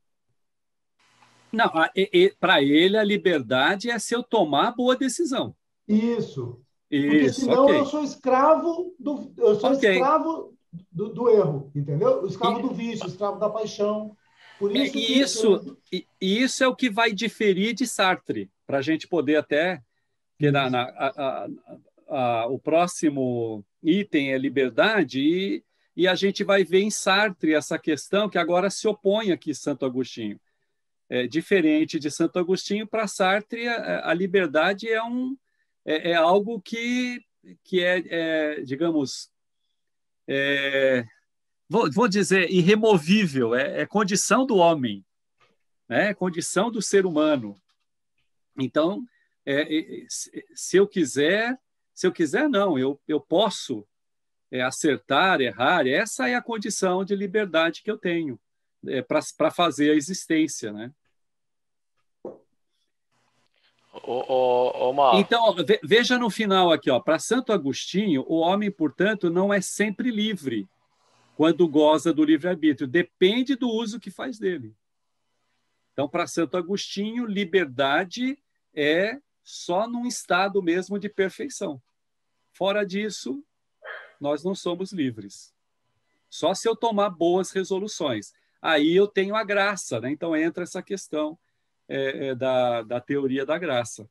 Não, para ele a liberdade é se eu tomar a boa decisão. Isso. Isso, porque senão okay. eu sou escravo do, eu sou okay. escravo do, do erro, entendeu? O escravo e... do vício, escravo da paixão. Por isso e que isso, e, e isso é o que vai diferir de Sartre, para a gente poder até... que na, na, a, a, a, o próximo item é liberdade, e, e a gente vai ver em Sartre essa questão que agora se opõe aqui a Santo Agostinho. É, diferente de Santo Agostinho, para Sartre, a, a liberdade é um... É, é algo que, que é, é digamos, é, vou, vou dizer, irremovível, é, é condição do homem, né? É condição do ser humano. Então, é, é, se eu quiser, se eu quiser, não, eu, eu posso é, acertar, errar, essa é a condição de liberdade que eu tenho é, para fazer a existência, né? Ô, ô, ô, Mauro. Então, veja no final aqui, ó, para Santo Agostinho, o homem, portanto, não é sempre livre quando goza do livre-arbítrio. Depende do uso que faz dele. Então, para Santo Agostinho, liberdade é só num estado mesmo de perfeição. Fora disso, nós não somos livres. Só se eu tomar boas resoluções. Aí eu tenho a graça, né? Então entra essa questão é, é, da, da teoria da graça.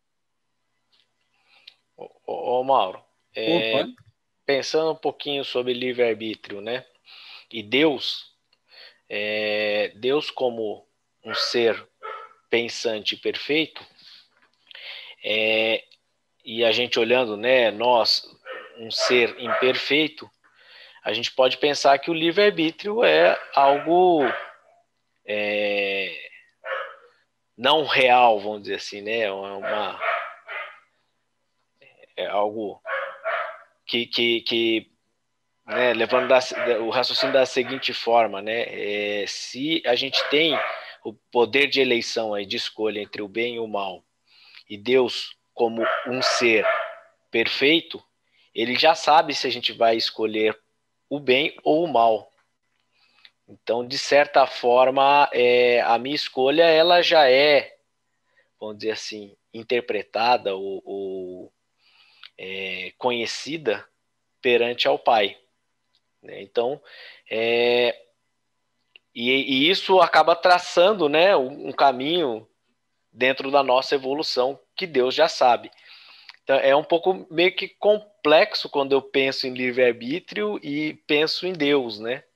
Ô, ô, ô Mauro, é, Opa. pensando um pouquinho sobre livre-arbítrio, né? E Deus, é, Deus como um ser pensante perfeito, é, e a gente olhando, né, nós, um ser imperfeito, a gente pode pensar que o livre-arbítrio é algo é, não real, vamos dizer assim, né? É, uma, é algo que, que, que né, levando da, o raciocínio da seguinte forma, né? É, se a gente tem o poder de eleição aí, de escolha entre o bem e o mal, e Deus como um ser perfeito, ele já sabe se a gente vai escolher o bem ou o mal. Então, de certa forma, é, a minha escolha ela já é, vamos dizer assim, interpretada ou, ou é, conhecida perante ao Pai. Então, é, e, e isso acaba traçando, né, um caminho dentro da nossa evolução que Deus já sabe. Então, é um pouco meio que complexo quando eu penso em livre-arbítrio e penso em Deus, né?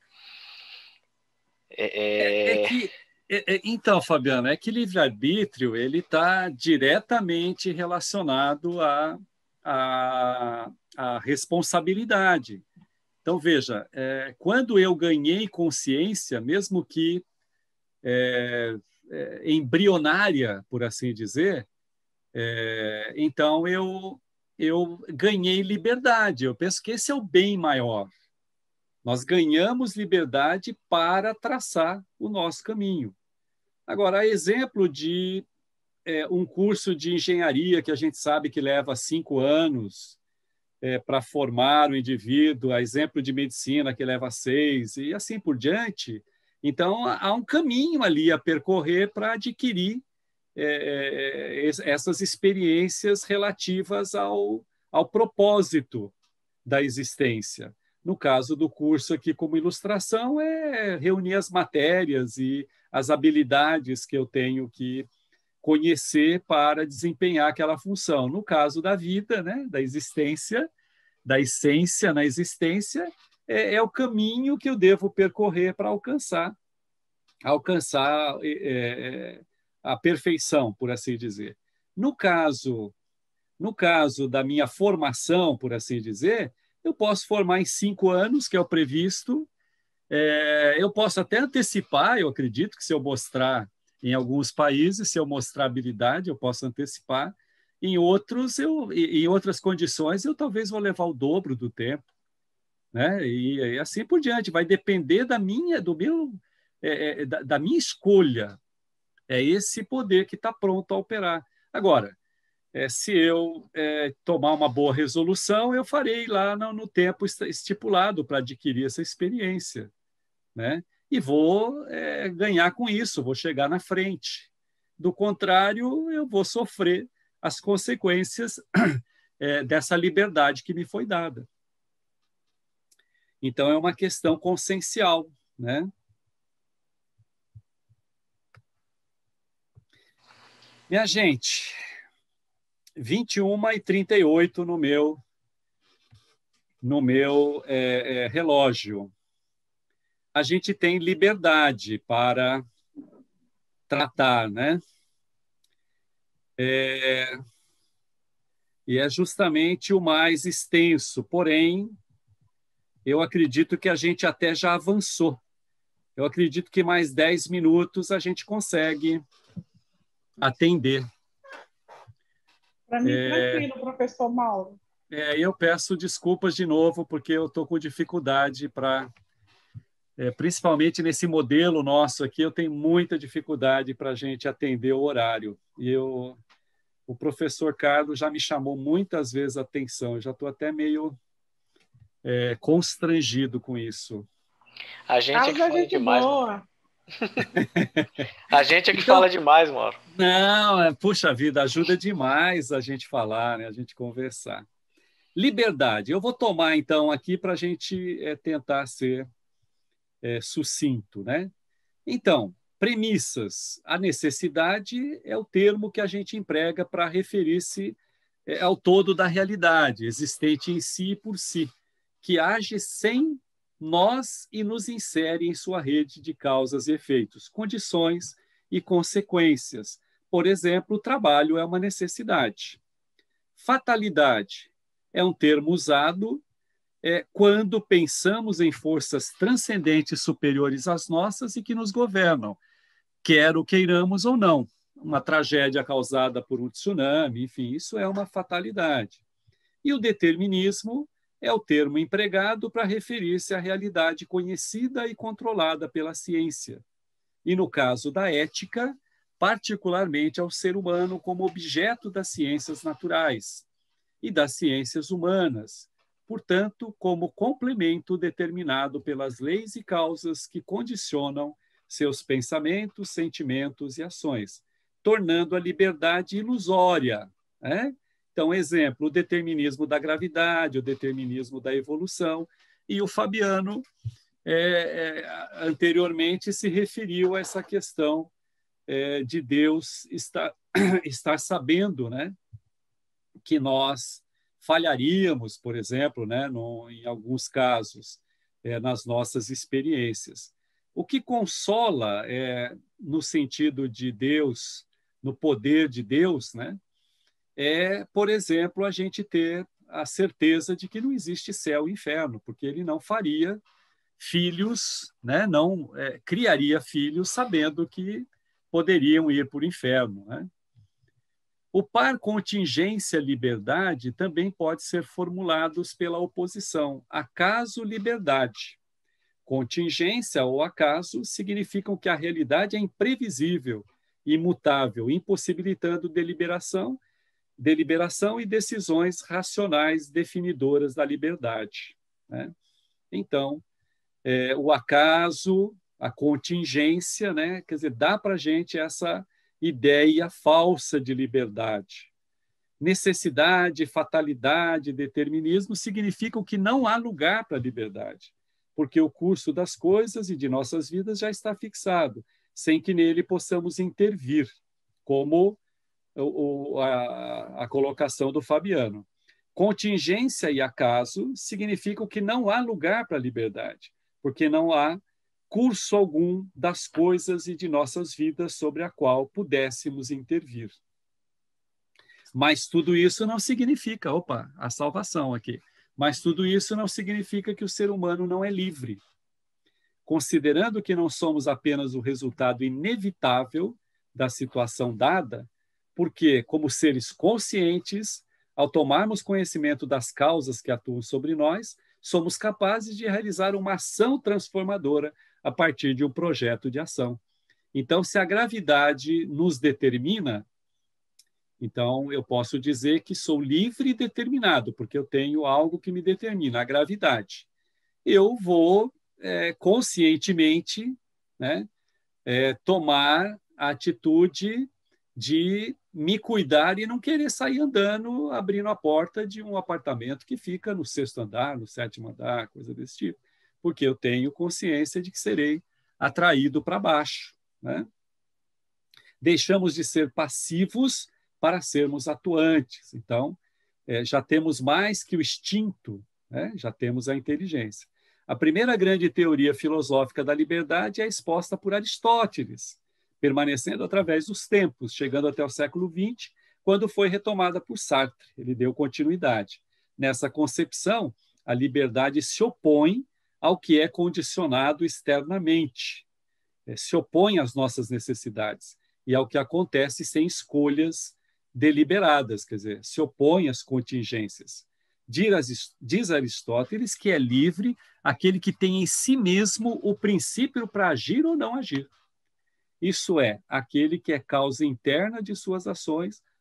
É, é... É que, é, é, então, Fabiano, é que livre-arbítrio ele está diretamente relacionado à a, a, a responsabilidade. Então, veja, é, quando eu ganhei consciência, mesmo que é, é, embrionária, por assim dizer, é, então eu, eu ganhei liberdade. Eu penso que esse é o bem maior. Nós ganhamos liberdade para traçar o nosso caminho. Agora, exemplo de é, um curso de engenharia que a gente sabe que leva cinco anos, É, para formar o indivíduo, a exemplo de medicina que leva seis, e assim por diante. Então, há um caminho ali a percorrer para adquirir é, essas experiências relativas ao, ao propósito da existência. No caso do curso aqui como ilustração, é reunir as matérias e as habilidades que eu tenho que conhecer para desempenhar aquela função. No caso da vida, né, da existência, da essência na existência, é, é o caminho que eu devo percorrer para alcançar, alcançar é, a perfeição, por assim dizer. No caso, no caso da minha formação, por assim dizer, eu posso formar em cinco anos, que é o previsto. É, eu posso até antecipar, eu acredito que se eu mostrar em alguns países, se eu mostrar habilidade, eu posso antecipar. Em outros, eu, em outras condições, eu talvez vou levar o dobro do tempo, né? E, e assim por diante. Vai depender da minha, do meu, é, da, da minha escolha. É esse poder que está pronto a operar. Agora, é, se eu é, tomar uma boa resolução, eu farei lá no, no tempo estipulado para adquirir essa experiência, né? E vou é, ganhar com isso, vou chegar na frente. Do contrário, eu vou sofrer as consequências é, dessa liberdade que me foi dada. Então, é uma questão consciencial, né? Minha gente, vinte e uma e trinta e oito no meu, no meu é, é, relógio. A gente tem liberdade para tratar, né? É, e é justamente o mais extenso, porém, eu acredito que a gente até já avançou. Eu acredito que mais dez minutos a gente consegue atender. Para mim, É, tranquilo, professor Mauro. É, eu peço desculpas de novo, porque eu estou com dificuldade para... É, principalmente nesse modelo nosso aqui, eu tenho muita dificuldade para a gente atender o horário. E eu o professor Carlos já me chamou muitas vezes a atenção, eu já estou até meio é, constrangido com isso. A gente é que fala gente demais. Boa. A gente é que então, fala demais, Mauro. Não, é, puxa vida, ajuda demais a gente falar, né? A gente conversar. Liberdade. Eu vou tomar, então, aqui para a gente é, tentar ser é, sucinto, né? Então, premissas. A necessidade é o termo que a gente emprega para referir-se é, ao todo da realidade, existente em si e por si, que age sem nós e nos insere em sua rede de causas e efeitos, condições e consequências. Por exemplo, o trabalho é uma necessidade. Fatalidade é um termo usado é, quando pensamos em forças transcendentes superiores às nossas e que nos governam, quer o queiramos ou não. Uma tragédia causada por um tsunami, enfim, isso é uma fatalidade. E o determinismo é o termo empregado para referir-se à realidade conhecida e controlada pela ciência. E, no caso da ética, particularmente ao ser humano como objeto das ciências naturais e das ciências humanas, portanto, como complemento determinado pelas leis e causas que condicionam seus pensamentos, sentimentos e ações, tornando a liberdade ilusória, né? Então, exemplo, o determinismo da gravidade, o determinismo da evolução, e o Fabiano, é, é, anteriormente, se referiu a essa questão é, de Deus estar, estar sabendo, né, que nós falharíamos, por exemplo, né, no, em alguns casos, é, nas nossas experiências. O que consola, é, no sentido de Deus, no poder de Deus, né, é, por exemplo, a gente ter a certeza de que não existe céu e inferno, porque ele não faria filhos, né? Não é, criaria filhos sabendo que poderiam ir para o inferno, né? O par contingência-liberdade também pode ser formulados pela oposição acaso-liberdade. Contingência ou acaso significam que a realidade é imprevisível, imutável, impossibilitando deliberação deliberação e decisões racionais definidoras da liberdade, né? Então, é, o acaso, a contingência, né? Quer dizer, dá para a gente essa ideia falsa de liberdade. Necessidade, fatalidade, determinismo significam que não há lugar para a liberdade, porque o curso das coisas e de nossas vidas já está fixado, sem que nele possamos intervir, como O, a, a colocação do Fabiano. Contingência e acaso significam que não há lugar para a liberdade, porque não há curso algum das coisas e de nossas vidas sobre a qual pudéssemos intervir. Mas tudo isso não significa, opa, a salvação aqui, mas tudo isso não significa que o ser humano não é livre. Considerando que não somos apenas o resultado inevitável da situação dada, porque, como seres conscientes, ao tomarmos conhecimento das causas que atuam sobre nós, somos capazes de realizar uma ação transformadora a partir de um projeto de ação. Então, se a gravidade nos determina, então eu posso dizer que sou livre e determinado, porque eu tenho algo que me determina, a gravidade. Eu vou é, conscientemente, né, é, tomar a atitude de me cuidar e não querer sair andando, abrindo a porta de um apartamento que fica no sexto andar, no sétimo andar, coisa desse tipo, porque eu tenho consciência de que serei atraído para baixo, né? Deixamos de ser passivos para sermos atuantes. Então, é, já temos mais que o instinto, né? Já temos a inteligência. A primeira grande teoria filosófica da liberdade é exposta por Aristóteles, permanecendo através dos tempos, chegando até o século vinte, quando foi retomada por Sartre. Ele deu continuidade. Nessa concepção, a liberdade se opõe ao que é condicionado externamente, se opõe às nossas necessidades e ao que acontece sem escolhas deliberadas, quer dizer, se opõe às contingências. Diz Aristóteles que é livre aquele que tem em si mesmo o princípio para agir ou não agir. Isso é, aquele que é causa interna de suas ações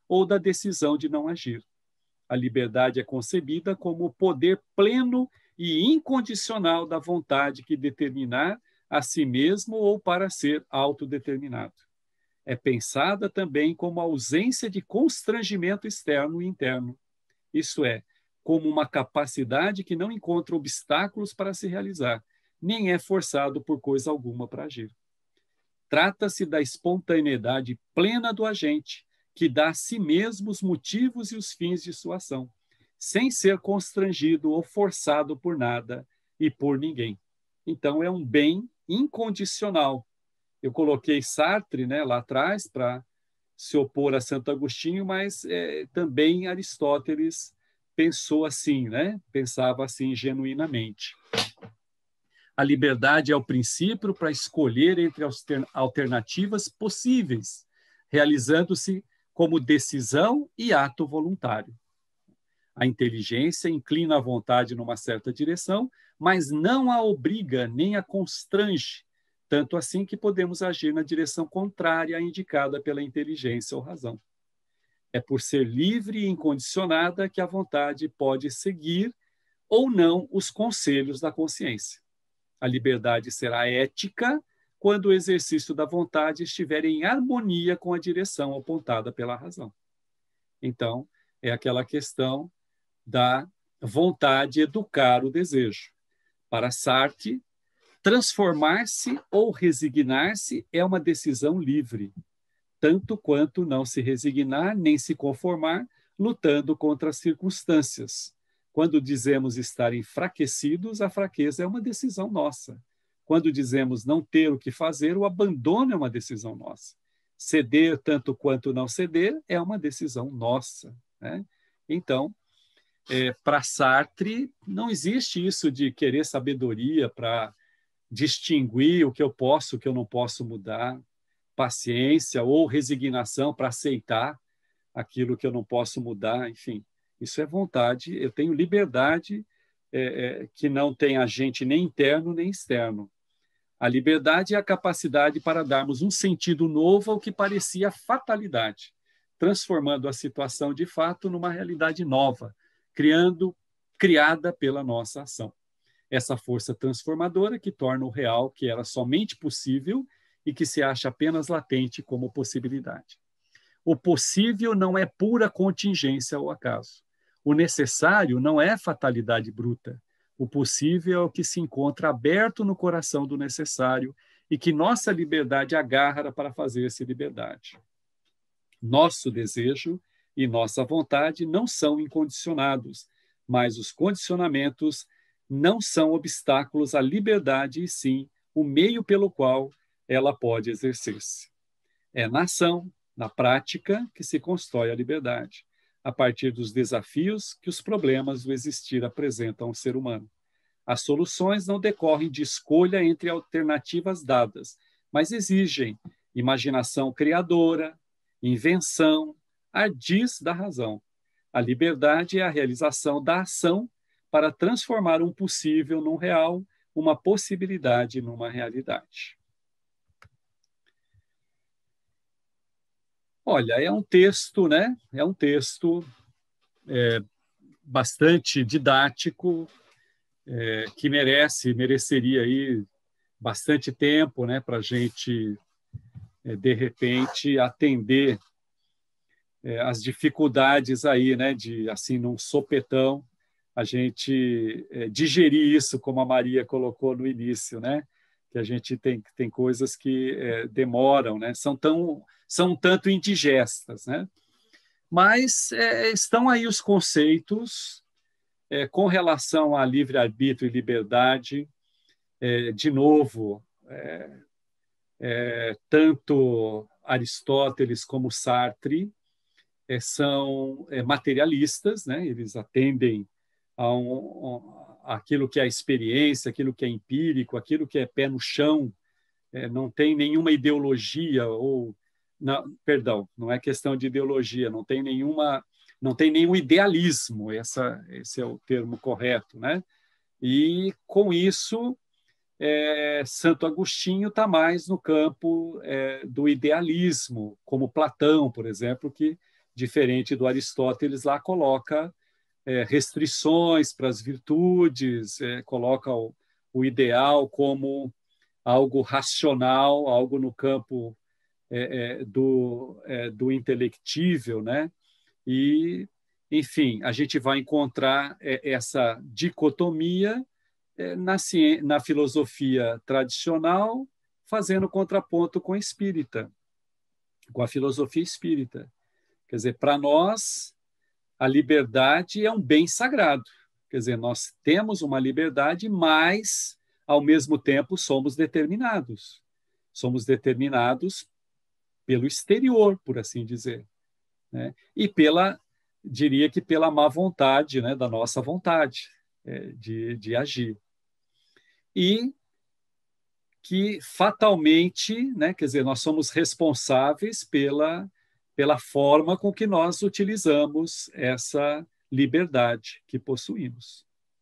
ou da decisão de não agir. A liberdade é concebida como o poder pleno e incondicional da vontade que determinar a si mesmo ou para ser autodeterminado. É pensada também como a ausência de constrangimento externo e interno, isto é, como uma capacidade que não encontra obstáculos para se realizar, nem é forçado por coisa alguma para agir. Trata-se da espontaneidade plena do agente, que dá a si mesmo os motivos e os fins de sua ação, sem ser constrangido ou forçado por nada e por ninguém. Então, é um bem incondicional. Eu coloquei Sartre, né, lá atrás para se opor a Santo Agostinho, mas é, também Aristóteles pensou assim, né? Pensava assim genuinamente. A liberdade é o princípio para escolher entre alternativas possíveis, realizando-se como decisão e ato voluntário. A inteligência inclina a vontade numa certa direção, mas não a obriga nem a constrange, tanto assim que podemos agir na direção contrária à indicada pela inteligência ou razão. É por ser livre e incondicionada que a vontade pode seguir ou não os conselhos da consciência. A liberdade será ética quando o exercício da vontade estiver em harmonia com a direção apontada pela razão. Então, é aquela questão da vontade educar o desejo. Para Sartre, transformar-se ou resignar-se é uma decisão livre, tanto quanto não se resignar nem se conformar, lutando contra as circunstâncias. Quando dizemos estar enfraquecidos, a fraqueza é uma decisão nossa. Quando dizemos não ter o que fazer, o abandono é uma decisão nossa. Ceder tanto quanto não ceder é uma decisão nossa, né? Então, é, para Sartre, não existe isso de querer sabedoria para distinguir o que eu posso, o que eu não posso mudar, paciência ou resignação para aceitar aquilo que eu não posso mudar, enfim. Isso é vontade, eu tenho liberdade é, é, que não tem agente nem interno nem externo. A liberdade é a capacidade para darmos um sentido novo ao que parecia fatalidade, transformando a situação de fato numa realidade nova, criando, criada pela nossa ação. Essa força transformadora que torna o real que era somente possível e que se acha apenas latente como possibilidade. O possível não é pura contingência ou acaso. O necessário não é fatalidade bruta. O possível é o que se encontra aberto no coração do necessário e que nossa liberdade agarra para fazer-se liberdade. Nosso desejo e nossa vontade não são incondicionados, mas os condicionamentos não são obstáculos à liberdade, e sim o meio pelo qual ela pode exercer-se. É na ação, na prática, que se constrói a liberdade, a partir dos desafios que os problemas do existir apresentam ao ser humano. As soluções não decorrem de escolha entre alternativas dadas, mas exigem imaginação criadora, invenção, ardis da razão. A liberdade é a realização da ação para transformar um possível num real, uma possibilidade numa realidade. Olha, é um texto, né? É um texto é, bastante didático, é, que merece, mereceria aí bastante tempo, né, para a gente, é, de repente, atender é, as dificuldades aí, né, de, assim, num sopetão, a gente é, digerir isso, como a Maria colocou no início, né, que a gente tem, tem coisas que é, demoram, né, são tão são um tanto indigestas, né? Mas é, estão aí os conceitos é, com relação a livre-arbítrio e liberdade. É, de novo, é, é, tanto Aristóteles como Sartre é, são é, materialistas, né? Eles atendem a um, a aquilo que é a experiência, aquilo que é empírico, aquilo que é pé no chão, é, não tem nenhuma ideologia ou Não, perdão, não é questão de ideologia, não tem nenhuma, não tem nenhum idealismo, essa, esse é o termo correto, né? E com isso, é, Santo Agostinho está mais no campo é, do idealismo, como Platão, por exemplo, que diferente do Aristóteles, lá coloca é, restrições para as virtudes, é, coloca o, o ideal como algo racional, algo no campo é, é, do, é, do intelectível, né? E, enfim, a gente vai encontrar é, essa dicotomia é, na, ciência, na filosofia tradicional, fazendo contraponto com a espírita, com a filosofia espírita. Quer dizer, para nós, a liberdade é um bem sagrado. Quer dizer, nós temos uma liberdade, mas, ao mesmo tempo, somos determinados. Somos determinados pelo exterior, por assim dizer, né? E pela, diria que pela má vontade, né, da nossa vontade é, de, de agir. E que fatalmente, né, quer dizer, nós somos responsáveis pela, pela forma com que nós utilizamos essa liberdade que possuímos.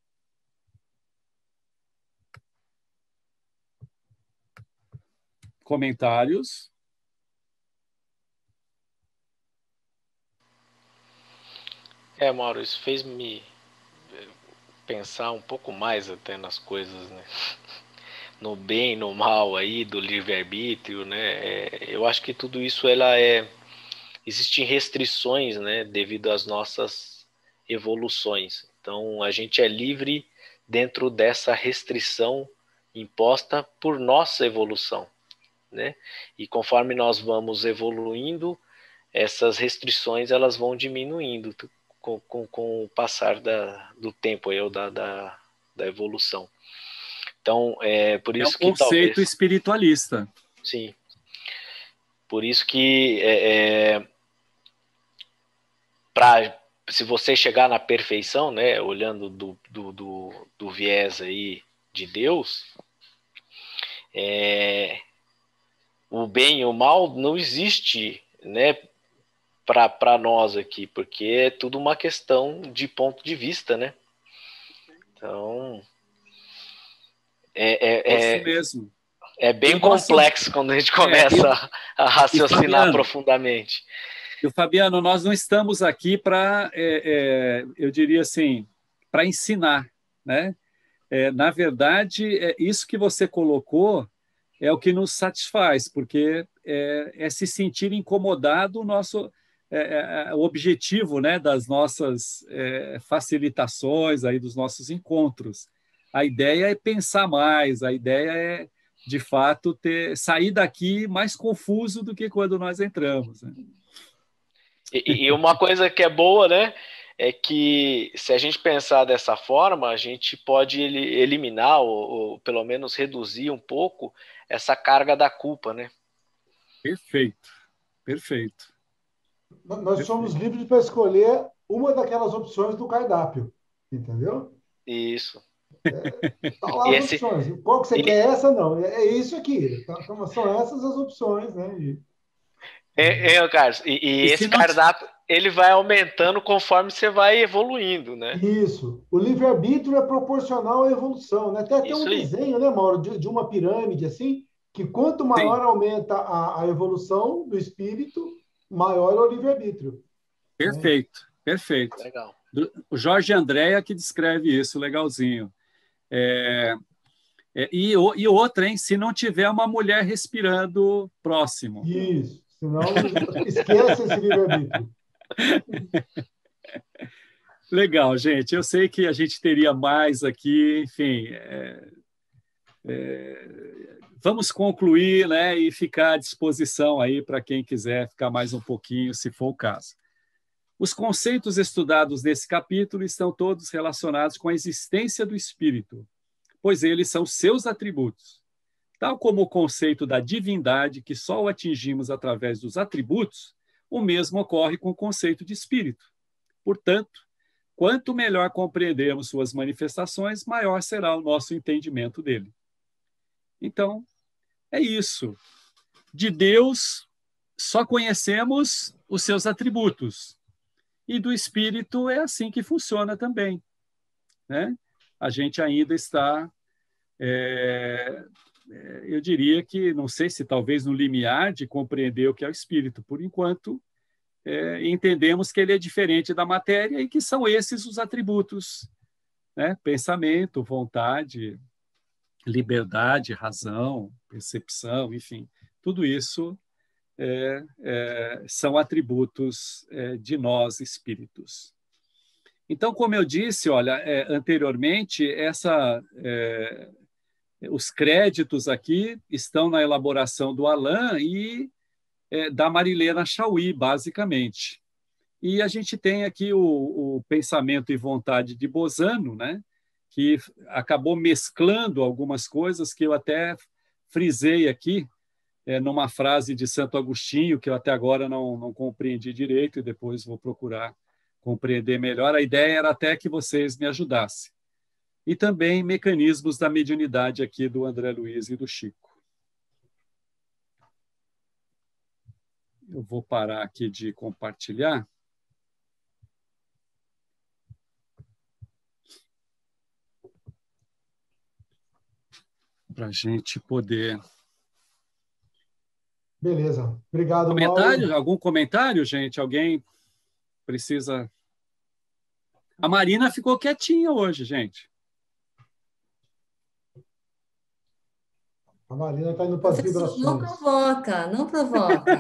Comentários? É, Mauro, isso fez me pensar um pouco mais até nas coisas, né? No bem e no mal aí, do livre-arbítrio, né? É, eu acho que tudo isso, ela é... Existem restrições, né? Devido às nossas evoluções. Então, a gente é livre dentro dessa restrição imposta por nossa evolução, né? E conforme nós vamos evoluindo, essas restrições elas vão diminuindo com, com, com o passar da, do tempo, aí, ou da, da, da evolução. Então, é por isso que é um conceito talvez, espiritualista. Sim. Por isso que é, é, pra, se você chegar na perfeição, né, olhando do, do, do, do viés aí de Deus, é, o bem e o mal não existe, né, para nós aqui, porque é tudo uma questão de ponto de vista, né? Então, é, é, é isso é, mesmo. É bem eu complexo gosto... quando a gente começa é, e, a raciocinar Fabiano, profundamente. E, Fabiano, nós não estamos aqui para, é, é, eu diria assim, para ensinar, né? É, na verdade, é, isso que você colocou é o que nos satisfaz, porque é, é se sentir incomodado o nosso é, é, o objetivo, né, das nossas é, facilitações, aí, dos nossos encontros. A ideia é pensar mais, a ideia é, de fato, ter, sair daqui mais confuso do que quando nós entramos, né? E, e uma coisa que é boa, né, é que se a gente pensar dessa forma, a gente pode eliminar ou, ou pelo menos reduzir um pouco essa carga da culpa, né? Perfeito, perfeito. Nós perfeito. somos livres para escolher uma daquelas opções do cardápio, entendeu? Isso. É, tá lá as esse... opções. Qual que você e... quer? Essa não. É isso aqui. Então, são essas as opções, né? E... É, é, Carlos, e, e, e esse cardápio, ele vai aumentando conforme você vai evoluindo, né? Isso. O livre-arbítrio é proporcional à evolução, né? Tem até isso um aí. desenho, né, Mauro, de, de uma pirâmide, assim, que quanto maior Sim. aumenta a, a evolução do espírito, maior é o livre-arbítrio. Perfeito, né? Perfeito. Legal. Do, o Jorge Andréa que descreve isso, legalzinho. É, é, e, e outra, hein? Se não tiver uma mulher respirando próximo. Isso. Senão, esquece esse livre-arbítrio. Legal, gente. Eu sei que a gente teria mais aqui, enfim. É, é, vamos concluir, né, e ficar à disposição aí para quem quiser ficar mais um pouquinho, se for o caso. Os conceitos estudados nesse capítulo estão todos relacionados com a existência do espírito, pois eles são seus atributos. Tal como o conceito da divindade, que só o atingimos através dos atributos, o mesmo ocorre com o conceito de espírito. Portanto, quanto melhor compreendermos suas manifestações, maior será o nosso entendimento dele. Então, é isso. De Deus, só conhecemos os seus atributos. E do espírito é assim que funciona também, né? A gente ainda está... É, eu diria que, não sei se talvez no limiar de compreender o que é o espírito. Por enquanto, é, entendemos que ele é diferente da matéria e que são esses os atributos, né? Pensamento, vontade, liberdade, razão, percepção, enfim, tudo isso é, é, são atributos é, de nós, espíritos. Então, como eu disse, olha, é, anteriormente, essa, é, os créditos aqui estão na elaboração do Alain e é, da Marilena Chauí, basicamente. E a gente tem aqui o, o pensamento e vontade de Bozano, né, que acabou mesclando algumas coisas que eu até frisei aqui, é, numa frase de Santo Agostinho, que eu até agora não, não compreendi direito, e depois vou procurar compreender melhor. A ideia era até que vocês me ajudassem. E também mecanismos da mediunidade aqui do André Luiz e do Chico. Eu vou parar aqui de compartilhar. Para a gente poder... Beleza. Obrigado, comentário? Mauro. Algum comentário, gente? Alguém precisa... A Marina ficou quietinha hoje, gente. A Marina está indo para as vibrações. Não provoca, não provoca.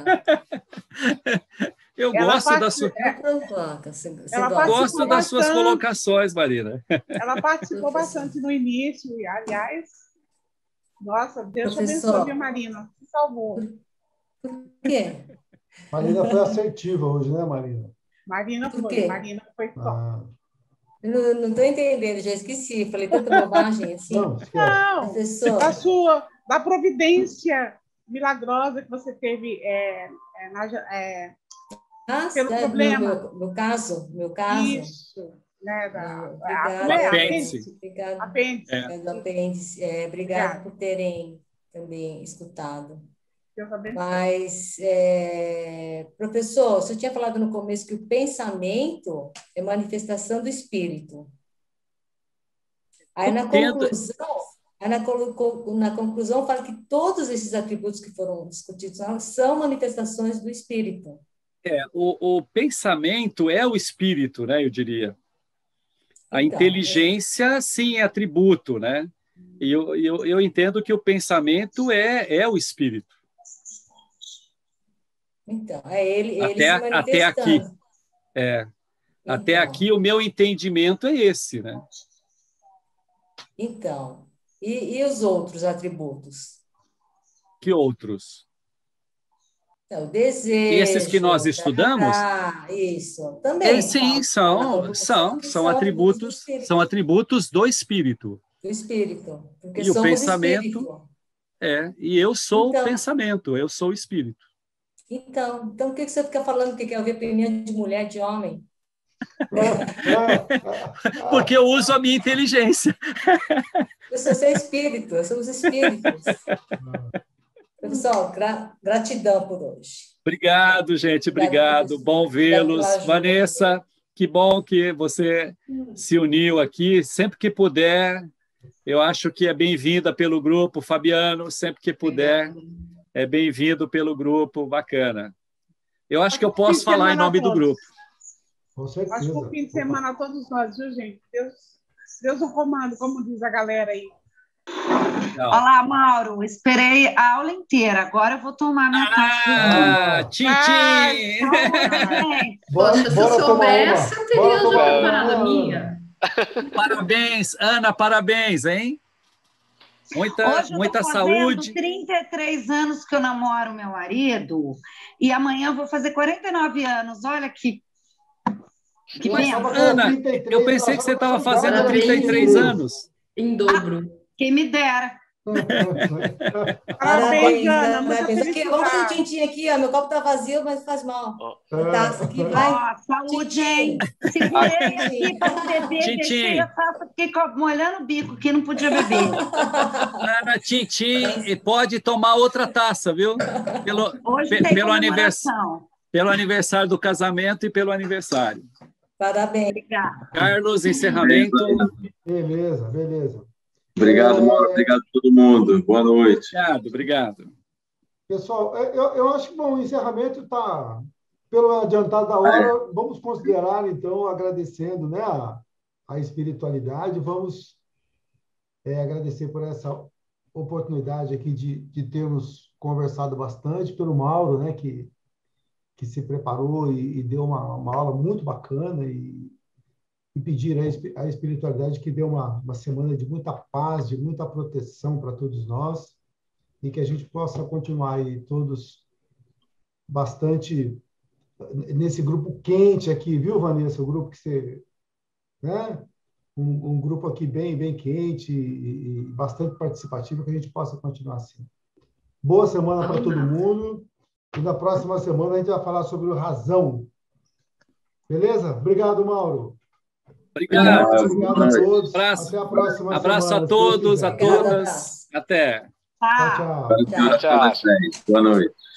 Eu Ela gosto part... da sua... Não provoca. Você, você Ela gosta. Gosto das suas colocações, Marina. Ela participou bastante no início, e, aliás, nossa, Deus te Professor. abençoe, viu, Marina? Se salvou. Por quê? Marina foi assertiva hoje, né, Marina? Marina Por foi, quê? Marina foi top. Ah, Não estou entendendo, já esqueci. Falei tanta bobagem assim. não, esquece. Não, Professor, da sua, da providência milagrosa que você teve é, é, na, é, ah, pelo é, problema. Meu, meu caso, meu caso. Isso, né, da, Ah, a, obrigada. a, Apêndice. Obrigada. apêndice. É. Do apêndice. É, obrigada Obrigada. por terem também escutado. Deus abençoe. Mas, é, professor, você tinha falado no começo que o pensamento é manifestação do espírito. Aí na Entendo. conclusão, aí na, colo- na conclusão fala que todos esses atributos que foram discutidos lá são manifestações do espírito. É, o, o pensamento é o espírito, né, eu diria. A Então, inteligência, sim, é atributo, né? E eu, eu, eu entendo que o pensamento é, é o espírito. Então, é ele, ele Até, se até aqui. manifestando. É, até Então, aqui o meu entendimento é esse, né? então. E, e os outros atributos? Que outros? Então, o desejo, Esses que nós estudamos? Ah, isso. Também. É, sim, fala- são, fala como são, que são atributos, do são atributos do espírito. do espírito. Porque E o somos pensamento- espírito. É, e eu sou Então- o pensamento, eu sou o espírito. Então, então, por que que você fica falando que quer ouvir opinião de mulher, de homem? Porque eu uso a minha inteligência. Eu sou seu espírito, somos espíritos. Pessoal, gra- gratidão por hoje. Obrigado, gente, obrigado. Obrigado, Bom vê-los. pela ajuda. Vanessa, que bom que você se uniu aqui. Sempre que puder, eu acho que é bem-vinda pelo grupo. Fabiano, sempre que puder, é bem-vindo pelo grupo. Bacana. Eu acho que eu posso falar em nome do grupo. Com Acho que o certeza. fim de semana todos nós, viu, gente? Deus, Deus no comando, como diz a galera aí. Não. Olá, Mauro. Esperei a aula inteira. Agora eu vou tomar minha taça de vinho. Ah, tchim, Ai, tchim. Gente, Bora- Poxa, se bora eu tomar soubesse, uma. eu teria Bora já tomar preparado a uma. minha. Parabéns, Ana, parabéns, hein? Muita, hoje eu muita tô fazendo saúde. trinta e três anos que eu namoro meu marido e amanhã eu vou fazer quarenta e nove anos. Olha que, que Eu benção. achava que era Ana, trinta e três, eu pensei que você estava fazendo Parabéns. trinta e três anos. Em dobro. Quem me dera. Parabéns, Ana. Muita parabéns. Aqui, vamos fazer um felicidade. tintim aqui, ó. Meu copo tá vazio, mas faz mal. É. A taça aqui, vai. Ó, saúde, hein? Segurei aqui para beber, Tchim, deixei tchim. a taça, fiquei co- molhando o bico, que não podia beber. Ana Tintim, e pode tomar outra taça, viu? Pelo, Hoje pe- tem pelo, anivers, comemoração. pelo aniversário do casamento e pelo aniversário. Parabéns. Obrigada. Carlos, encerramento. Beleza, beleza. Obrigado, Mauro. Obrigado a todo mundo. Boa noite. Obrigado, obrigado. Pessoal, eu, eu acho que bom, o encerramento está pelo adiantado da hora, vamos considerar, então, agradecendo, né, a, a espiritualidade, vamos é, agradecer por essa oportunidade aqui de, de termos conversado bastante, pelo Mauro, né, que, que se preparou e, e deu uma, uma aula muito bacana, e, e pedir a espiritualidade que dê uma, uma semana de muita paz, de muita proteção para todos nós, e que a gente possa continuar aí todos bastante nesse grupo quente aqui, viu, Vanessa? O grupo que você... né? Um, um grupo aqui bem, bem quente e, e bastante participativo, que a gente possa continuar assim. Boa semana para todo mundo. E na próxima semana a gente vai falar sobre o razão. Beleza? Obrigado, Mauro. Obrigado. Obrigado a todos. Abraço. Até a próxima Abraço semana, a todos, a todas. todas. Até. Tchau, tchau. Tchau, tchau. Boa noite.